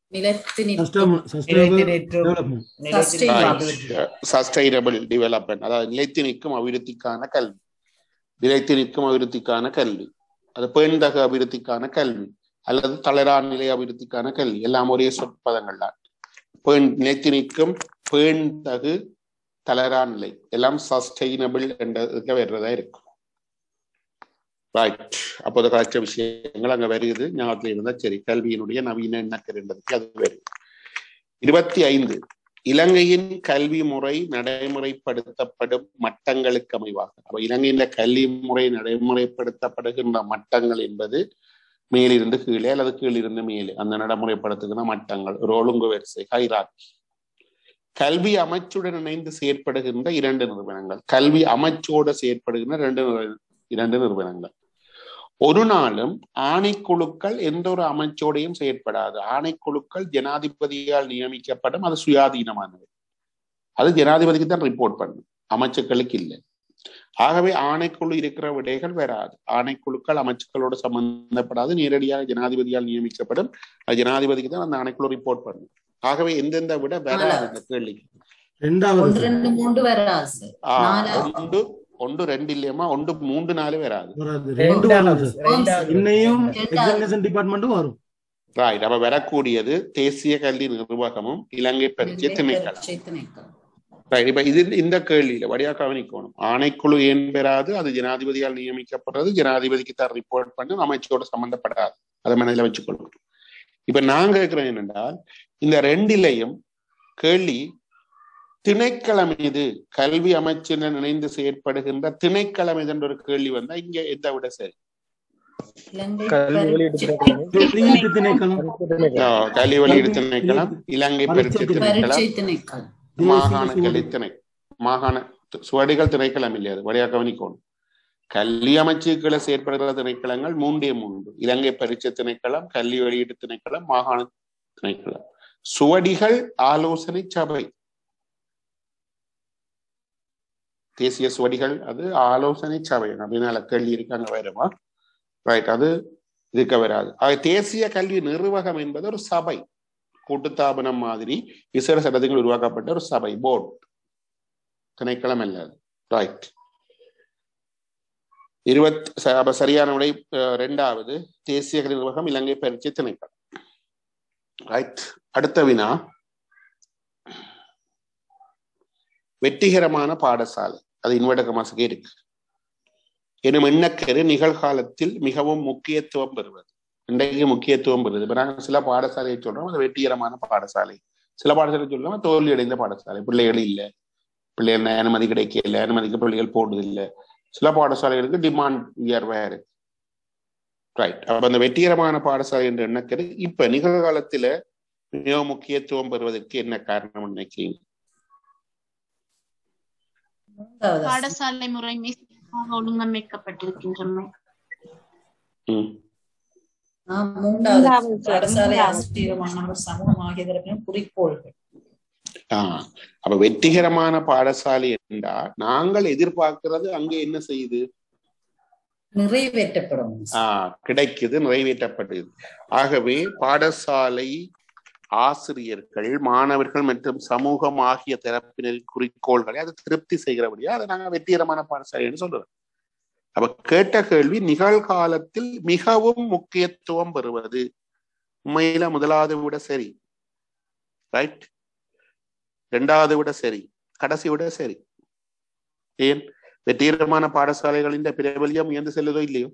சஸ்டைனபிள் டெவலப்மெண்ட், அதாவது நிலைத்து நிற்கும் அபிவிருத்திக்கான கல்வி, நிலைத்து நிற்கும் அபிவிருத்திக்கான கல்வி, அது பேண்தகு அபிவிருத்திக்கான கல்வி அல்லது தளரா நிலை அபிவிருத்திக்கான கல்வி, எல்லாம் ஒரே சொற்பதங்கள் தான். பேண் நிலைத்து நிற்கும், பேண்தகு, தளரா நிலை எல்லாம் சஸ்டைனபிள் என்ற வர்றதா இருக்கும். ரைட், அப்போது கலைச்ச விஷயங்கள் அங்க வருகிறது, ஞாபகத்தில் இருந்தா சரி. கல்வியினுடைய நவீன எண்ணக்கர் என்பதற்கு அது வருது. இருபத்தி ஐந்து, இலங்கையின் கல்வி முறை நடைமுறைப்படுத்தப்படும் மட்டங்களுக்கு அமைவாக. அப்ப இலங்கையின் கல்வி முறை நடைமுறைப்படுத்தப்படுகின்ற மட்டங்கள் என்பது மேலிருந்து கீழே அல்லது கீழிருந்து மேலே அந்த நடைமுறைப்படுத்துகிற மட்டங்கள், ஒரு ஒழுங்கு வரிசை, ஹைரார்கி. கல்வி அமைச்சுடன் இணைந்து செயற்படுகின்ற இரண்டு நிறுவனங்கள், கல்வி அமைச்சோடு செயற்படுகின்ற இரண்டு இரண்டு நிறுவனங்கள். ஒரு நாளும் ஆணைக்குழுக்கள் எந்த ஒரு அமைச்சோடையும் செயற்படாது. ஆணைக்குழுக்கள் ஜனாதிபதியால் நியமிக்கப்படும், அது சுயாதீனமானது, அது ஜனாதிபதிக்கு தான் ரிப்போர்ட் பண்ணும், அமைச்சுக்களுக்கு இல்லை. ஆகவே ஆணைக்குழு இருக்கிற விடைகள் வராது. ஆணைக்குழுக்கள் அமைச்சுக்களோடு சம்பந்தப்படாது, நேரடியாக ஜனாதிபதியால் நியமிக்கப்படும், அது ஜனாதிபதிக்கு தான் அந்த ஆணைக்குழு ரிப்போர்ட் பண்ணும். ஆகவே எந்தெந்த விட வராது இந்த கேள்விக்கு. ஒன்று ஒன்று ரெண்டு இல்லையமா, ஒன்று மூன்று நாலு வராது. ரைட், அப்ப வரக்கூடியது தேசிய கல்வி நிர்வாகமும் இலங்கை பரிட்சை திணைக்களம். ரைட், இப்ப இது இந்த கேள்வியில வடியா கவனிக்கணும். ஆணைக்குழு ஏன் பெறாது, அது ஜனாதிபதியால் நியமிக்கப்படுறது, ஜனாதிபதிக்கு தான் ரிப்போர்ட் பண்ணி அமைச்சோட சம்பந்தப்படாது, அதை மனதில் வச்சுக்கொள்ளணும். இப்ப நான் கேட்கிறேன் என்னென்றால், இந்த ரெண்டிலையும் கேள்வி திணைக்களம் இது, கல்வி அமைச்சுடன் இணைந்து செயற்படுகின்ற திணைக்களம் இது என்ற ஒரு கேள்வி வந்தா இங்க எதை விட சரி? கல்வி வெளியீடு திணைக்களம், இலங்கை பரிட்சை திணைக்களம், மாகாண கல்வி திணை மாகாண சுவடிகள் திணைக்களம் இல்லையா, வழியாக கவனிக்கணும். கல்வி அமைச்சுக்களை செயற்படுகிற திணைக்களங்கள் மூன்றே மூன்று, இலங்கை பரிட்சை திணைக்களம், கல்வி வெளியீட்டு திணைக்களம், மாகாண திணைக்களம். சுவடிகள் ஆலோசனை சபை, தேசிய சுவடிகள் அது ஆலோசனை சபை, அப்படின்னால கேள்வி இருக்காங்க வேறமா. ரைட், அது இருக்க வராது. தேசிய கல்வி நிர்வாகம் என்பது ஒரு சபை, கூட்டுத்தாபனம் மாதிரி விசேட சட்டங்கள் உருவாக்கப்பட்ட ஒரு சபை, போர்டு, திணைக்களம் அல்லது. ரைட், இருபத்தி சரியான விடை இரண்டாவது தேசிய கல்வி நிர்வாகம், இலங்கை பரிட்சை திணைக்களம். ரைட், அடுத்த வினா, வெற்றிகரமான பாடசாலை, அது இன்வெர்டகமாசுக்கு இருக்கு எனும் எண்ணக்கரு நிகழ்காலத்தில் மிகவும் முக்கியத்துவம் பெறுவது. இன்றைக்கு முக்கியத்துவம் பெறுது. இப்ப நாங்கள் சில பாடசாலையை சொல்றோம் அது வெற்றிகரமான பாடசாலை, சில பாடசாலை சொல்றோம் தோல்வி அடைந்த பாடசாலை, பிள்ளைகள் இல்லை, பிள்ளைகள் அனுமதி கிடைக்கல, அனுமதிக்கு பிள்ளைகள் போடுறது இல்லை, சில பாடசாலைகளுக்கு டிமாண்ட் உயர்வா இருக்கு. ரைட், அப்ப அந்த வெற்றிகரமான பாடசாலை என்ற எண்ணக்கரு இப்ப நிகழ்காலத்துல மிக முக்கியத்துவம் பெறுவதற்கு என்ன காரணம் நினைக்கிறீங்க? பாடசாலை முறை ஒழுங்கமைக்கப்பட்டிருக்கின்றன. பாடசாலை ஆசிரியர் மாணவர் சமூகம் ஆகியவற்றின் குறிக்கோள்கள். ஆஹ் அப்ப வெற்றிகரமான பாடசாலை என்றால் நாங்கள் எதிர்பார்க்கிறது அங்கே என்ன செய்யுது? நிறைவேற்றப்படும். ஆஹ் கிடைக்குது, நிறைவேற்றப்படுது. ஆகவே பாடசாலை ஆசிரியர்கள், மாணவர்கள் மற்றும் சமூகம் ஆகிய தரப்பினரின் குறிக்கோள்களை அது திருப்தி செய்கிறபடியா அதை நாங்கள் வெற்றிகரமான பாடசாலைன்னு சொல்றோம். அப்ப கேட்ட கேள்வி நிகழ்காலத்தில் மிகவும் முக்கியத்துவம் பெறுவது. உண்மையில முதலாவது விட சரி, ரைட், இரண்டாவது விட சரி, கடைசி விட சரி. ஏன் வெற்றிகரமான பாடசாலைகளின் பிரபல்யம் உயர்ந்து செல்லுதோ இல்லையோ?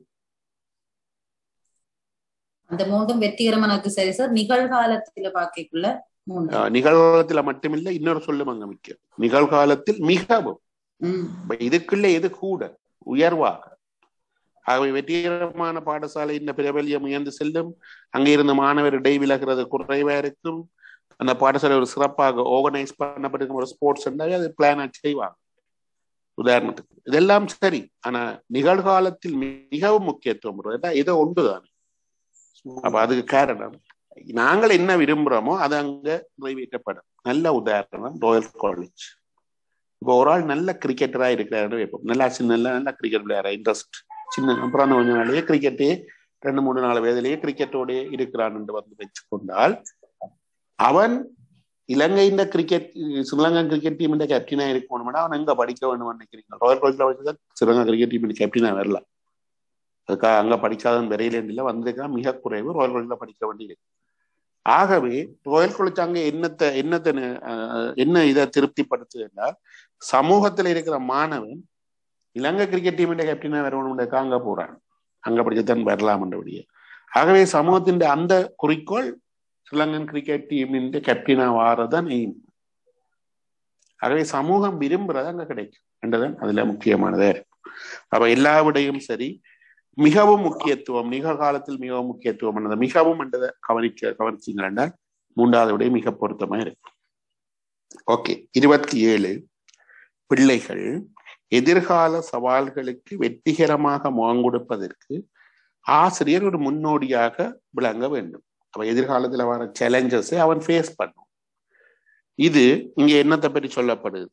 அந்த மூன்றும் வெற்றிகரமானது சரி சார். நிகழ்காலத்துல பாக்கக்குள்ள நிகழ்காலத்துல மட்டுமில்லை, இன்னொரு சொல்லும் அங்க முக்கியம். நிகழ்காலத்தில் மிகவும், இதுக்குள்ள எது கூட உயர்வாக. ஆகவே வெற்றிகரமான பாடசாலை இந்த பிரபல்யம் உயர்ந்து செல்லும். அங்க இருந்து மாணவர் இடைவிலகிறது குறைவா இருக்கும். அந்த பாடசாலை ஒரு சிறப்பாக ஆர்கனைஸ் பண்ணப்பட்டிருக்கும் ஒரு ஸ்போர்ட்ஸ் இருந்தாலே அது பிளான் செய்வாங்க உதாரணத்துக்கு. இதெல்லாம் சரி, ஆனா நிகழ்காலத்தில் மிகவும் முக்கியத்துவம் ஏதோ ஒன்றுதானே. அப்ப அதுக்கு காரணம் நாங்கள் என்ன விரும்புறோமோ அது அங்க நிறைவேற்றப்படும். நல்ல உதாரணம் ராயல் காலேஜ். இப்போ ஒரு ஆள் நல்ல கிரிக்கெட்டரா இருக்கிறாரு வைப்போம், நல்லா சின்ன நல்ல கிரிக்கெட் பிளேயரா இன்ட்ரெஸ்ட் சின்ன, அப்புறம் கொஞ்ச நாளையே கிரிக்கெட்டே ரெண்டு மூணு நாலு வயதிலேயே கிரிக்கெட்டோட இருக்கிறான்னு வந்து வச்சுக்கொண்டால் அவன் இலங்கையின் கிரிக்கெட் ஸ்ரீலங்கா கிரிக்கெட் டீமின் கேப்டனா இருக்கணும்னா அவன் எங்க படிக்க வேணும்னு நினைக்கிறீங்க? ராயல் கோலஜ்ல படிச்சா ஸ்ரீலங்கா கிரிக்கெட் டீமின் கேப்டனா வரலாம். அதுக்காக அங்க படிக்காதவன் வரையில வந்திருக்கான் மிக குறைவு. ராயல் கோலஜ்ல படிக்க வேண்டியிருக்கு. ஆகவே ராயல் கோலஜ் அங்க என்னத்தை என்னத்தை என்ன இதை திருப்திப்படுத்துதுன்னா, சமூகத்துல இருக்கிற மாணவன் இலங்கை கிரிக்கெட் டீமின் கேப்டனா வரணும்னுக்கா அங்க போறான். அங்க படிக்கத்தான் வரலாம் என்றபடியே. ஆகவே சமூகத்தின் அந்த குறிக்கோள் ஸ்ரீலங்கன் கிரிக்கெட் டீமின் கேப்டனா வாரதான் எய்ம். ஆகவே சமூகம் விரும்புறது அங்க கிடைக்கும் என்றதான் அதுல முக்கியமானதே இருக்கும். அப்ப எல்லா விடையும் சரி, மிகவும் முக்கியத்துவம் நிகழ்காலத்தில் மிகவும் முக்கியத்துவம் என்னது மிகவும் என்றதை கவனிக்க கவனிச்சிங்கன்னா மூன்றாவது விட மிக பொருத்தமா இருக்கும். ஓகே, இருபத்தி ஏழு பிள்ளைகள் எதிர்கால சவால்களுக்கு வெற்றிகரமாக முகம் கொடுப்பதற்கு ஆசிரியர் ஒரு முன்னோடியாக விளங்க வேண்டும். அப்ப எதிர்காலத்துல வர சேலஞ்சஸை அவன் ஃபேஸ் பண்ணும். இது இங்க என்னத்தை பற்றி சொல்லப்படுது?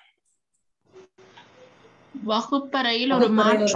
வகுப்பறையில் ஒரு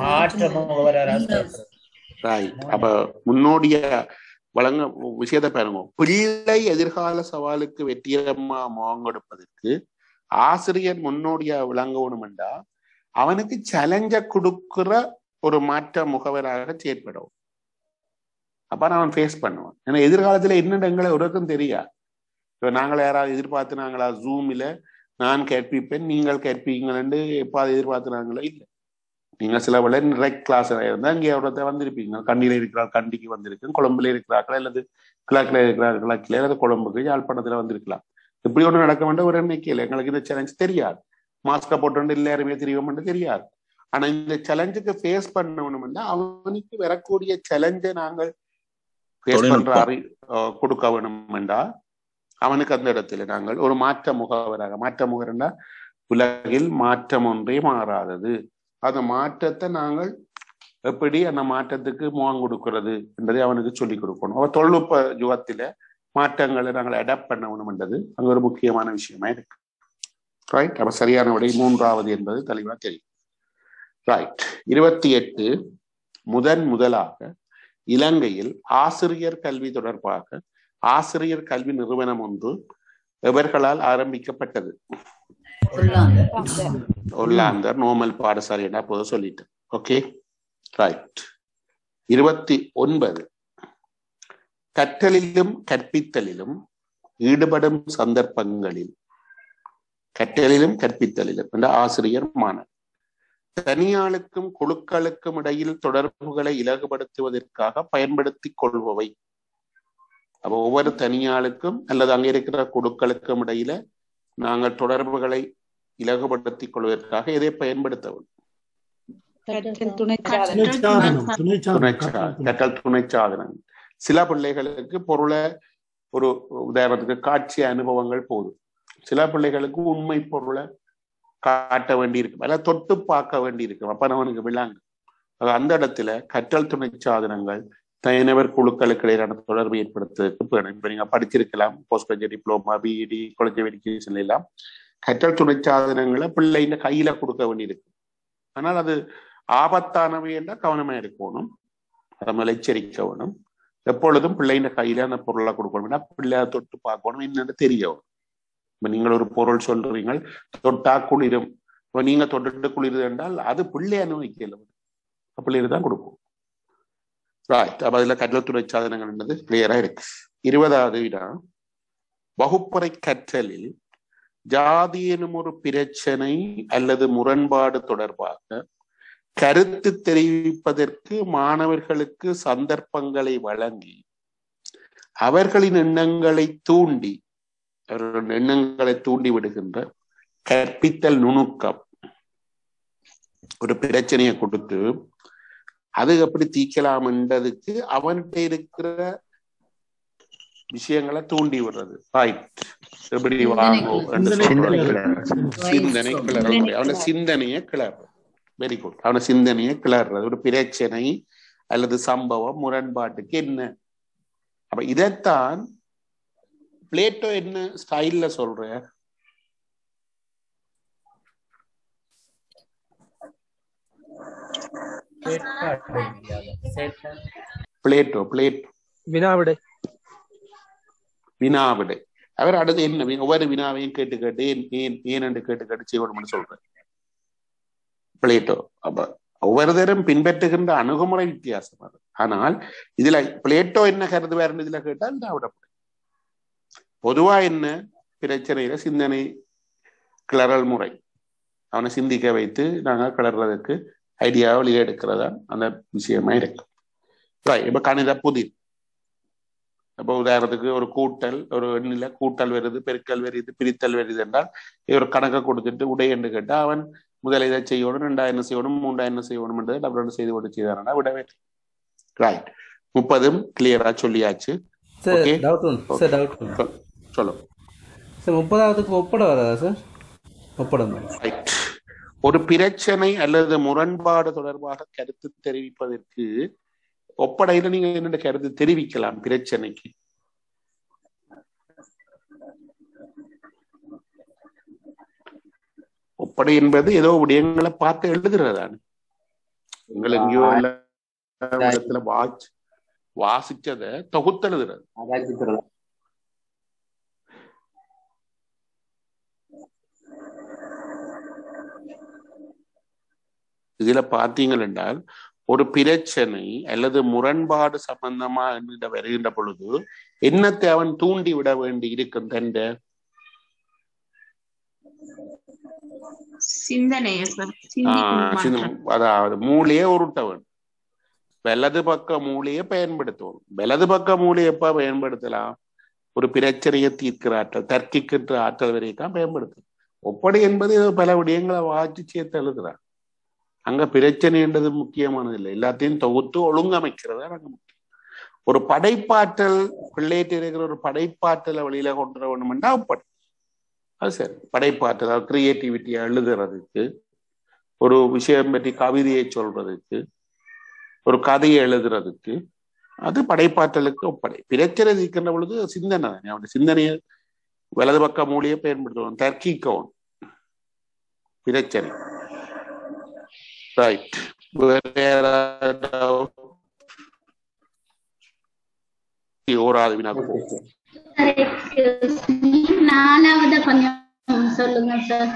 அப்ப முன்னோடிய வழங்க விஷயத்தை பாருங்க. பிள்ளை எதிர்கால சவாலுக்கு வெற்றிகரமா முகம் கொடுப்பதற்கு ஆசிரியர் முன்னோடியா விளங்கணும் என்றா அவனுக்கு சேலஞ்ச கொடுக்கிற ஒரு மாற்ற முகவராக செயற்படும். அப்ப அவன் ஃபேஸ் பண்ணுவான். ஏன்னா எதிர்காலத்துல என்னென்ன எங்களை ஒருக்கும் தெரியாது. இப்ப நாங்கள் யாராவது எதிர்பார்த்து நாங்களா ஜூம்ல நான் கேட்பிப்பேன் நீங்கள் கேட்பீங்கன்னு எப்பாவது எதிர்பார்த்துனாங்களோ இல்லை. நீங்க சில வேலை நிறைய கிளாஸ் இருந்தா இங்கே ஒருத்த வந்திருப்பீங்க. கண்டியில இருக்கிறார் கண்டிக்கு வந்திருக்கு, கொழம்புல இருக்கிறார்கள், அல்லது கிழக்குல இருக்கிறார்கள் கிழக்குல, அல்லது கொழம்புக்கு யாழ்ப்பாணத்துல வந்திருக்கலாம். இப்படி ஒண்ணு நடக்க வேண்டாம் ஒரு எண்ணிக்கையில் எங்களுக்கு இந்த சேலஞ்ச் தெரியாது. மாஸ்க போட்டு எல்லாருமே தெரியும்னு தெரியாது. ஆனா இந்த சேலஞ்சுக்கு ஃபேஸ் பண்ணணும்னா அவனுக்கு வரக்கூடிய சேலஞ்சை நாங்கள் ஃபேஸ் பண்ற அறி கொடுக்க வேணும்டா அவனுக்கு அந்த இடத்துல நாங்கள் ஒரு மாற்ற முகவராக மாற்ற முகவரா உலகில் மாற்றம் ஒன்றே மாறாதது. அந்த மாற்றத்தை நாங்கள் எப்படி அந்த மாற்றத்துக்கு முகம் கொடுக்கிறது என்பதை அவனுக்கு சொல்லிக் கொடுக்கணும். அவன் தொழில்நுட்ப யுகத்தில மாற்றங்களை நாங்கள் அடாப்ட் பண்ணணும் என்றது அங்க ஒரு முக்கியமான விஷயமா இருக்கு. ரைட். அப்ப சரியான விடை மூன்றாவது என்பது தெளிவா தெரியும். ரைட். இருபத்தி எட்டு முதன் முதலாக இலங்கையில் ஆசிரியர் கல்வி தொடர்பாக ஆசிரியர் கல்வி நிறுவனம் ஒன்று எவர்களால் ஆரம்பிக்கப்பட்டது? ஒல்லாந்தர் நோமல் பாடசாலை என்ன போது சொல்லிட்டேன். Okay, right. இருபத்தி ஒன்பது கற்றலிலும் கற்பித்தலிலும் ஈடுபடும் சந்தர்ப்பங்களில் கற்றலிலும் கற்பித்தலிலும் என்ற ஆசிரியர் மாணவர் தனியாளுக்கும் குழுக்களுக்கும் இடையில் தொடர்புகளை இலகுபடுத்துவதற்காக பயன்படுத்திக் கொள்பவை. அப்ப ஒவ்வொரு தனியாளுக்கும் அல்லது அங்க இருக்கிற குழுக்களுக்கும் இடையில நாங்கள் தொடர்புகளை இலகுபடுத்திக் கொள்வதற்காக எதை பயன்படுத்தவும்? கற்றல் துணை சாதனம். சில பிள்ளைகளுக்கு பொருளை ஒரு உதாரணத்துக்கு காட்சி அனுபவங்கள் போதும். சில பிள்ளைகளுக்கு உண்மை பொருளை காட்ட வேண்டி இருக்கும், அல்ல தொட்டு பார்க்க வேண்டி இருக்கும். அப்ப அவனுக்கு விளாங்க. அந்த இடத்துல கற்றல் துணை சாதனங்கள் தனிநபர் குழுக்களுக்கு இடையிலான தொடர்பு ஏற்படுத்துவதற்கு வேணும். இப்ப நீங்க படிச்சிருக்கலாம் post graduate diploma BEd college education எல்லாம் கற்றல் துணை சாதனங்களை பிள்ளைங்க கையில கொடுக்க வேண்டியிருக்கு. ஆனால் அது ஆபத்தானவை என்றால் கவனமா இருக்கணும், நம்ம எச்சரிக்க வேணும். எப்பொழுதும் பிள்ளைங்க கையில அந்த பொருளை கொடுக்கணும், பிள்ளைய தொட்டு பார்க்கணும், என்னன்னு தெரியணும். இப்ப நீங்கள் ஒரு பொருள் சொல்றீங்க தொட்டா குளிரும், இப்ப நீங்க தொட்டு குளிருது என்றால் அது பிள்ளை அனுபவிக்கல, பிள்ளைகள் தான் கொடுப்போம். ரைட். அப்ப அதுல கற்றல் துணை சாதனங்கள் என்பது கிளியரா இருக்கு. இருபதாவது வினா வகுப்பறை கற்றலில் ஜாதி எனும் ஒரு பிரச்சனை அல்லது முரண்பாடு தொடர்பாக கருத்து தெரிவிப்பதற்கு மாணவர்களுக்கு சந்தர்ப்பங்களை வழங்கி அவர்களின் எண்ணங்களை தூண்டி அவர்களின் எண்ணங்களை தூண்டி விடுகின்ற கற்பித்தல் நுணுக்கம். ஒரு பிரச்சனையை கொடுத்து அது எப்படி தீக்கலாம் என்றதுக்கு அவன்கிட்ட இருக்கிற விஷயங்களை தூண்டி விடுறது. ரைட். எப்படி வாங்கும் சிந்தனை கிளறது, அவன சிந்தனையை கிளறது. Very good. அவன சிந்தனையை கிளறது. ஒரு பிரச்சனை அல்லது சம்பவம் முரண்பாட்டுக்கு என்ன. அப்ப இதைத்தான் பிளேட்டோ என்ன ஸ்டைல்ல சொல்ற? பிளேட்டோ பிளேட்டோ வினாவிடை வினாவிடை அவர் அடுத்து என்ன ஒவ்வொரு வினாவையும் கேட்டு கேட்டு ஏன் ஏன் ஏன் என்று கேட்டு கேட்டு செய்யணும்னு சொல்றேன் பிளேட்டோ. அப்ப ஒவ்வொருத்தரும் பின்பற்றுகின்ற அணுகுமுறை வித்தியாசம் அது. ஆனால் இதுல பிளேட்டோ என்ன கருதுவார் இதுல கேட்டால் விடப்படும். பொதுவா என்ன பிரச்சனையில சிந்தனை கிளறல் முறை, அவனை சிந்திக்க வைத்து நாங்கள் கிளறதுக்கு ஐடியாவை வெளியே எடுக்கிறதா அந்த விஷயமா இருக்கும். இப்ப கணித புதிர், அப்போ உதாரணத்துக்கு ஒரு கூட்டல், ஒரு எண்ணில கூட்டல் வருது, பெருக்கல் வருது, பிரித்தல் வருது என்றால் ஒரு கணக்கை கொடுத்துட்டு உடை என்று கேட்டா அவன் முதல் இதை செய்யணும், ரெண்டாயிரம் செய்யணும், மூன்றாயிரம் செய்யணும் என்றது டபுள் செய்து கொண்டு செய்தானா விடவே. ரைட், முப்பதும் கிளியரா சொல்லியாச்சு. சொல்லும் முப்பதாவதுக்கு ஒப்பட வராதா சார்? ஒப்படம். ஒரு பிரச்சனை அல்லது முரண்பாடு தொடர்பாக கருத்து தெரிவிப்பதற்கு ஒப்படையில நீங்க என்னென்ன கருத்து தெரிவிக்கலாம். பிரச்சனைக்கு ஒப்படை என்பது ஏதோ விடயங்களை பார்த்து எழுதுறதான. உங்களை எங்கேயோ இடத்துல வாச் வாசிச்சத தொகுத்து எழுதுறது. இதுல பாத்தீங்கள் என்றால் ஒரு பிரச்சனை அல்லது முரண்பாடு சம்பந்தமா என்று வருகின்ற பொழுது என்னத்தை அவன் தூண்டி விட வேண்டி இருக்கும் தண்ட சிந்தனைய. அதாவது மூளையை உருட்டவன், வலது பக்க மூளையை பயன்படுத்துவோம். வலது பக்க மூளையை எப்ப பயன்படுத்தலாம்? ஒரு பிரச்சனையை தீர்க்கிற ஆற்றல், தர்க்கிக்கின்ற ஆற்றல் வரைக்கும் பயன்படுத்தும். ஒப்படை என்பது பல விடயங்களை வாசி சேர்த்து எழுதுறான். அங்க பிரச்சனை என்றது முக்கியமானது இல்லை, எல்லாத்தையும் தொகுத்து ஒழுங்கமைக்கிறதா நாங்க முக்கியம். ஒரு படைப்பாற்றல் பிள்ளைட்டு இருக்கிற ஒரு படைப்பாற்றலை வழியில கொண்டு வர வேண்டும்னா ஒப்படை. அது சரி, படைப்பாற்றல் கிரியேட்டிவிட்டியா எழுதுறதுக்கு, ஒரு விஷயம் பற்றி கவிதையை சொல்றதுக்கு, ஒரு கதையை எழுதுறதுக்கு, அது படைப்பாற்றலுக்கு ஒப்படை. பிரச்சனை இருக்கின்ற பொழுது சிந்தனை தானே, அவனுடைய சிந்தனையை வலது பக்க மூலியை பயன்படுத்துவோம், தர்க்கிக்கவும் பிரச்சனை. ரைட், ஓராது வினாக்கு நாலாவது கொஞ்சம் சொல்லுங்க சார்.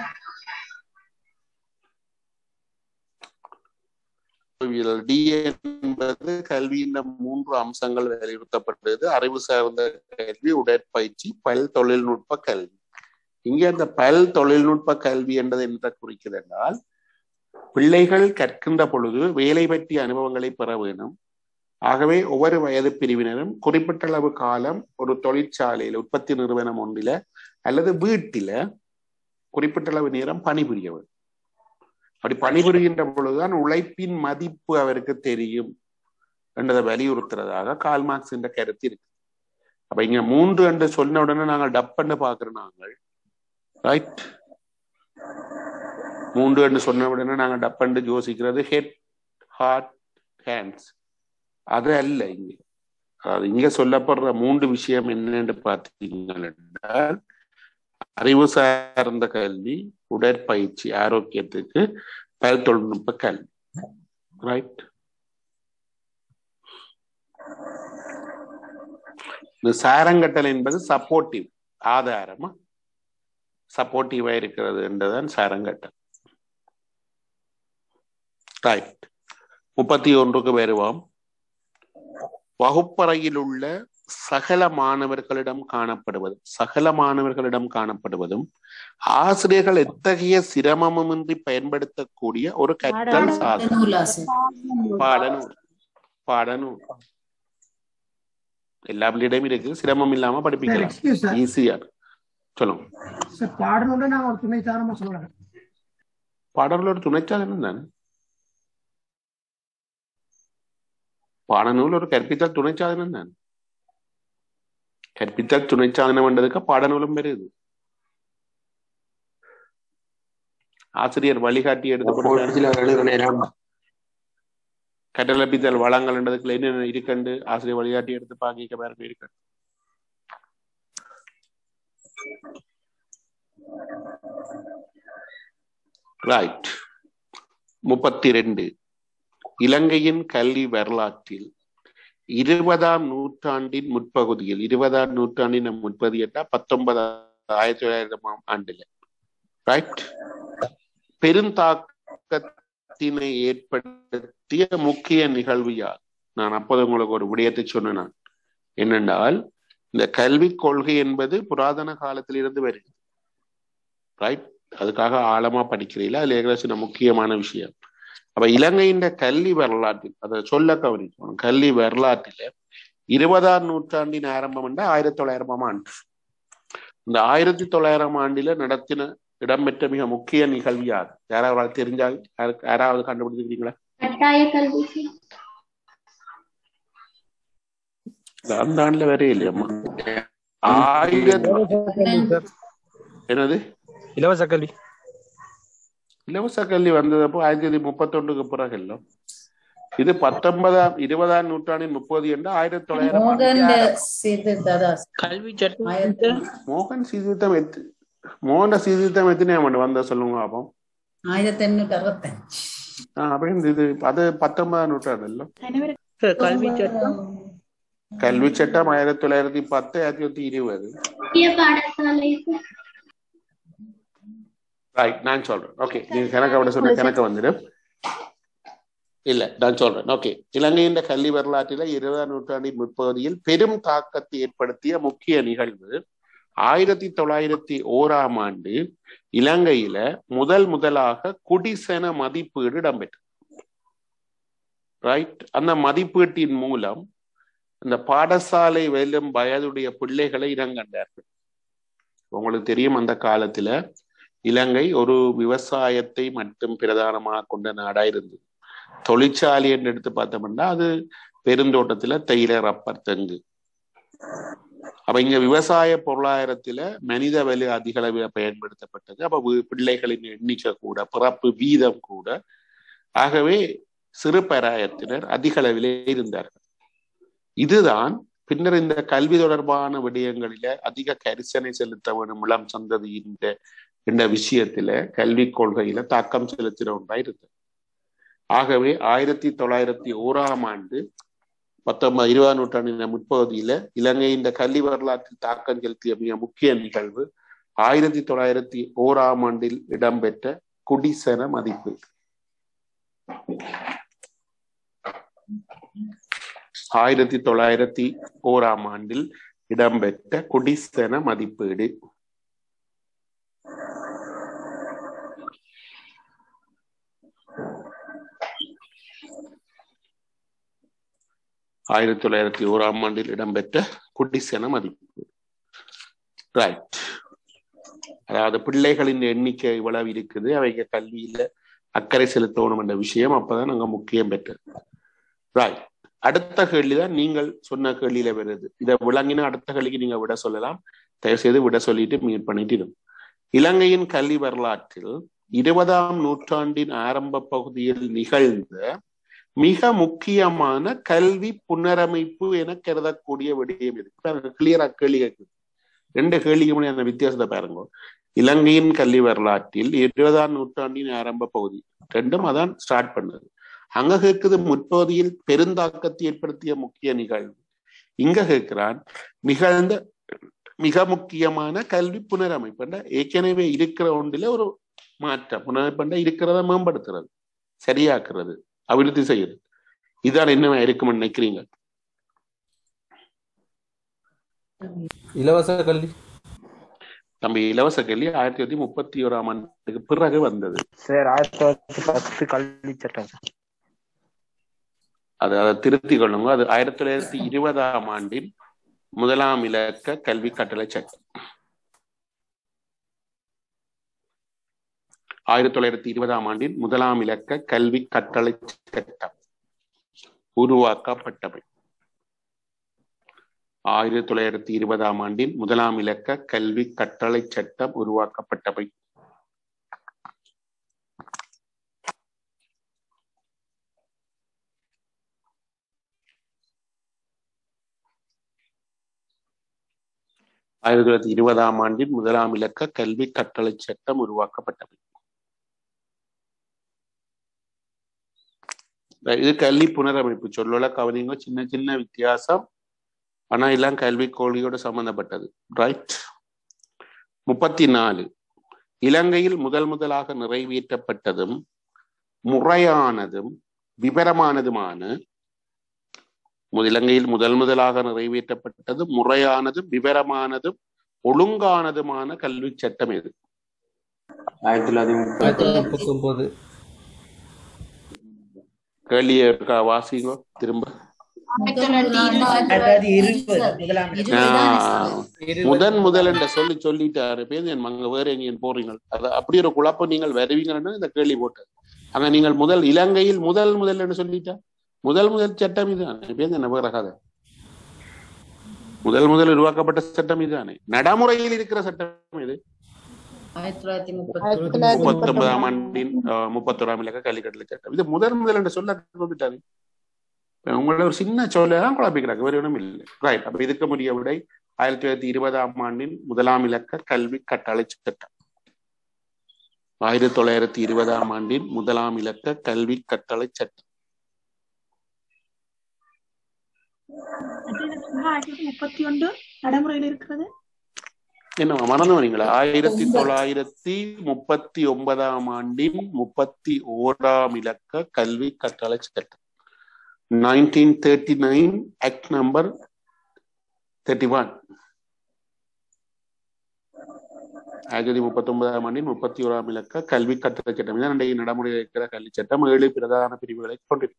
டி என்பது கல்வியின் மூன்று அம்சங்கள் வலியுறுத்தப்பட்டது. அறிவு சார்ந்த கல்வி, உடற்பயிற்சி, பல் தொழில்நுட்ப கல்வி. இங்கே அந்த பல் தொழில்நுட்ப கல்வி என்பது என்ன குறிக்கிறது என்றால், பிள்ளைகள் கற்கின்ற பொழுது வேலை பற்றிய அனுபவங்களை பெற வேண்டும். ஆகவே ஒவ்வொரு வயது பிரிவினரும் குறிப்பிட்ட அளவு காலம் ஒரு தொழிற்சாலையில, உற்பத்தி நிறுவனம் ஒன்றில அல்லது வீட்டில குறிப்பிட்ட அளவு நேரம் பணிபுரிய வேண்டும். அப்படி பணிபுரிகின்ற பொழுதுதான் உழைப்பின் மதிப்பு அவருக்கு தெரியும் என்றதை வலியுறுத்துறதாக கால் மார்க்ஸ் என்ற கருத்து இருக்கு. அப்ப இங்க மூன்று என்று சொன்ன உடனே நாங்கள் டப்புன்னு பாக்குறோம். நாங்கள் ரைட், மூன்று என்று சொன்ன உடனே நாங்கள் டப்பண்டு யோசிக்கிறது ஹெட், ஹார்ட், ஹேண்ட்ஸ். அது அல்ல இங்க. அதாவது இங்க சொல்லப்படுற மூன்று விஷயம் என்னன்னு பார்த்தீங்கள் என்றால், அறிவு சார்ந்த கல்வி, உடற்பயிற்சி ஆரோக்கியத்துக்கு, பல் தொழில்நுட்ப கல்வி. ரைட், இந்த சாரங்கட்டல் என்பது சப்போர்ட்டிவ், ஆதாரமா சப்போர்ட்டிவா இருக்கிறது என்றுதான் சாரங்கட்டல். ரைட், முப்பத்தி ஒன்றுக்கு வருவோம். வகுப்பறையில் உள்ள சகல மாணவர்களிடம் காணப்படுவது சகல மாணவர்களிடம் காணப்படுவதும் ஆசிரியர்கள் எத்தகைய சிரமமுமின்றி பயன்படுத்தக்கூடிய ஒரு கற்றல் சாதனம். பாடநூல். பாடநூல் எல்லா பிள்ளையிடம் இருக்கு, சிரமம் இல்லாம படிப்பிக்கலாம், ஈஸியா. சொல்லுங்க. பாடநூல் நான் ஒரு துணை சாதனமா சொல்றேன். பாடநூல் ஒரு துணை சாதனம் தானே. பாடநூல் ஒரு கற்பித்தல் துணை சாதனம் தான். கற்பித்தல் துணை சாதனம் என்றதுக்கு பாடநூலும் வருது. ஆசிரியர் வழிகாட்டி எடுத்து கற்றலப்பித்தல் வளங்கள் என்றதுக்குள்ள என்னென்ன இருக்கண்டு ஆசிரியர் வழிகாட்டி எடுத்து பாக்க பாருங்க இருக்கு. ரைட், முப்பத்தி ரெண்டு. இலங்கையின் கல்வி வரலாற்றில் இருபதாம் நூற்றாண்டின் முற்பகுதியில் இருபதாம் நூற்றாண்டின் முற்பகுதி என்றால் பத்தொன்பதாம் ஆயிரத்தி தொள்ளாயிரமாம் ஆண்டுல ரைட் பெருந்தாக்கத்தினை ஏற்படுத்திய முக்கிய நிகழ்வு யார்? நான் அப்போது உங்களுக்கு ஒரு விடயத்தை சொன்னேன். என்னென்றால் இந்த கல்விக் கொள்கை என்பது புராதன காலத்தில் இருந்து வருகிறது ரைட். அதுக்காக ஆழமா படிக்கிறீங்களா? அதுல ஏகദേശம் முக்கியமான விஷயம். அப்ப இலங்கையின் கல்வி வரலாற்றில் அதை சொல்ல கவனிக்கணும். கல்வி வரலாற்றில இருபதாம் நூற்றாண்டின் ஆரம்பம் என்ற ஆயிரத்தி தொள்ளாயிரமாம் ஆண்டு. இந்த ஆயிரத்தி தொள்ளாயிரம் ஆண்டில நடத்தின இடம்பெற்ற மிக முக்கிய நிகழ்வு யார்? யாராவது தெரிஞ்சா யாராவது கண்டுபிடிச்சிருக்கீங்களா? கட்டாய கல்வி அந்த ஆண்டுல வேற இல்லையம்மா. ஆயிரத்தி என்னது இலவச கல்வி. இலவச கல்வி வந்ததப்போ ஆயிரத்தி தொள்ளாயிரத்தி முப்பத்தி ஒன்றுக்கு பிறகு இல்லை. இது பத்தொன்பதாம் இருபதாம் நூற்றாண்டின் முப்பது என்ற ஆயிரத்தி தொள்ளாயிரம் கல்வி சட்டம் மோகன் சீர்திருத்தம் எத்து மோகன சீர்திருத்தம் எத்தனை ஆண்டு வந்த சொல்லுங்க அப்போ? ஆயிரத்தி எண்ணூத்தி அறுபத்தஞ்சு. ஆஹ் அப்ப இது அது பத்தொன்பதாம் நூற்றாண்டு இல்ல. கல்வி சட்டம் கல்வி சட்டம் ஆயிரத்தி தொள்ளாயிரத்தி பத்து ஆயிரத்தி தொள்ளாயிரத்தி இருபது. ரைட், நான் சொல்றேன். ஓகே, நீங்க கணக்க விட சொன்ன கணக்க வந்துடும். இல்ல நான் சொல்றேன். ஓகே, இலங்கையின் கல்வி வரலாற்றில இருபதாம் நூற்றாண்டின் முற்பகுதியில் பெரும் தாக்கத்தை ஏற்படுத்திய முக்கிய நிகழ்வு ஆயிரத்தி தொள்ளாயிரத்தி ஓராம் ஆண்டு இலங்கையில முதல் முதலாக குடிசன மதிப்பீடு இடம்பெற்றது. ரைட், அந்த மதிப்பீட்டின் மூலம் இந்த பாடசாலை வெல்லும் வயதுடைய பிள்ளைகளை இனங்கண்டார்கள். உங்களுக்கு தெரியும், அந்த காலத்துல இலங்கை ஒரு விவசாயத்தை மட்டும் பிரதானமாக கொண்ட நாடா இருந்தது. தொழிற்சாலை என்று எடுத்து பார்த்தோம்னா அது பெருந்தோட்டத்துல தேயிலை, ரப்பர், தெங்கு. அப்ப இங்க விவசாய பொருளாதாரத்துல மனித வலு அதிக அளவில் பயன்படுத்தப்பட்டது. அப்ப பிள்ளைகளின் எண்ணிக்கை கூட, பிறப்பு வீதம் கூட. ஆகவே சிறு பராயத்தினர் அதிக அளவிலே இருந்தார்கள். இதுதான் பின்னர் இந்த கல்வி தொடர்பான விடயங்களில அதிக கரிசனை செலுத்த வேண்டும் இளம் சந்ததியின் என்ற விஷயத்துல கல்விக் கொள்கையில தாக்கம் செலுத்தின ஒன்றா இருந்தது. ஆகவே ஆயிரத்தி தொள்ளாயிரத்தி ஓராம் ஆண்டு பத்தொன்பது இருபதாம் நூற்றாண்டின் முற்பகுதியில இலங்கையின் கல்வி வரலாற்றில் தாக்கம் செலுத்திய மிக முக்கிய நிகழ்வு ஆயிரத்தி தொள்ளாயிரத்தி ஓராம் ஆண்டில் இடம்பெற்ற குடிசன மதிப்பீடு. ஆயிரத்தி தொள்ளாயிரத்தி ஓராம் ஆண்டில் இடம்பெற்ற குடிசன மதிப்பீடு. ஆயிரத்தி தொள்ளாயிரத்தி ஓராம் ஆண்டில் இடம்பெற்ற குடிசன மதிப்பீடு. ரைட், அதாவது பிள்ளைகளின் எண்ணிக்கை இவ்வளவு இருக்குது, அவைங்க கல்வியில அக்கறை செலுத்தணும் என்ற விஷயம் அப்பதான் நாங்க முக்கியம் பெற்றது. ரைட், அடுத்த கேள்விதான் நீங்கள் சொன்ன கேள்வியில வருது. இதை விளங்கினா அடுத்த கேள்விக்கு நீங்க விட சொல்லலாம். தயவு செய்து விட சொல்லிட்டு மீட் பண்ணிட்டு இருக்கும். இலங்கையின் கல்வி வரலாற்றில் இருபதாம் நூற்றாண்டின் ஆரம்ப பகுதியில் நிகழ்ந்த மிக முக்கியமான கல்வி புனரமைப்பு என கருதக்கூடிய விடயம் இருக்கு. கிளியரா கேள்வி கேட்குது. ரெண்டு கேள்விக்கு முன்னாடி அந்த வித்தியாசத்தை பாருங்க. இலங்கையின் கல்வி வரலாற்றில் இருபதாம் நூற்றாண்டின் ஆரம்ப பகுதி ரெண்டும் அதான் ஸ்டார்ட் பண்ணது. அங்க கேட்குது முற்பகுதியில் பெருந்தாக்கத்தை ஏற்படுத்திய முக்கிய நிகழ்வு. இங்க கேட்கிறான் நிகழ்ந்த மிக முக்கியமான கல்வி புனரமைப்பு. ஏற்கனவே இருக்கிற ஒன்றில ஒரு மாற்றம். புனரமைப்பு இருக்கிறத மேம்படுத்துறது, சரியாக்குறது, அபிவிருத்தி செய்யுது. இதான் என்ன இருக்கும்னு நினைக்கிறீங்க? இலவச கல்வி தம்பி, இலவச கல்வி ஆயிரத்தி தொள்ளாயிரத்தி முப்பத்தி ஓராம் ஆண்டுக்கு பிறகு வந்தது சார். ஆயிரத்தி தொள்ளாயிரத்தி பத்து கல்வி சட்டம் சார். அது அதை திருத்தி கொள்ளுங்க. அது ஆயிரத்தி தொள்ளாயிரத்தி இருபதாம் ஆண்டின் முதலாம் இலக்க கல்வி கட்டளை சட்டம். ஆயிரத்தி தொள்ளாயிரத்தி இருபதாம் ஆண்டின் முதலாம் இலக்க கல்வி கட்டளை சட்டம் உருவாக்கப்பட்டவை. ஆயிரத்தி தொள்ளாயிரத்தி இருபதாம் ஆண்டின் முதலாம் இலக்க கல்வி கட்டளை சட்டம் உருவாக்கப்பட்டவை. ஆயிரத்தி தொள்ளாயிரத்தி இருபதாம் ஆண்டின் முதலாம் இலக்க கல்வி கட்டளை சட்டம் உருவாக்கப்பட்டவை. இது கல்வி புனரமைப்பு சொல்லல கவனிங்க, சின்ன சின்ன வித்தியாசம், ஆனா எல்லாம் கல்வி கொள்கையோட சம்பந்தப்பட்டது. ரைட். முப்பத்தி நாலு இலங்கையில் முதல் முதலாக நிறைவேற்றப்பட்டதும் முறையானதும் விவரமானதுமான இலங்கையில் முதல் முதலாக நிறைவேற்றப்பட்டதும் முறையானதும் விவரமானதும் ஒழுங்கானதுமான கல்வி சட்டம் எது? ஆயிரத்தி தொள்ளாயிரத்தி முப்பத்தி ஒன்பது. கேள்வியை வாசிங்க திரும்ப. முதன் முதல் என்ற சொல்லி சொல்லிட்டாரு பேர் அங்க வேற எங்க போறீங்க, அது அப்படி ஒரு குழப்பம் நீங்கள் வருவீங்கன்னு இந்த கேள்வி போட்டது. அங்க நீங்கள் முதல் இலங்கையில் முதல் முதல் என்று சொல்லிட்டா முதல் முதல் சட்டம் இதுதானே பேர் என்ன வேற கதை. முதல் முதல் உருவாக்கப்பட்ட சட்டம் இதுதானே. நடைமுறையில் இருக்கிற சட்டம் இது முப்பத்தி ஒன்பதாம் ஆண்டின் முப்பத்தி ஓராம் இலக்க கல்விக்கட்டளை சட்டம். இது முதல் முதல் என்று சொல்ல வந்துட்டாரு. உங்களோட ஒரு சின்ன சொல்லதான் குழப்பிக்கிறாங்க, வேறு ஒன்றும் இல்லை. ரைட். அப்ப இதுக்கு முடிய விடை ஆயிரத்தி தொள்ளாயிரத்தி இருபதாம் ஆண்டின் முதலாம் இலக்க கல்வி கட்டளை சட்டம். ஆயிரத்தி தொள்ளாயிரத்தி இருபதாம் ஆண்டின் முதலாம் இலக்க கல்வி கட்டளை சட்டம். முப்பத்தி ஒன்று நடைமுறையில் இருக்கிறது. என்ன மறந்து வரீங்களா? ஆயிரத்தி தொள்ளாயிரத்தி முப்பத்தி ஒன்பதாம் ஆண்டின் முப்பத்தி ஓராம் இலக்க கல்வி கட்டளை சட்டம். nineteen thirty-nine act number thirty-one. ஆயிரத்தி முப்பத்தி ஒன்பதாம் ஆண்டின் முப்பத்தி ஓராம் இலக்க கல்வி கட்டளை சட்டம் தான் இன்றைய நடைமுறையில் இருக்கிற கல்வி சட்டம். ஏழு பிரதான பிரிவுகளை கொண்டிருக்கு.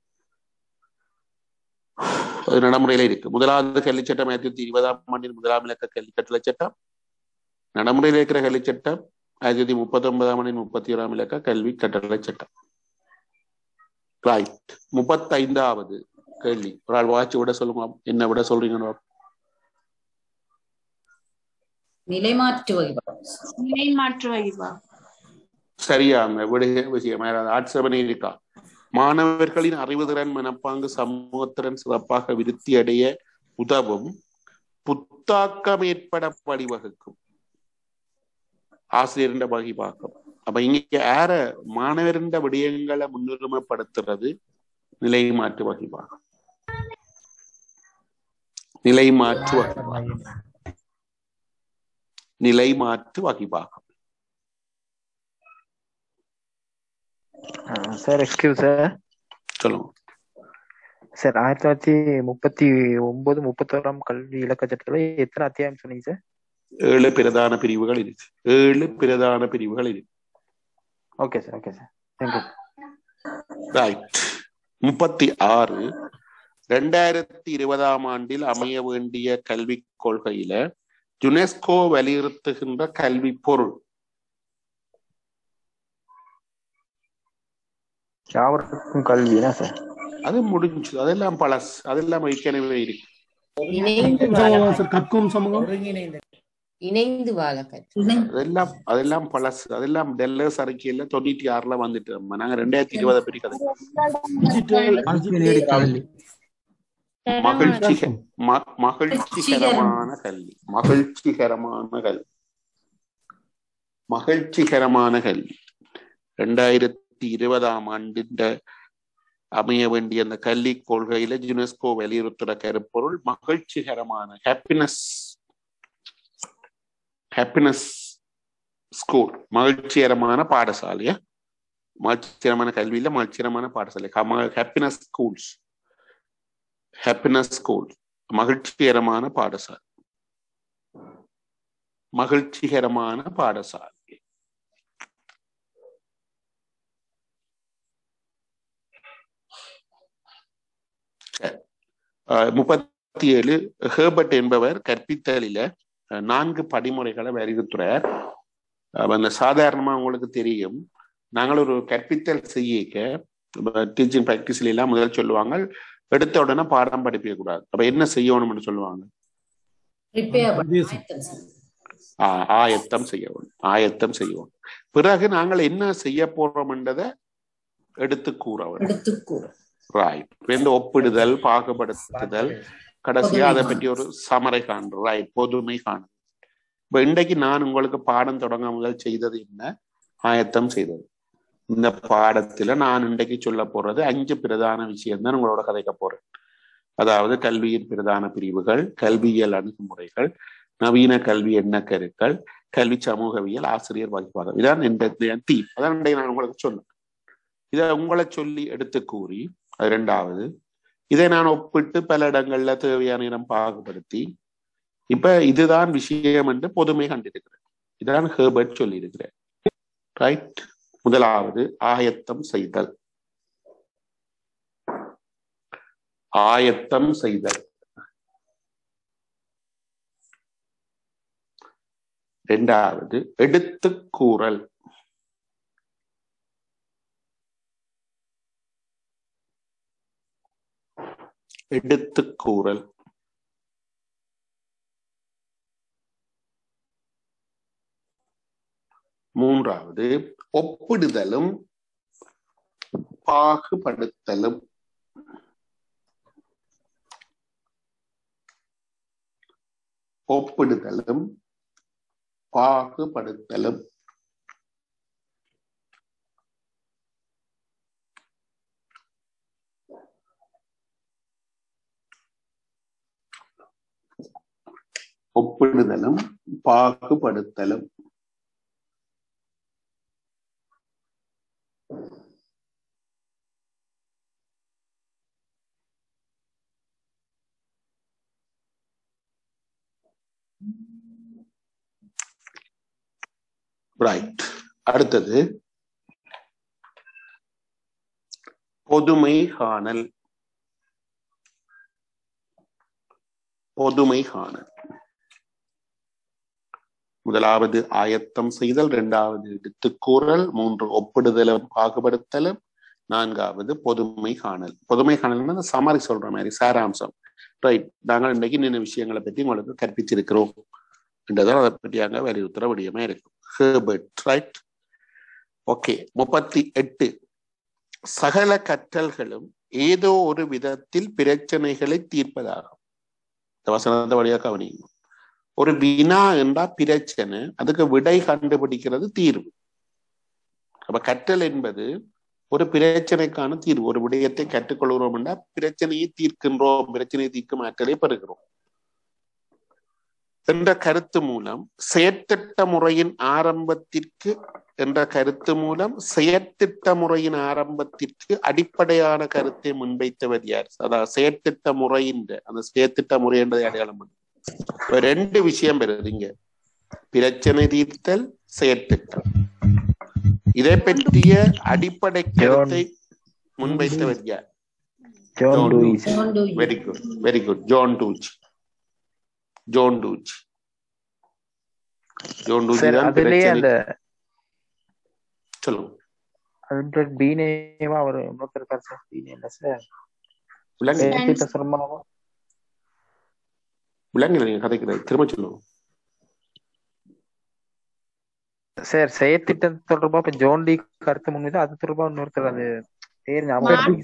அது நடைமுறையில இருக்கு. முதலாவது கல்வி சட்டம் ஆயிரத்தி தொள்ளாயிரத்தி இருபதாம் ஆண்டின் முதலாம் இலக்க கல்வி கட்டளை சட்டம். நடைமுறையில் இருக்கிற கல்வி சட்டம் ஆயிரத்தி தொள்ளாயிரத்தி முப்பத்தி ஒன்பதாம் ஆண்டின் முப்பத்தி ஓராம் இலக்க கல்வி கட்டளை சட்டம். ரைட். முப்பத்தி ஐந்தாவது கேள்வி ஒரு ஆள் வாட்சி விட சொல்லுங்க. என்ன விட சொல்றீங்க? நிலைமாற்று வகிப்பா. நிலைமாற்று வகிப்பா. சரியாங்க விட விஷயம் ஆட்சேபனை இருக்கா? மாணவர்களின் அறிவுதிறன் மனப்பாங்கு சமூகத்திறன் சிறப்பாக விருத்தி அடைய உதவும் புத்தாக்கம் ஏற்பட வழிவகுக்கும் ஆசிரியர் வகிப்பாக்கம். அப்ப இங்க யார மாணவரின் விடயங்களை முன்னுரிமைப்படுத்துறது? நிலை மாற்று வகிப்பாகம். நிலை மாற்று வகிப்பாகம். நிலை மாற்று வகிப்பாகம். Sir excuse sir. சொல்லுங்க சார். ஆயிரத்தி தொள்ளாயிரத்தி முப்பத்தி ஒன்பது முப்பத்தோராம் கல்வி இலக்க சட்டத்துல எத்தனை அத்தியாயம் சொன்னீங்க சார்? ஏழு பிரதான பிரிவுகள் இருக்கு. ஏழு பிரதான பிரிவுகள் இருக்கு. Okay sir. Okay sir. Thank you. Right. முப்பத்தி ஆறு ரெண்டாயிரத்தி இருபதாம் ஆண்டில் அமைய வேண்டிய கல்விக் கொள்கையில யுனெஸ்கோ வலியுறுத்துகின்ற கல்வி பொருள் யாவருக்கும் கல்வினா சார்? அது முடிஞ்சு, அதெல்லாம் பழசு, அதெல்லாம் ஏற்கனவே இருக்கு. கற்கும் சமூகம், இணைந்து வாழ அதெல்லாம் அதெல்லாம் பழசு, அதெல்லாம் டெல்லர்ஸ் அறிக்கையில தொண்ணூத்தி ஆறுல வந்துட்டு நாங்க ரெண்டாயிரத்தி இருபதை பற்றி கதை. மகிழ்ச்சி மகிழ்ச்சிகரமான கல்வி மகிழ்ச்சிகரமான கல்வி மகிழ்ச்சிகரமான கல்வி ரெண்டாயிரத்தி இருபதாம் ஆண்டு அமைய வேண்டிய அந்த கல்வி கொள்கையில யுனெஸ்கோ வலியுறுத்துற கருப்பொருள் மகிழ்ச்சிகரமான ஹாப்பினஸ் ஹாப்பினஸ் ஸ்கூல், மகிழ்ச்சிகரமான பாடசாலையா, மகிழ்ச்சிகரமான கல்வியில மகிழ்ச்சிகரமான பாடசாலை, ஹாப்பினஸ் ஸ்கூல்ஸ், ஹாப்பினஸ் ஸ்கூல், மகிழ்ச்சிகரமான பாடசாலை, மகிழ்ச்சிகரமான பாடசாலை. முப்பத்தி ஏழு ஹெர்பர்ட் என்பவர் கற்பித்தலில நான்கு படிமுறைகளை வலியுறுத்துறார். அந்த சாதாரணமா உங்களுக்கு தெரியும், நாங்கள் ஒரு கற்பித்தல் செய்ய டீச்சிங் பிராக்டிஸ்ல எல்லாம் முதல் சொல்லுவாங்க எடுத்த உடனே பாடம் படிப்பிக்க கூடாது. அப்ப என்ன செய்யணும்னு சொல்லுவாங்க? ஆயத்தம் செய்யணும், ஆயத்தம் செய்யணும். பிறகு நாங்கள் என்ன செய்ய போறோம்ன்றதை எடுத்து கூற ரைட். இந்த ஒப்பிடுதல், பாகுபடுத்துதல், கடைசியா அதை பற்றி ஒரு சமரை காண்றோம். ரைட், பொதுமை காணும். இப்ப இன்றைக்கு நான் உங்களுக்கு பாடம் தொடங்க முதல் செய்தது என்ன? ஆயத்தம் செய்தது. இந்த பாடத்துல நான் இன்றைக்கு சொல்ல போறது அஞ்சு பிரதான விஷயம் தான் உங்களோட கதைக்க போறேன். அதாவது கல்வியின் பிரதான பிரிவுகள், கல்வியியல் அணுகுமுறைகள், நவீன கல்வி எண்ணக்கருக்கள், கல்வி சமூகவியல், ஆசிரியர் வகைப்பாடம். இதான் என் தீம். அதான் நான் உங்களுக்கு சொன்னேன். இதை உங்களை சொல்லி எடுத்து கூறி அது ரெண்டாவது. இதை நான் ஒப்பிட்டு பல இடங்கள்ல தேவையான இடம் பாகுபடுத்தி இப்ப இதுதான் விஷயம் என்று பொதுமை கண்டிருக்கிறேன். இதான் ஹெர்பர்ட் சொல்லி இருக்கிறேன். ரைட். முதலாவது ஆயத்தம் செய்தல். ஆயத்தம் செய்தல். இரண்டாவது எடுத்து கூறல். எடுத்து கூறல். மூன்றாவது ஒப்பிடுதலும் பாகுபடுத்தலும். ஒப்பிடுதலும் பாகுபடுத்தலும். ஒப்பிடுதலும் பாகுபடுத்தலும். ரைட். அடுத்தது பொதுமை காணல். பொதுமை காணல். முதலாவது ஆயத்தம் செய்தல், இரண்டாவது எடுத்துக்கூறல், மூன்று ஒப்பிடுதலும் பாகுபடுத்தலும், நான்காவது பொதுமை காணல். பொதுமை காணல் சமாரி சொல்ற மாதிரி சாராம்சம். ரைட். நாங்கள் இன்றைக்கு இன்ன விஷயங்களை பற்றி உங்களுக்கு கற்பிச்சிருக்கிறோம் என்றதான் அதை பற்றி அங்க வலியுறுத்துற விடயமா இருக்கும். ஹெர்பர்ட். ரைட். ஓகே. முப்பத்தி எட்டு சகல கற்றல்களும் ஏதோ ஒரு விதத்தில் பிரச்சனைகளை தீர்ப்பதாகும். இந்த வசனத்தை வழியாக கவனிங்க. ஒரு வினா என்றா பிரச்சனை, அதுக்கு விடை கண்டுபிடிக்கிறது தீர்வு. அப்ப கற்றல் என்பது ஒரு பிரச்சனைக்கான தீர்வு. ஒரு விடயத்தை கற்றுக்கொள்கிறோம் என்றா பிரச்சனையை தீர்க்கின்றோம், பிரச்சனையை தீர்க்கும் ஆற்றலை பெறுகிறோம் என்ற கருத்து மூலம் செயற்திட்ட முறையின் ஆரம்பத்திற்கு என்ற கருத்து மூலம் செயற்திட்ட முறையின் ஆரம்பத்திற்கு அடிப்படையான கருத்தை முன்வைத்தவர் யார்? அதாவது செயற்திட்ட முறையின் அந்த செயற்திட்ட முறை என்றதை அடையாளம் பண்ணு. ரெண்டு விஷயம் பெறுது இங்க, பிரச்சனை தீர்த்தல், செயற்திட்டம். இதை பற்றிய அடிப்படை கருத்தை முன்வைத்தவர் யார்? Very good, very good. John Dewey. John Dewey. John Dewey தான் பிரச்சனை. சொல்லுங்க. அது பீனேவா அவர் இன்னொருத்தர் இருக்கார் சார். பீனே இல்ல சார். விலங்கு சர்மாவா? விலங்கு நீங்க கதைக்கிறது திரும்ப சொல்லுங்க சார். செயற்திட்டம் தொடர்பா இப்ப ஜோன் டி கருத்து முன்வைத்து அது தொடர்பா இன்னொருத்தர் அது பேர் ஞாபகம்.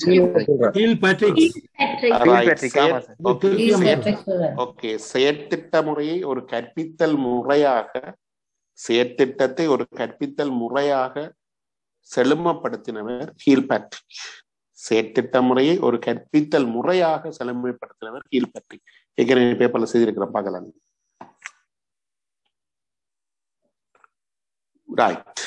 செயற்திட்ட முறையை ஒரு கற்பித்தல் முறையாக, செயற்திட்டத்தை ஒரு கற்பித்தல் முறையாக செழுமைப்படுத்தினவர் கீல்பேட்ரிக். செயற்திட்ட முறையை ஒரு கற்பித்தல் முறையாக செழுமைப்படுத்தினவர் கீல்பேட்ரிக். ஏற்கனவே பேப்பர்ல செய்திருக்கிற பார்க்கலாம். ரைட்.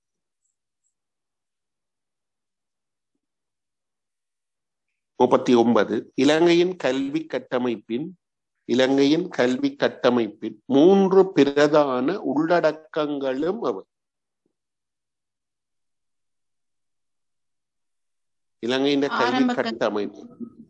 முப்பத்தி ஒன்பது இலங்கையின் கல்வி கட்டமைப்பின் இலங்கையின் கல்வி கட்டமைப்பின் மூன்று பிரதான உள்ளடக்கங்களும் அவர். இலங்கையின் கல்வி கட்டமைப்பு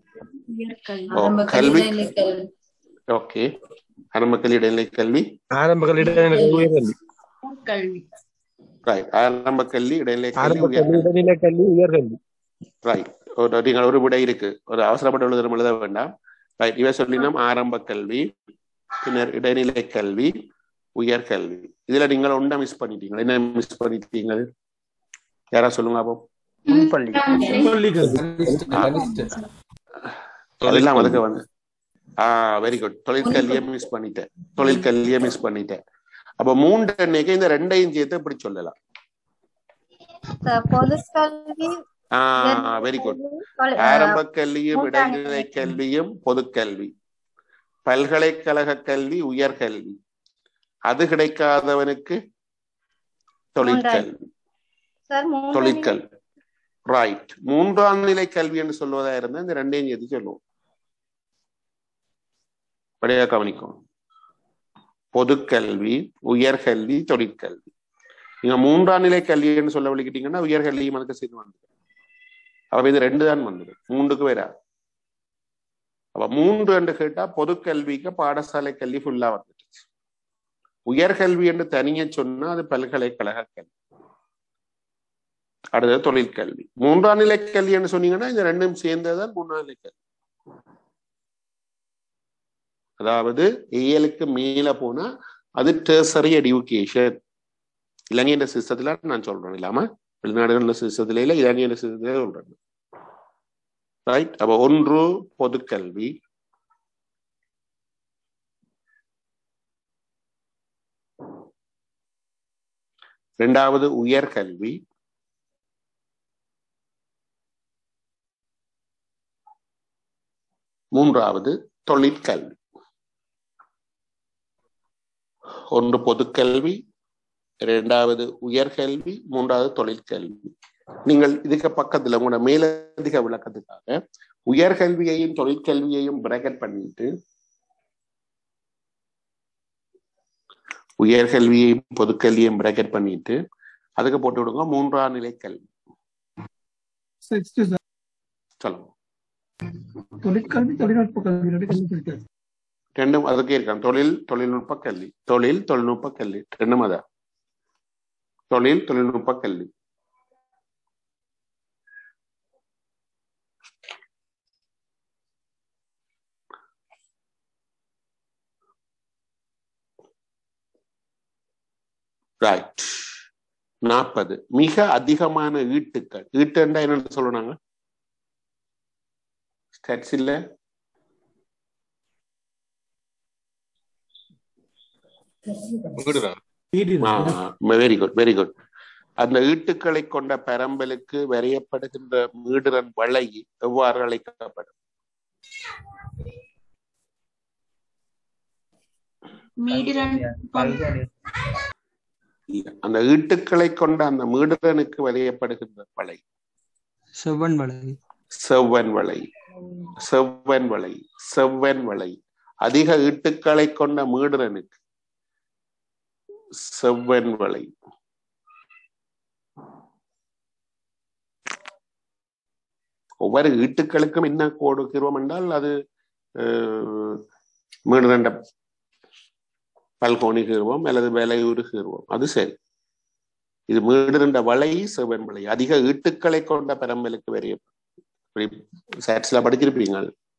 கல்வி. ஓகே. ஆரம்ப கல்வி, இடைநிலை கல்வி, ஆரம்ப கல்வி, இடைநிலை கல்வி, ரைட். ஆரம்ப கல்வி, இடைநிலை கல்வி, உயர்கல்வி. ரைட். நீங்கள் ஒரு விடை இருக்கு, ஒரு அவசரப்பட்ட எழுதும் எழுத வேண்டாம். ரைட். இவ சொல்லினோம் ஆரம்ப கல்வி, பின்னர் இடைநிலை கல்வி, உயர்கல்வி. இதுல நீங்கள் ஒன்றை மிஸ் பண்ணிட்டீங்க. என்ன மிஸ் பண்ணிட்டீங்க? யாரா சொல்லுங்க அப்போ. அதெல்லாம் அதுக்கு வந்து ஆஹ் வெரி குட். தொழிற்கல்வியை மிஸ் பண்ணிட்டேன். தொழிற்கல்வியை மிஸ் பண்ணிட்டேன். அப்ப மூன்று அன்னைக்கு இந்த ரெண்டையும் சேர்த்து இப்படி சொல்லலாம். பொது கல்வி ஆஹ் வெரி குட். ஆரம்ப கல்வியும் இடைநிலை கல்வியும் பொதுக்கல்வி, பல்கலைக்கழக கல்வி உயர்கல்வி, அது கிடைக்காதவனுக்கு தொழிற்கல்வி. தொழிற்கல்வி ரைட். மூன்றாம் நிலை கல்வி என்று சொல்வதா இருந்தா இந்த ரெண்டையும் சேர்த்து சொல்லுவோம். படியா கவனிக்கும். பொதுக்கல்வி, உயர்கல்வி, தொழிற்கல்வி. நீங்க மூன்றாம் நிலை கல்வின்னு சொல்ல வலிக்கிட்டீங்கன்னா உயர்கல்வியும் அதுக்கு சேர்ந்து வந்துடும். அப்ப இது ரெண்டு தான் வந்துடும், மூன்றுக்கு வராது. அப்ப மூன்று என்று கேட்டா பொதுக்கல்விக்கு பாடசாலை கல்வி ஃபுல்லா வந்துடுச்சு. உயர்கல்வி என்று தனியே சொன்னா அது பல்கலைக்கழக கல்வி, அடுத்தது தொழிற்கல்வி. மூன்றாம் நிலை கல்வி என்று சொன்னீங்கன்னா இந்த ரெண்டும் சேர்ந்ததான் மூன்றாம் நிலை கல்வி. அதாவது ஏழுக்கு மேல போனா அது டெர்சரி எடியூகேஷன். இலங்கையின் சிஸ்டத்துல நான் சொல்றேன், இல்லாம வெளிநாடுகள் சிஸ்டத்துல இல்ல, இலங்கையின் சிஸ்டத்துல சொல்றேன். ரைட். அப்ப ஒன்று பொதுக்கல்வி, இரண்டாவது உயர்கல்வி, மூன்றாவது தொழிற்கல்வி. ஒன்று பொதுக்கல்வி, இரண்டாவது உயர்கல்வி, மூன்றாவது தொழிற்கல்வி. நீங்கள் இதுக்கு பக்கத்துல உங்களோட மேலதிக விளக்கத்துக்காக உயர்கல்வியையும் தொழிற்கல்வியையும் பிராக்கெட் பண்ணிட்டு உயர்கல்வியையும் பொதுக்கல்வியையும் பிராக்கெட் பண்ணிட்டு அதுக்கு போட்டு விடுங்க மூன்றாம் நிலை கல்வி. சொல்லுங்க. தொழிற்கல்வி, தொழில்நுட்ப கல்வி ரெண்டும் அதுக்கே இருக்காங்க. தொழில் தொழில்நுட்ப கல்வி, தொழில் தொழில்நுட்ப கல்வி ரெண்டும் அதான். தொழில் தொழில்நுட்ப கல்வி. ரைட். நாற்பது மிக அதிகமான ஈட்டுக்கள். ஈட்டுண்டா என்னன்னு சொல்றாங்க ஸ்டாட்ஸ் இல்ல. Very good very good. அந்த ஈட்டுக்களை கொண்ட பரம்பலுக்கு வரையப்படுகின்ற மீடுரன் வளை எவ்வாறு அழைக்கப்படும்? அந்த ஈட்டுக்களை கொண்ட அந்த மீடுரனுக்கு வரையப்படுகின்ற வளை செவ்வன் வளை. செவ்வன் வளை, செவ்வன் வளை, செவ்வன் வளை. அதிக ஈட்டுக்களை கொண்ட மீடுரனுக்கு செவ்வன் வளை. ஒவ்வொரு ஈட்டுக்களுக்கும் என்ன கொடுக்கிறோம் என்றால் அது மீடுரண்ட பல்கோணி கீறுவோம் அல்லது விலையூறு கீறுவோம், அது சரி. இது மீடுரண்ட வளை செவ்வன் வளை. அதிக ஈட்டுக்களை கொண்ட பரம்பலுக்கு வரைய சாட்ஸ்ல படிச்சிருப்பீங்க.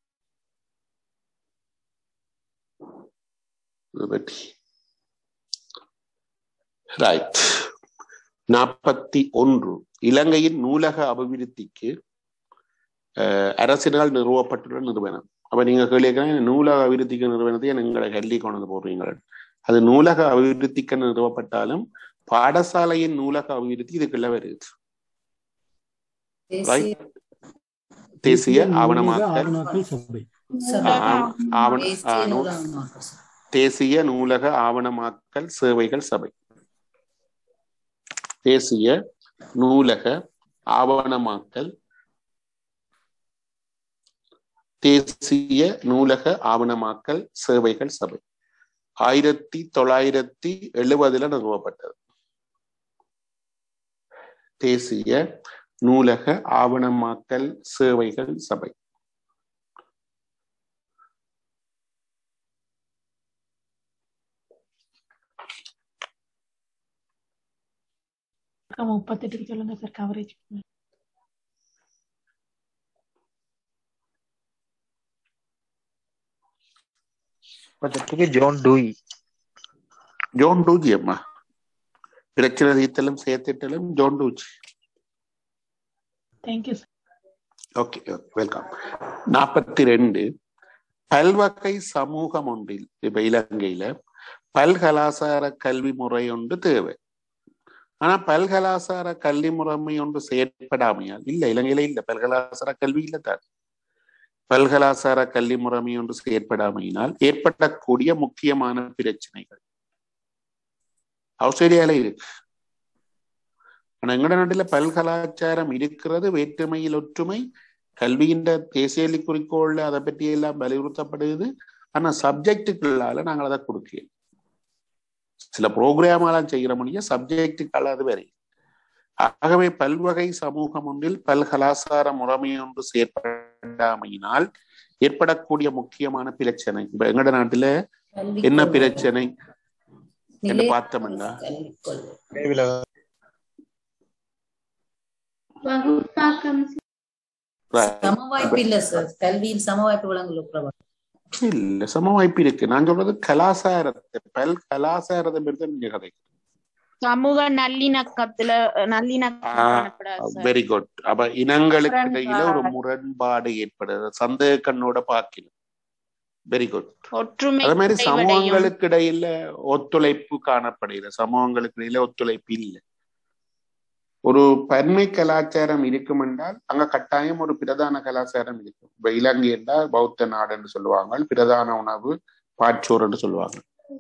ரைட். நாற்பத்தி ஒன்று இலங்கையின் நூலக அபிவிருத்திக்கு அரசினால் நிறுவப்பட்டுள்ள நிறுவனம். அப்ப நீங்க கேள்வி நூலக அபிவிருத்திக்கு நிறுவனத்தை எங்களை கல்வி கொண்டு போடுறீங்க. அது நூலக அபிவிருத்திக்கு நிறுவப்பட்டாலும் பாடசாலையின் நூலக அபிவிருத்தி இதுக்குள்ள வருது. தேசிய ஆவணமாக்கல் தேசிய நூலக ஆவணமாக்கல் சேவைகள் சபை. தேசிய நூலக ஆவணமாக்கல் தேசிய நூலக ஆவணமாக்கல் சேவைகள் சபை ஆயிரத்தி தொள்ளாயிரத்தி எழுபதுல நிறுவப்பட்டது. தேசிய நூலக ஆவணமாக்கல் சேவைகள் சபை. முப்பத்தெட்டுக்கு சொல்லுங்க sir coverage. John Dewey. John Dewey அம்மா பிரச்சனை தீர்த்தலும் சேர்த்திட்டலும் John Dewey. Thank you sir. Okay welcome. நாற்பத்தி ரெண்டு பல்வகை சமூகம் ஒன்றில் இப்ப இலங்கையில பல்கலாசார கல்வி முறை ஒன்று தேவை. ஆனா பல்கலாசார கல்வி முறைமை ஒன்று செயற்படாமையால் இல்ல, இலங்கையில இல்ல பல்கலாசார கல்வி இல்ல தான். பல்கலாசார கல்வி முறைமை ஒன்று செயற்படாமையினால் ஏற்படக்கூடிய முக்கியமான பிரச்சனைகள் ஆஸ்திரேலியால இருக்கு. ஆனா எங்கட நாட்டில பல்கலாச்சாரம் இருக்கிறது, வேற்றுமையில் ஒற்றுமை, கல்வியின் தேசிய குறிக்கோள்ல அதை பற்றி எல்லாம் வலியுறுத்தப்படுது. ஆனா சப்ஜெக்டுகளால நாங்கள் அதை கொடுக்க சில ப்ரோக்ராமெல்லாம் செய்கிற முடிய சப்ஜெக்டுகள் அது வரை. ஆகவே பல்வகை சமூகம் ஒன்றில் பல்கலாசார முறைமை ஒன்று செயற்படாமையினால் ஏற்படக்கூடிய முக்கியமான பிரச்சனை. இப்ப எங்கட நாட்டுல என்ன பிரச்சனை என்று பார்த்தோம்னா, சமவாய்ப்பு இல்ல சார், கல்வியில் சமவாய்ப்பு வழங்கல இல்ல சமவாய்ப்பு இருக்கு. நான் சொல்றது கலாசாரத்தை பல் கலாசாரத்தை பற்றி நீங்க கதை சமூக நல்லிணக்கத்துல நல்லிணக்கம். Very good. அப்ப இனங்களுக்கு இடையில ஒரு முரண்பாடு ஏற்படுது, சந்தேக கண்ணோட பார்க்கணும். Very good. அதே மாதிரி சமூகங்களுக்கு இடையில ஒத்துழைப்பு காணப்படுகிறது, சமூகங்களுக்கு இடையில ஒத்துழைப்பு இல்லை. ஒரு பன்மை கலாச்சாரம் இருக்கும் என்றால் அங்க கட்டாயம் ஒரு பிரதான கலாச்சாரம் இருக்கும். இப்ப இலங்கை என்றால் பௌத்த நாடு என்று சொல்லுவாங்க, பிரதான உணவு பாச்சோறு என்று சொல்லுவாங்க.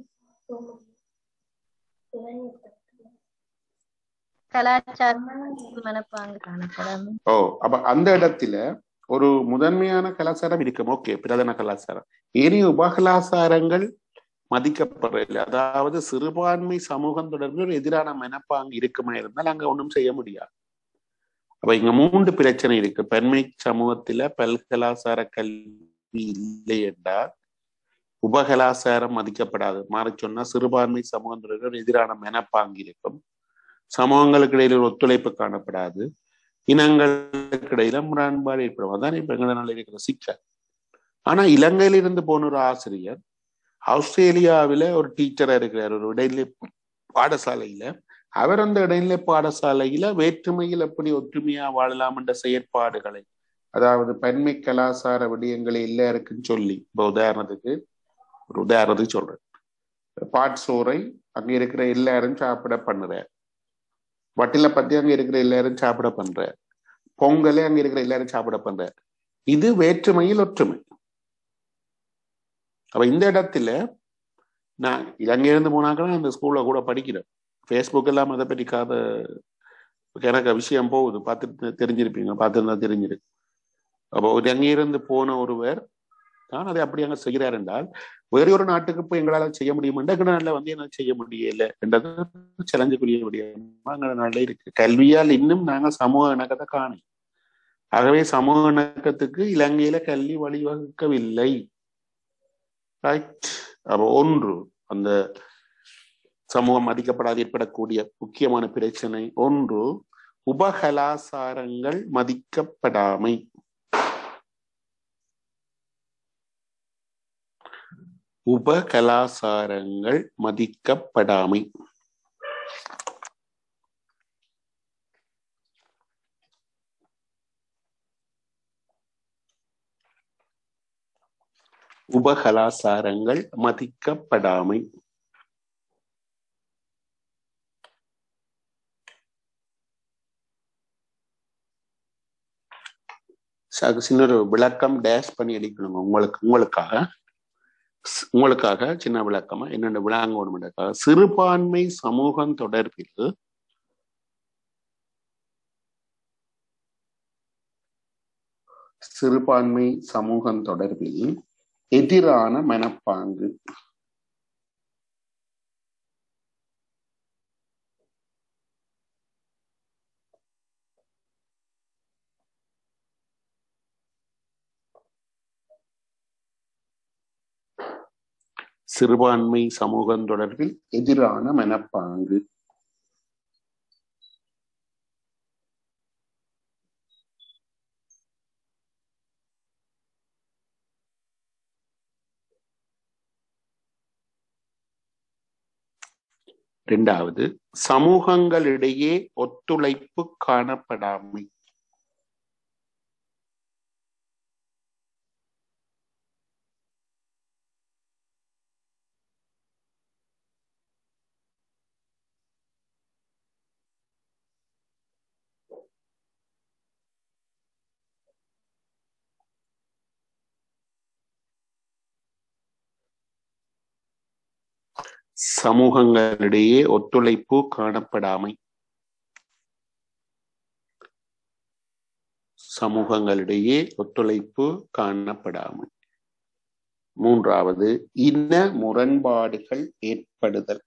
ஓ அப்ப அந்த இடத்துல ஒரு முதன்மையான கலாச்சாரம் இருக்கும், ஓகே, பிரதான கலாச்சாரம். ஏனைய உபகலாச்சாரங்கள் மதிக்கப்படுறது, அதாவது சிறுபான்மை சமூகம் தொடர்பில் ஒரு எதிரான மனப்பாங்கு இருக்குமா இருந்தால் அங்க ஒன்றும் செய்ய முடியாது. அப்ப இங்க மூன்று பிரச்சனை இருக்கு. பெண்மை சமூகத்துல பல்கலாசார கல்வி இல்லை என்றால் உபகலாசாரம் மதிக்கப்படாது. மாறி சொன்னா சிறுபான்மை சமூகம் தொடர்பில் ஒரு எதிரான மனப்பாங்கு இருக்கும், சமூகங்களுக்கு இடையில ஒரு ஒத்துழைப்பு காணப்படாது, இனங்களுக்கு இடையில முரண்பாடு ஏற்படும். அதான் இப்ப எங்க நாள் இருக்கிற சிக்கல். ஆனா இலங்கையில இருந்து போன ஒரு ஆசிரியர் ஆஸ்திரேலியாவில ஒரு டீச்சரா இருக்கிறார், ஒரு இடைநிலை பாடசாலையில. அவர் அந்த இடைநிலை பாடசாலையில வேற்றுமையில் எப்படி ஒற்றுமையா வாழலாம் என்ற செயற்பாடுகளை, அதாவது பன்மை கலாசார விடயங்களை எல்லாருக்கும் சொல்லி, இப்ப உதாரணத்துக்கு ஒரு உதாரணத்துக்கு சொல்றேன், பாட்சோரை அங்க இருக்கிற எல்லாரும் சாப்பிட பண்ணுறார், வட்டில பத்தி அங்க இருக்கிற எல்லாரும் சாப்பிட பண்றார், பொங்கலை அங்க இருக்கிற எல்லாரும் சாப்பிட பண்றார். இது வேற்றுமையில் ஒற்றுமை. அப்ப இந்த இடத்துல நான் இலங்கையிலிருந்து போனாக்கா அந்த ஸ்கூல்ல கூட படிக்கிறேன், ஃபேஸ்புக் எல்லாம் அதை பற்றி காத எனக்கு விஷயம் போகுது, பார்த்துட்டு தெரிஞ்சிருப்பீங்க, பார்த்துருந்தா தெரிஞ்சிருக்கு. அப்போ இலங்கையிலிருந்து போன ஒருவர் தான் அதை அப்படி அங்க செய்கிறார் என்றால் வேற ஒரு நாட்டுக்கு போய் எங்களால செய்ய முடியுமெண்டா எங்க நாட்டில் வந்து என்ன செய்ய முடியல என்றது செலஞ்சக்கூடிய விடயமா எங்க நாட்டில் இருக்கு. கல்வியால் இன்னும் நாங்கள் சமூக இணக்கத்தை காணும். ஆகவே சமூக இணக்கத்துக்கு இலங்கையில கல்வி வழிவகுக்கவில்லை. ரைட். அப்போ ஒன்று அந்த சமூகம் மதிக்கப்படாது ஏற்படக்கூடிய முக்கியமான பிரச்சனை ஒன்று உபகலாசாரங்கள் மதிக்கப்படாமை. உபகலாசாரங்கள் மதிக்கப்படாமை. உபகலாசாரங்கள் மதிக்கப்படாமை. சின்ன ஒரு விளக்கம் டேஷ் பண்ணி அடிக்கணுங்க உங்களுக்கு, உங்களுக்காக உங்களுக்காக சின்ன விளக்கமா என்னென்ன விளங்கணும்ன்றக்காக. சிறுபான்மை சமூகம் தொடர்பில் சிறுபான்மை சமூகம் தொடர்பில் எதிரான மனப்பாங்கு. சிறுபான்மை சமூகம் தொடர்பில் எதிரான மனப்பாங்கு. இரண்டாவது, சமூகங்களிடையே ஒத்துழைப்பு காணப்படாமை. சமூகங்களிடையே ஒத்துழைப்பு காணப்படாமை. சமூகங்களிடையே ஒத்துழைப்பு காணப்படாமை. மூன்றாவது, இன முரண்பாடுகள் ஏற்படுதல்.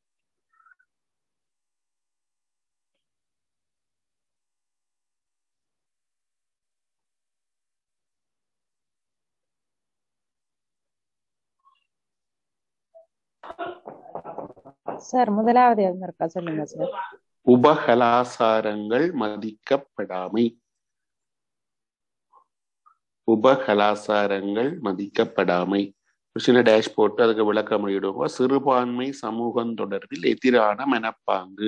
சார் முதலாவது இருக்கா சொல்லுங்க சார். உபகலாசாரங்கள் மதிக்கப்படாமை. உபகலாசாரங்கள் மதிக்கப்படாமை. சின்ன டேஷ் போட்டு அதுக்கு விளக்கம் வெளியிடுவோம். சிறுபான்மை சமூகம் தொடர்பில் எதிரான மனப்பாங்கு.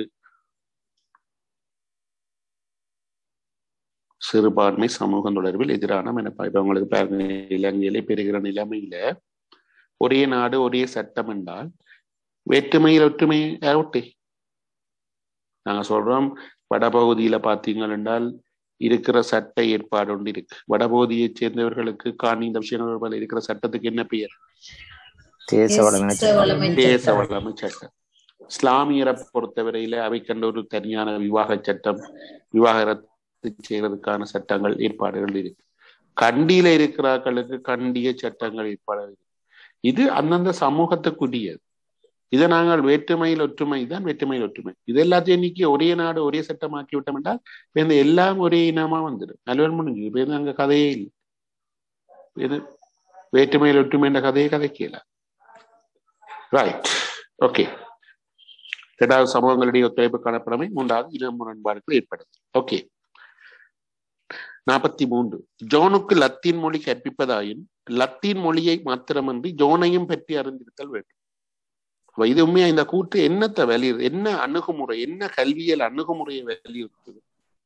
சிறுபான்மை சமூகம் தொடர்பில் எதிரான மனப்பாங்கு. இப்ப உங்களுக்கு பாருங்க, இலங்கையில பெறுகிற நிலைமையில ஒரே நாடு ஒரே சட்டம் என்றால் வேற்றுமையில் ஒற்றுமை அவுட்டே. நாங்க சொல்றோம் வடபகுதியில பாத்தீங்கள் என்றால் இருக்கிற சட்ட ஏற்பாடு ஒன்று இருக்கு. வடபகுதியை சேர்ந்தவர்களுக்கு காணி இந்த விஷயங்கள் இருக்கிற சட்டத்துக்கு என்ன பெயர்? தேச வளமை தேச வளமை சட்டம். இஸ்லாமியரை பொறுத்தவரையில அவை கண்ட ஒரு தனியான விவாக சட்டம், விவாகரத்து செய்யறதுக்கான சட்டங்கள் ஏற்பாடுகள் இருக்கு. கண்டியில இருக்கிறார்களுக்கு கண்டிய சட்டங்கள் ஏற்பாடு இருக்கு. இது அந்தந்த சமூகத்துக்குரியது. இதை நாங்கள் வேற்றுமையில் ஒற்றுமை தான் வேற்றுமையில் ஒற்றுமை. இது எல்லாத்தையும் இன்னைக்கு ஒரே நாடு ஒரே சட்டமாக்கி விட்டோம் என்றால் இந்த எல்லாம் ஒரே இனமா வந்துடும். நல்லவன் முடிஞ்சு. இப்ப அங்க கதையே இல்லை. இது வேற்றுமையில் ஒற்றுமை என்ற கதையை கதைக்கல. Right, okay. இரண்டாவது, சமூகங்களிடையே ஒத்துழைப்பு காணப்படாமை. மூன்றாவது, இன முரண்பாடுகள் ஏற்படுது. ஓகே. நாற்பத்தி மூன்று, ஜோனுக்கு லத்தீன் மொழி கற்பிப்பதாயின் லத்தீன் மொழியை மாத்திரமன்றி ஜோனையும் பற்றி அறிந்திருத்தல் வேண்டும். இது உண்மையா இந்த கூற்று என்னத்தை வலியுறு என்ன அணுகுமுறை என்ன கல்வியல் அணுகுமுறையை வலியுறுத்துது?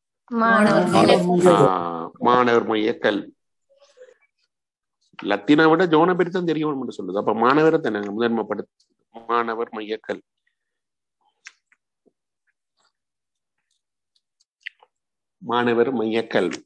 மாணவர் மைய கல்வி. லத்தீனை விட ஜோனை பற்றி தான் தெரியும் சொல்லுது. அப்ப மாணவரை தானே முதன்மைப்படுத்து. மாணவர் மைய கல்வி. மாணவர் மைய கல்வி.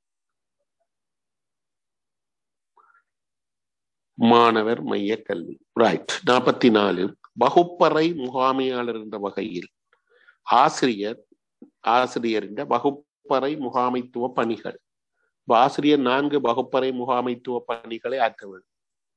மாணவர் மைய கல்வி. ரைட். நாற்பத்தி நாலு, வகுப்பறை முகாமையாளர் என்ற வகையில் ஆசிரியர் ஆசிரியர் என்ற வகுப்பறை முகாமைத்துவ பணிகள். ஆசிரியர் நான்கு வகுப்பறை முகாமைத்துவ பணிகளை ஆற்ற வேண்டும்.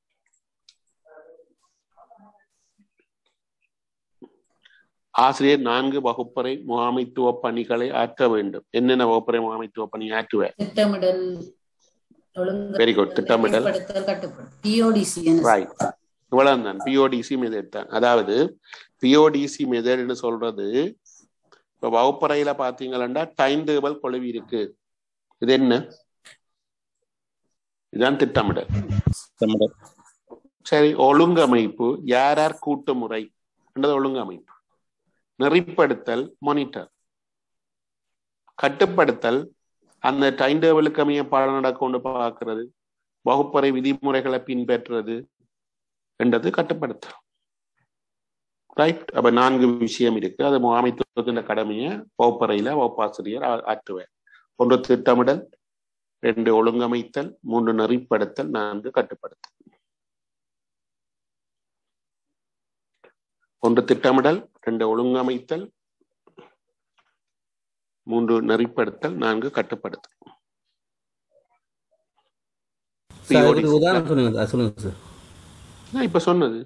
ஆசிரியர் நான்கு வகுப்பறை முகாமைத்துவ பணிகளை ஆற்ற வேண்டும். என்னென்ன வகுப்பறை முகாமைத்துவ பணி ஆற்றுவேன்? திட்டமிடல், வெரி குட். திட்டமிடல், ரைட். இவ்வளவுதான் பிஓடிசி மெத்தட் தான். அதாவது பிஓடிசி மெத்தட்னு சொல்றது, இப்ப வகுப்பறையில பாத்தீங்கன்னா டைம் டேபிள் கொழுவி இருக்கு. இது என்ன? இதுதான் திட்டமிடல். திட்டமிடல் சரி. ஒழுங்கமைப்பு, யார் யார் கூட்டு முறை என்றது ஒழுங்கமைப்பு. நெறிப்படுத்தல், மானிட்டர். கட்டுப்படுத்தல், அந்த டைம் டேபிளுக்கு அமைய பாடம் நடக்க கொண்டு பார்க்கிறது. வகுப்பறை விதிமுறைகளை பின்பற்றுறது என்றது கட்டுப்படுத்தல். ரைட். அப்ப நான்கு விஷயம் இருக்கு. அது முகாமைத்துவத்தின் கடமையை வகுப்பறையில வகுப்பாசிரியர் ஆற்றுவார். ஒன்று திட்டமிடல், ரெண்டு ஒழுங்கமைத்தல், மூன்று நெறிப்படுத்தல், நான்கு கட்டுப்படுத்தல். ஒன்று திட்டமிடல், ரெண்டு ஒழுங்கமைத்தல், மூன்று நெறிப்படுத்தல், நான்கு கட்டுப்படுத்தல். இப்ப சொன்னது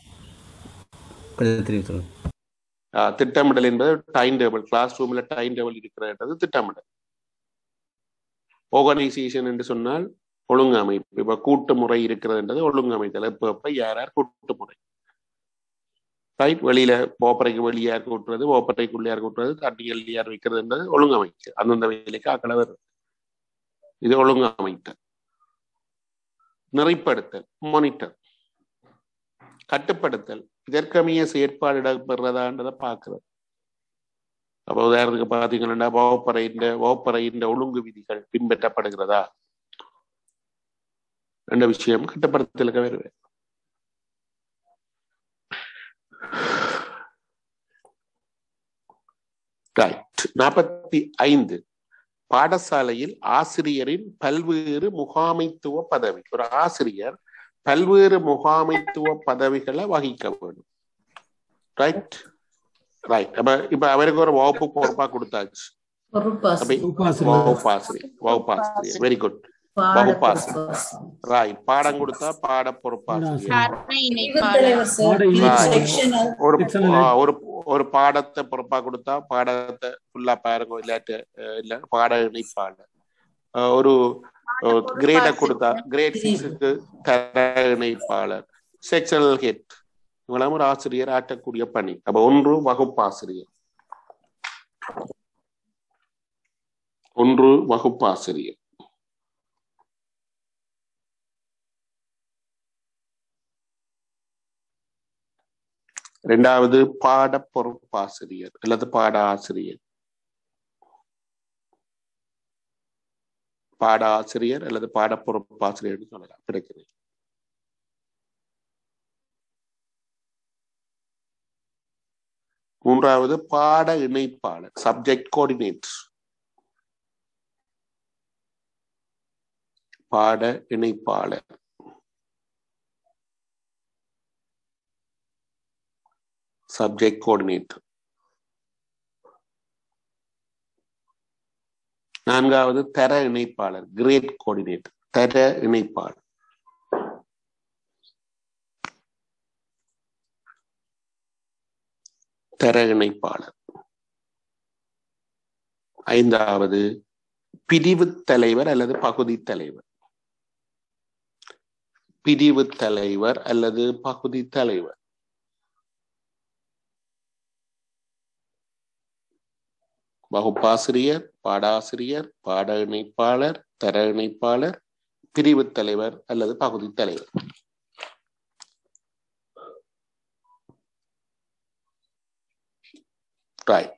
திட்டமிடல் என்பது டைம் டேபிள். கிளாஸ் ரூம்ல டைம் டேபிள் இருக்கிறது திட்டமிடல். ஆர்கனைசேஷன் என்று சொன்னால் ஒழுங்கமைப்பு. இப்ப கூட்டு முறை இருக்கிறதுன்றது ஒழுங்கமைத்தல். எப்ப எப்ப யார் யார் கூட்டு முறை. ரைட். வெளியில ஓப்பரைக்கு வெளியே யார் கூட்டுறது, ஓப்பரைக்குள்ள யார் கூட்டுறது, தட்டிகள் யார் வைக்கிறதுன்றது ஒழுங்கமைக்கு. அந்தந்த வேலைக்கு ஆக்களை வருது. இது ஒழுங்கமைத்தல். நெறிப்படுத்தல், மானிட்டர். கட்டுப்படுத்தல், இதற்கமைய செயற்பாடு இடம்பெறதான்றதை பார்க்கிறது. அப்ப உதாரணத்துக்கு பாத்தீங்கன்னா வகுப்பறையின் வகுப்பறையின் ஒழுங்கு விதிகள் பின்பற்றப்படுகிறதா என்ற விஷயம் கட்டுப்படுத்தலுக்கு வருவேன். நாற்பத்தி ஐந்து, பாடசாலையில் ஆசிரியரின் பல்வேறு முகாமைத்துவ பதவி. ஒரு ஆசிரியர் பல்வேறு முகாமைத்துவ பதவிகளை வகிக்க வேண்டும். ரைட் ரைட் அப்ப இப்ப அவருக்கு ஒரு வகுப்பு பொறுப்பா கொடுத்தாச்சு. வகுப்பாசிரியர் வகுப்பாசிரியர் வெரி குட். வகுப்பாசிரியர் ரைட். பாடம் கொடுத்தா பாட பொறுப்பாசிரியர். ஒரு ஒரு ஒரு பாடத்தை பொறுப்பா கொடுத்தா பாடத்தை ஃபுல்லா பாருங்க, இல்லாட்டு இல்ல பாட இணைப்பாளர். ஒரு கிரேட கொடுத்தா கிரேட் சிக்ஸுக்கு தர இணைப்பாளர், செக்ஷனல் ஹெட், இவங்களாம் ஒரு ஆசிரியர் ஆற்றக்கூடிய பணி. அப்ப ஒன்று வகுப்பாசிரியர், ஒன்று வகுப்பாசிரியர். இரண்டாவது பாட பொறுப்பாசிரியர் அல்லது பாட ஆசிரியர். பாட ஆசிரியர் அல்லது பாட பொறுப்பாசிரியர் சொல்லலாம், கிடைக்கிறது. மூன்றாவது பாட இணைப்பாளர், சப்ஜெக்ட் கோஆர்டினேட்டர். பாட இணைப்பாளர். Subject coordinator. நான்காவது தர இணைப்பாளர், கிரேட் கோஆர்டினேட்டர், தர இணைப்பாளர். தர இணைப்பாளர். ஐந்தாவது பிரிவு தலைவர் அல்லது பகுதி தலைவர். பிரிவு தலைவர் அல்லது பகுதி தலைவர். வகுப்பாசிரியர், பாடாசிரியர், பாட இணைப்பாளர், தர இணைப்பாளர், பிரிவு தலைவர் அல்லது பகுதி தலைவர். ரைட்.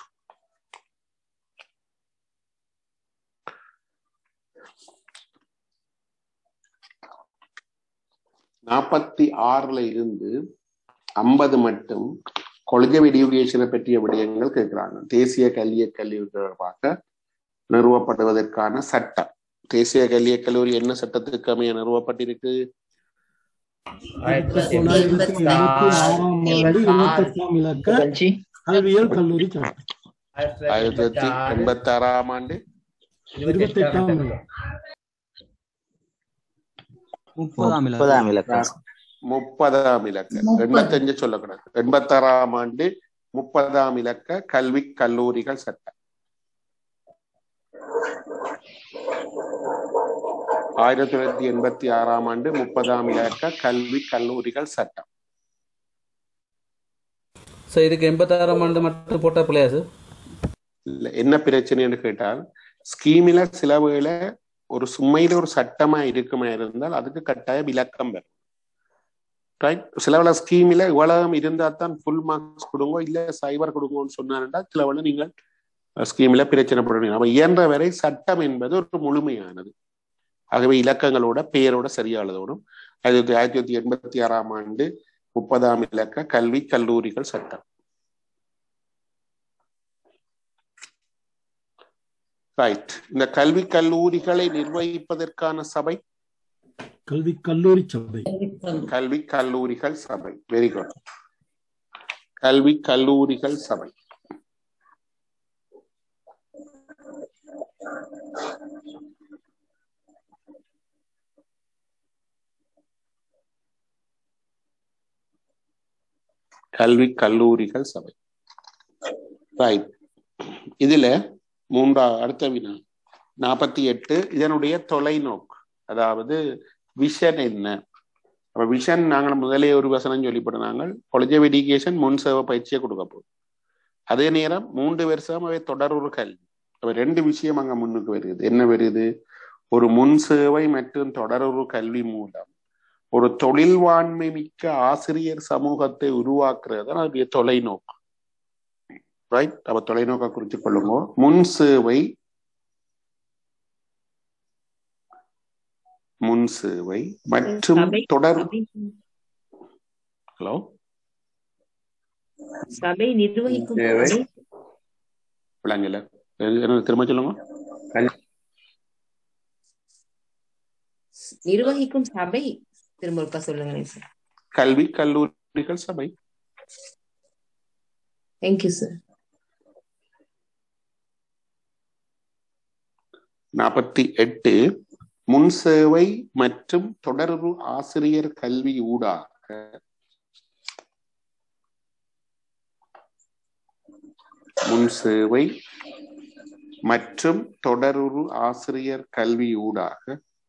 நாற்பத்தி ஆறுல இருந்து ஐம்பது மட்டும் கொள்கை எடியூகேஷனை பற்றிய விடயங்கள் கேட்கிறாங்க. தேசிய கல்விய கல்லூரி தொடர்பாக நிறுவப்படுவதற்கான சட்டம். தேசிய கல்விய கல்லூரி என்ன சட்டத்துக்கு அமைய நிறுவப்பட்டிருக்கு? ஆயிரத்தி தொள்ளாயிரத்தி எண்பத்தி ஆறாம் ஆண்டு முப்பதாம் இலக்கம் முப்பதாம் இலக்க எண்பத்தி அஞ்சு சொல்லக்கூடாது. எண்பத்தி ஆறாம் ஆண்டு முப்பதாம் இலக்க கல்வி கல்லூரிகள் சட்டம். ஆயிரத்தி தொள்ளாயிரத்தி எண்பத்தி ஆறாம் ஆண்டு முப்பதாம் இலக்க கல்வி கல்லூரிகள் சட்டம். இதுக்கு எண்பத்தி ஆறாம் ஆண்டு மட்டும் போட்டா பிள்ளையா சார்? இல்ல, என்ன பிரச்சனைன்னு கேட்டால் ஸ்கீமில சில வேளை ஒரு சும்மையில ஒரு சட்டமா இருக்குமா இருந்தால் அதுக்கு கட்டாய விளக்கம் பெறும். ரைட். சில வேளை ஸ்கீமில இவ்வளவு இருந்தா தான் ஃபுல் மார்க்ஸ் கொடுங்க, இல்ல சைபர் கொடுங்கன்னு சொன்னாருன்னா சில வேளை நீங்கள் ஸ்கீமில பிரச்சனைப்படுவீங்க. அப்ப இயன்ற வரை சட்டம் என்பது ஒரு முழுமையானது. ஆகவே இலக்கங்களோட பெயரோட சரியானதோடும் ஆயிரத்தி தொள்ளாயிரத்தி எண்பத்தி ஆறாம் ஆண்டு முப்பதாம் இலக்க கல்வி கல்லூரிகள் சட்டம். ரைட். இந்த கல்வி கல்லூரிகளை நிர்வகிப்பதற்கான சபை கல்வி கல்லூரி சபை. கல்வி கல்லூரிகள் சபை. Very good. கல்வி கல்லூரிகள் சபை. கல்வி கல்லூரிகள் சபை. ரைட். இதுல மூன்றா அடுத்த வினா நாற்பத்தி எட்டு. இதனுடைய தொலைநோக்கு, அதாவது விஷன் என்ன? அப்ப விஷன் நாங்கள் முதலே ஒரு வசனம் சொல்லிப்படும். காலேஜ் ஆஃப் எஜுகேஷன் முன் சேவை பயிற்சியை கொடுக்க போகுது. அதே நேரம் மூன்று வருஷம் அவை தொடர்பு கல்வி. அப்ப ரெண்டு விஷயம் அங்க முன்னுக்கு வருது. என்ன வருது? ஒரு முன் சேவை மற்றும் தொடர்பு கல்வி மூலம் ஒரு தொழில்வாண்மை மிக்க ஆசிரியர் சமூகத்தை உருவாக்குறது தான் அதனுடைய தொலைநோக்கு. ரைட். அப்ப தொலைநோக்க குறித்து கொள்ளுங்க. முன் சேவை, முன் சேவை மற்றும் தொடர் ஹலோ சபை நிர்வகிக்கும் விளங்கல, திரும்ப சொல்லுங்க. நிர்வகிக்கும் சபை திரும்ப சொல்லுங்க. கல்வி கல்லூரிகள் சபை. Thank you sir. நாற்பத்தி எட்டு முன் சேவை மற்றும் தொடர்பு ஆசிரியர் கல்வி ஊடாக முன் சேவை மற்றும் தொடர்பு ஆசிரியர் கல்வி ஊடாக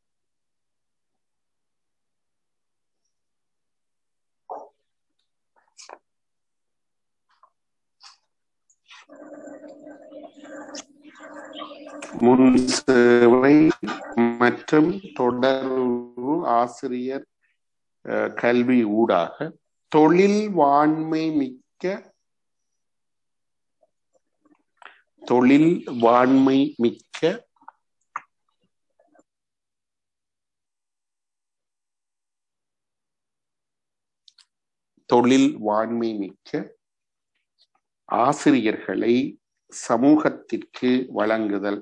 முன் சேவை மற்றும் தொடர்பு ஆசிரியர் கல்வி ஊடாக தொழில் வாண்மை மிக்க தொழில் வாண்மை மிக்க தொழில் வாண்மை மிக்க ஆசிரியர்களை சமூகத்திற்கு வழங்குதல்.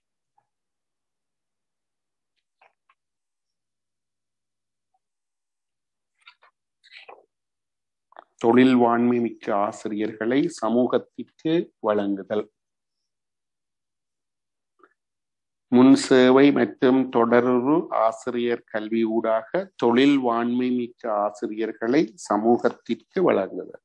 தொழில் வாண்மை மிக்க ஆசிரியர்களை சமூகத்திற்கு வழங்குதல். முன் சேவை மற்றும் தொடர்பு ஆசிரியர் கல்வி ஊடாக தொழில் வாண்மை மிக்க ஆசிரியர்களை சமூகத்திற்கு வழங்குதல்.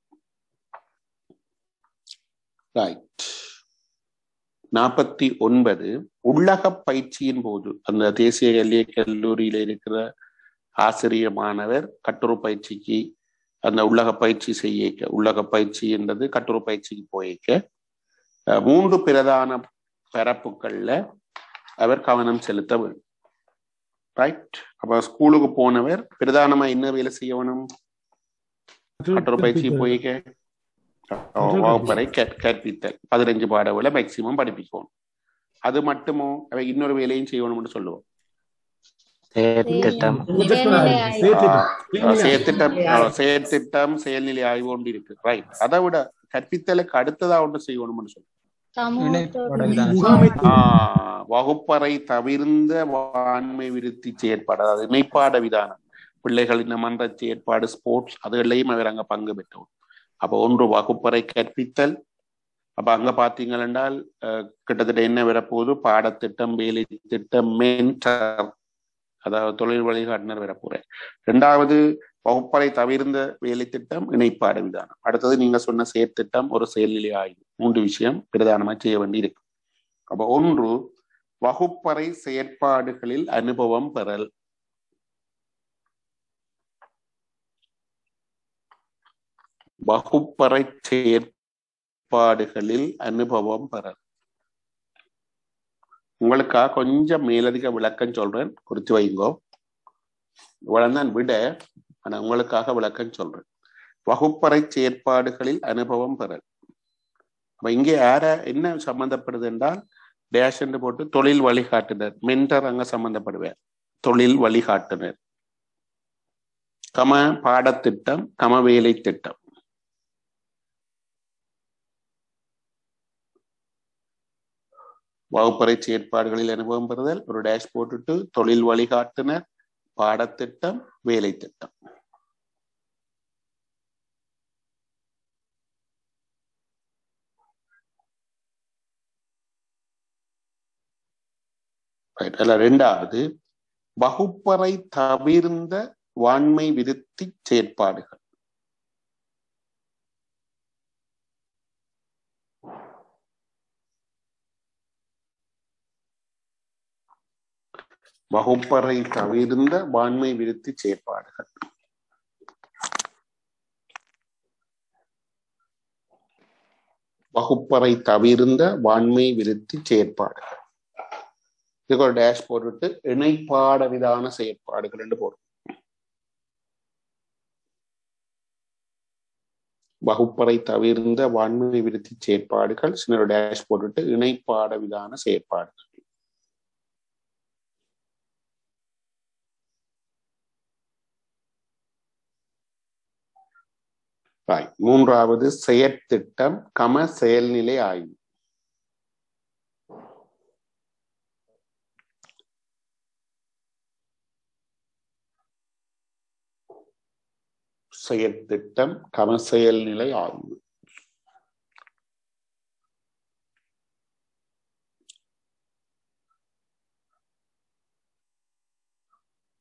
ரைட். நாற்பத்தி ஒன்பது உள்ளக பயிற்சியின் போது அந்த தேசிய கல்வி கல்லூரியில இருக்கிற ஆசிரியர் மாணவர் கட்டுரை பயிற்சிக்கு அந்த உள்ளக பயிற்சி செய்ய உள்ளக பயிற்சி என்றது கட்டுரை பயிற்சிக்கு போய்க்க மூன்று பிரதான பரப்புகள்ல அவர் கவனம் செலுத்த வேண்டும். ரைட். அப்ப ஸ்கூலுக்கு போனவர் பிரதானமா என்ன வேலை செய்யணும்? கட்டுரை பயிற்சிக்கு போய்க்க வகுப்பறை கற்பித்தல் பதினஞ்சு பாடங்களை மேக்சிமம் படிப்பிக்கணும். அது மட்டுமோ அவை இன்னொரு வேலையும் செய்யணும்னு சொல்லுவோம். செயற்திட்டம் செயற்திட்டம் செயற்திட்டம் செயல்நிலை ஆய்வு ஒன்று இருக்கு. ரைட். அதை விட கற்பித்தலுக்கு அடுத்ததா ஒன்று செய்யணும்னு சொல்லுவோம். வகுப்பறை தவிர்ந்த வாண்மை விருத்தி செயற்பாடு, அதாவது இணைப்பாட விதானம், பிள்ளைகளின் மன்ற செயற்பாடு, ஸ்போர்ட்ஸ் அதுகளையும் அவர் அங்க பங்கு பெற்றோம். அப்ப ஒன்று வகுப்பறை கற்பித்தல். அப்ப அங்க பாத்தீங்கள் என்றால் கிட்டத்தட்ட என்ன வரப்போகுது? பாடத்திட்டம், வேலை திட்டம், மென்டர் அதாவது தொழில் வழிகாட்டினர் வரப்போறேன். ரெண்டாவது வகுப்பறை தவிர்ந்த வேலை திட்டம், இணைப்பாட விதானம். அடுத்தது நீங்க சொன்ன செயற்திட்டம், ஒரு செயல்நிலை ஆய்வு. மூன்று விஷயம் பிரதானமா செய்ய வேண்டி இருக்கு. அப்ப ஒன்று வகுப்பறை செயற்பாடுகளில் அனுபவம் பெறல். வகுப்பறை செயற்பாடுகளில் அனுபவம் பெறல். உங்களுக்காக கொஞ்சம் மேலதிக விளக்கம் சொல்றேன், குறித்து வைங்கோ. இவ்வளவுதான் விட, ஆனா உங்களுக்காக விளக்கம் சொல்றேன். வகுப்பறை செயற்பாடுகளில் அனுபவம் பெறல். அப்ப இங்கே யார என்ன சம்பந்தப்படுது என்றால் டேஷ் என்று போட்டு தொழில் வழிகாட்டுனர், மென்டர் அங்க சம்பந்தப்படுவார். தொழில் வழிகாட்டுனர், கம பாடத்திட்டம், கம வேலை திட்டம். வகுப்பறை செயற்பாடுகளில் அனுபவம் பெறுதல், ஒரு டேஷ் போட்டுட்டு தொழில் வழிகாட்டுனர், பாடத்திட்டம், வேலை திட்டம். ரெண்டாவது வகுப்பறை தவிர்ந்த வாண்மை விருத்தி செயற்பாடுகள். வகுப்பறை தவிர்ந்த வாண்மை விருத்தி செயற்பாடுகள். வகுப்பறை தவிர்ந்த வாண்மை விருத்தி செயற்பாடுகள். இதுக்கு ஒரு டேஷ் போட்டுட்டு இணைப்பாட விதான செயற்பாடுகள் என்று போடும். வகுப்பறை தவிர்ந்த வாண்மை விருத்தி செயற்பாடுகள், சின்ன டேஷ் போட்டுட்டு இணைப்பாட விதான செயற்பாடுகள். மூன்றாவது செயற்திட்டம், கம செயல்நிலை ஆய்வு. செயற்திட்டம், கம செயல்நிலை ஆய்வு.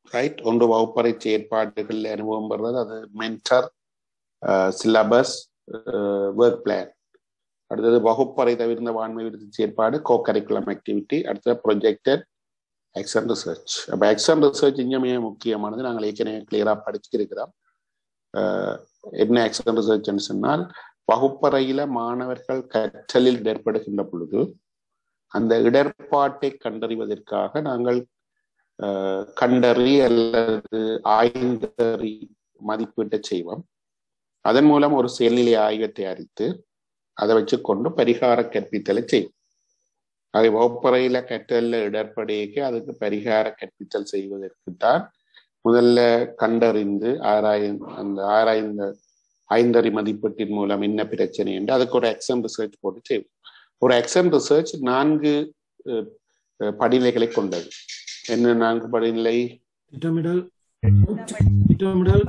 ரைட். ஒன்று வகுப்பறை செயற்பாடுகள் அனுபவம் பெறுறது, அது மென்டர், சிலபஸ், ஒர்க் பிளான். அடுத்தது வகுப்பறை தவிர்ந்த வான்மை விருத்தி செயற்பாடு, கோ கரிக்குலம் ஆக்டிவிட்டி. அடுத்தது ப்ரொஜெக்டட் ஆக்ஷன் ரிசர்ச். அப்போ ஆக்ஷன் ரிசர்ச் இங்கே மிக முக்கியமானது. நாங்கள் ஏற்கனவே கிளியரா படிச்சிருக்கிறோம். என்ன ஆக்ஷன் ரிசர்ச்ன்னு சொன்னால், வகுப்பறையில மாணவர்கள் கற்றலில் இடர்படுகின்ற பொழுது அந்த இடர்பாட்டை கண்டறிவதற்காக நாங்கள் கண்டறி அல்லது ஆய்ந்தறி மதிப்பீட்டை செய்வோம். அதன் மூலம் ஒரு செயல்நிலை ஆய்வை தயாரித்து அதை வச்சுக்கொண்டு பரிகார கற்பித்தலை செய்யும். அதை வகுப்பறையில கற்றல்ல இடர்படையக்கு அதுக்கு பரிகார கற்பித்தல் செய்வதற்கு தான் முதல்ல கண்டறிந்து ஆராய் அந்த ஆராய்ந்த ஐந்தறி மதிப்பீட்டின் மூலம் என்ன பிரச்சனை என்று அதுக்கு ஒரு ஆக்ஷன் ரிசர்ச் போட்டு செய்வோம். ஒரு ஆக்ஷன் ரிசர்ச் நான்கு படிநிலைகளை கொண்டது. என்ன நான்கு படிநிலை? திட்டமிடல், திட்டமிடல்,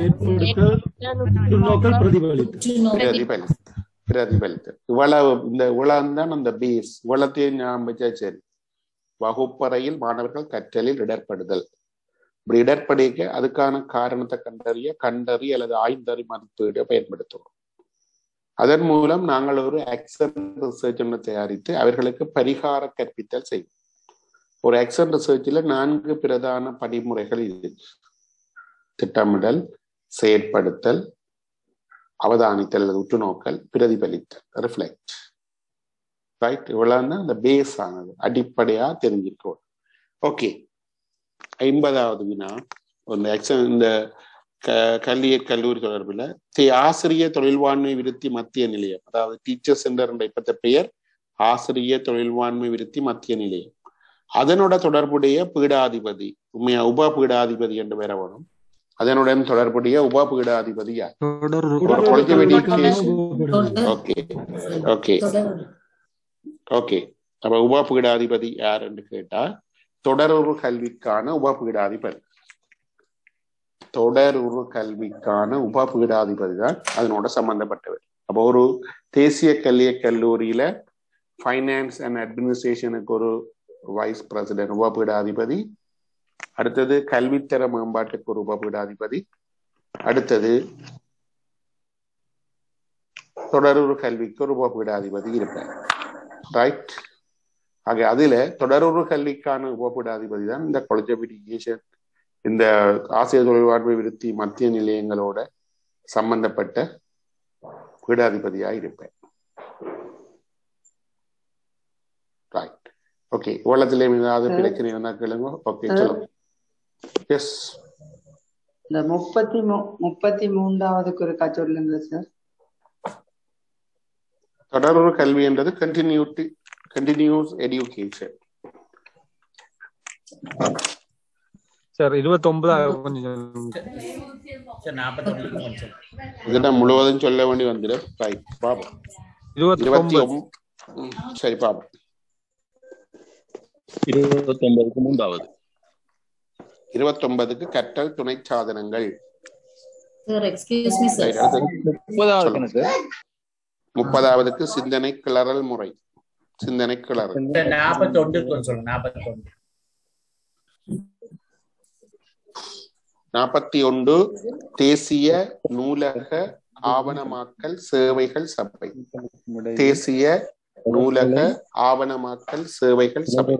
பிரதிபலித்தல். பிரதிபலித்தல் இவ்வளவு இந்த இவ்வளவு தான் அந்த பேஸ். இவ்வளத்தையும் ஞாபகம் வச்சா சரி. வகுப்பறையில் மாணவர்கள் கற்றலில் இடர்படுதல். இப்படி இடர்படிக்க அதுக்கான காரணத்தை கண்டறிய கண்டறி அல்லது ஆய்ந்தறி மதிப்பீடு பயன்படுத்துவோம். அதன் மூலம் நாங்கள் ஒரு ஆக்ஷன் ரிசர்ச் ஒன்று தயாரித்து அவர்களுக்கு பரிகார கற்பித்தல் செய்வோம். ஒரு ஆக்ஷன் ரிசர்ச்சில் நான்கு பிரதான படிமுறைகள் இது: திட்டமிடல், செயற்படுத்தல், அவதானித்தல் அல்லது உற்றுநோக்கல், பிரதிபலித்தல், ரிஃப்ளெக்ட். ரைட். இவ்வளவு தான் இந்த பேஸ் ஆனது, அடிப்படையா தெரிஞ்சிருக்கோம். ஓகே. ஐம்பதாவது வினா இந்த ஆக்ஷன் இந்த கல்விய கல்லூரி தொடர்பில் ஆசிரியர் தொழில்வாண்மை விருத்தி மத்திய நிலையம், அதாவது டீச்சர் சென்டர் என்ற இப்பத்த பெயர் ஆசிரியர் தொழில்வாண்மை விருத்தி மத்திய நிலையம். அதனோட தொடர்புடைய பீடாதிபதி உண்மையா உப பீடாதிபதி என்று வேற வரும். அதனுடன் தொடர்புடைய உப பீடாதிபதி யார்? ஓகே ஓகே ஓகே அப்ப உப பீடாதிபதி யார் என்று கேட்டா தொடருறு கல்விக்கான உப பீடாதிபதி. தொடருறு கல்விக்கான உப பீடாதிபதி தான் அதனோட சம்பந்தப்பட்டவர். அப்போ ஒரு தேசிய கல்விய கல்லூரியில ஃபைனான்ஸ் அண்ட் அட்மினிஸ்ட்ரேஷனுக்கு ஒரு வைஸ் பிரசிடென்ட் உப பீடாதிபதி. அடுத்தது கல்வித்தர மேம்பாட்டுக்கு ஒரு உப பீடாதிபதி. அடுத்தது தொடருறு கல்விக்கு ஒரு உப பீடாதிபதி இருப்பார். ரைட். ஆக அதுல தொடருறு கல்விக்கான உப பீடாதிபதி தான் இந்த காலேஜ் ஆஃப் எஜுகேஷன், இந்த ஆசிரியர் தொழில்வாழ்வு விருத்தி மத்திய நிலையங்களோட சம்பந்தப்பட்ட பீடாதிபதியா இருப்பேன். ரைட். ஓகே. இவ்வளத்துல ஏதாவது பிரச்சனை இருந்தா கேளுங்க. ஓகே சொல்லுங்க. எஸ். இந்த முப்பத்தி மூ முப்பத்தி மூன்றாவதுக்கு ஒரு கச்சோடுங்க சார். தொடருறு கல்வி என்றது கண்டினியூட்டி கண்டினியூஸ் எஜுகேஷன். சார் இருபத்தி ஒன்பது இதுதான் முழுவதும் சொல்ல வேண்டி வந்துடும். ரைட். பாப்போம். இருபத்தி சரி பாப்போம். இருபத்தி ஒன்பதுக்கு மூன்றாவது இருபத்தி ஒன்பதுக்கு கற்றல் துணை சாதனங்கள். முப்பதாவதுக்கு சிந்தனை கிளறல் முறை. சிந்தனை கிளறல். நாற்பத்தி ஒன்று சொல்லுங்க. நாற்பத்தி ஒன்று நாற்பத்தி ஒன்று தேசிய நூலக ஆவணமாக்கல் சேவைகள் சபை. தேசிய நூலக ஆவணமாக்கல் சேவைகள் சபை.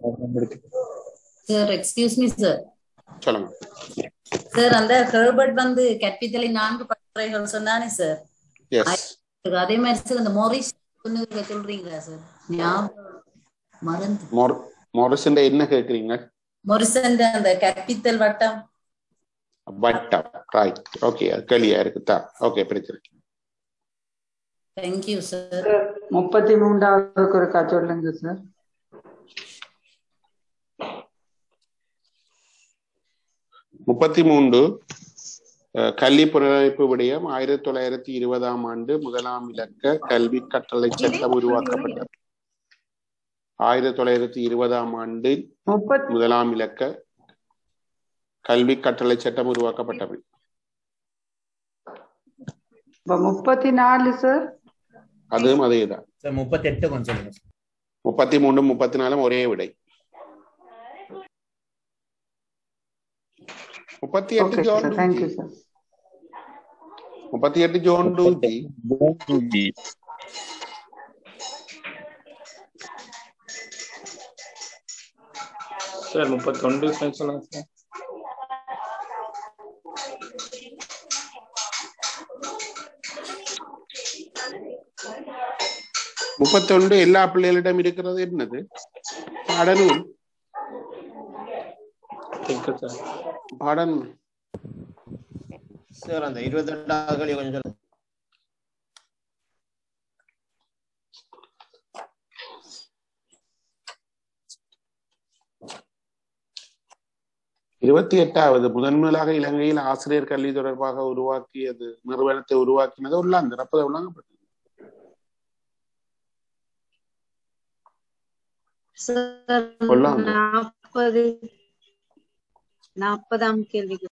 Sir excuse me sir. சொல்லுங்க சார். அந்த ஹெர்பர்ட் வந்து கற்பித்தலை நான்கு பரிந்துரைகள் சொன்னானே சார். எஸ். அதே மாதிரி சார் அந்த மோரிஸ் சொல்றீங்களா சார்? ஞாபகம் மறந்து. மோரிசன் என்ன கேக்குறீங்க? மோரிசன் அந்த கற்பித்தல் வட்டம். வட்டம். ரைட். ஓகே. அது கிளியா இருக்குதா? ஓகே. பிரச்சனை. Thank you sir. முப்பத்தி மூன்றாவதுக்கு ஒரு கச்சோடுங்க சார். முப்பத்தி மூன்று கல்வி புனரமைப்பு விடயம் ஆயிரத்தி தொள்ளாயிரத்தி இருபதாம் ஆண்டு முதலாம் இலக்க கல்வி கட்டளை சட்டம் உருவாக்கப்பட்டது. ஆயிரத்தி தொள்ளாயிரத்தி இருபதாம் ஆண்டு முதலாம் இலக்க கல்வி கட்டளை சட்டம் உருவாக்கப்பட்டது. முப்பத்தி நாலு சார். அதுவும் அதேதான். முப்பத்தி எட்டு கொஞ்சம். முப்பத்தி மூணு முப்பத்தி நாலும் ஒரே விடை. முப்பத்தி எட்டு okay John sir, thank you sir. முப்பத்தி எட்டு ஜோன் டூஜி. டூஜி சார் முப்பத்தொன்று சொல்லுங்க சார். முப்பத்தொன்று எல்லா பிள்ளைகளிடம் இருக்கிறது என்னது? பாடநூல். பாடநூல் சார் அந்த இருபத்தி ரெண்டாவது கேள்வி கொஞ்சம் சொல்லுங்க. இருபத்தி எட்டாவது முதன்முதலாக இலங்கையில் ஆசிரியர் கல்வி தொடர்பாக உருவாக்கியது நிறுவனத்தை உருவாக்கினது உள்ளாந்தர். அப்போது உள்ளாங்கப்பட்டது. நாற்பது நாற்பதாம் கேள்வி.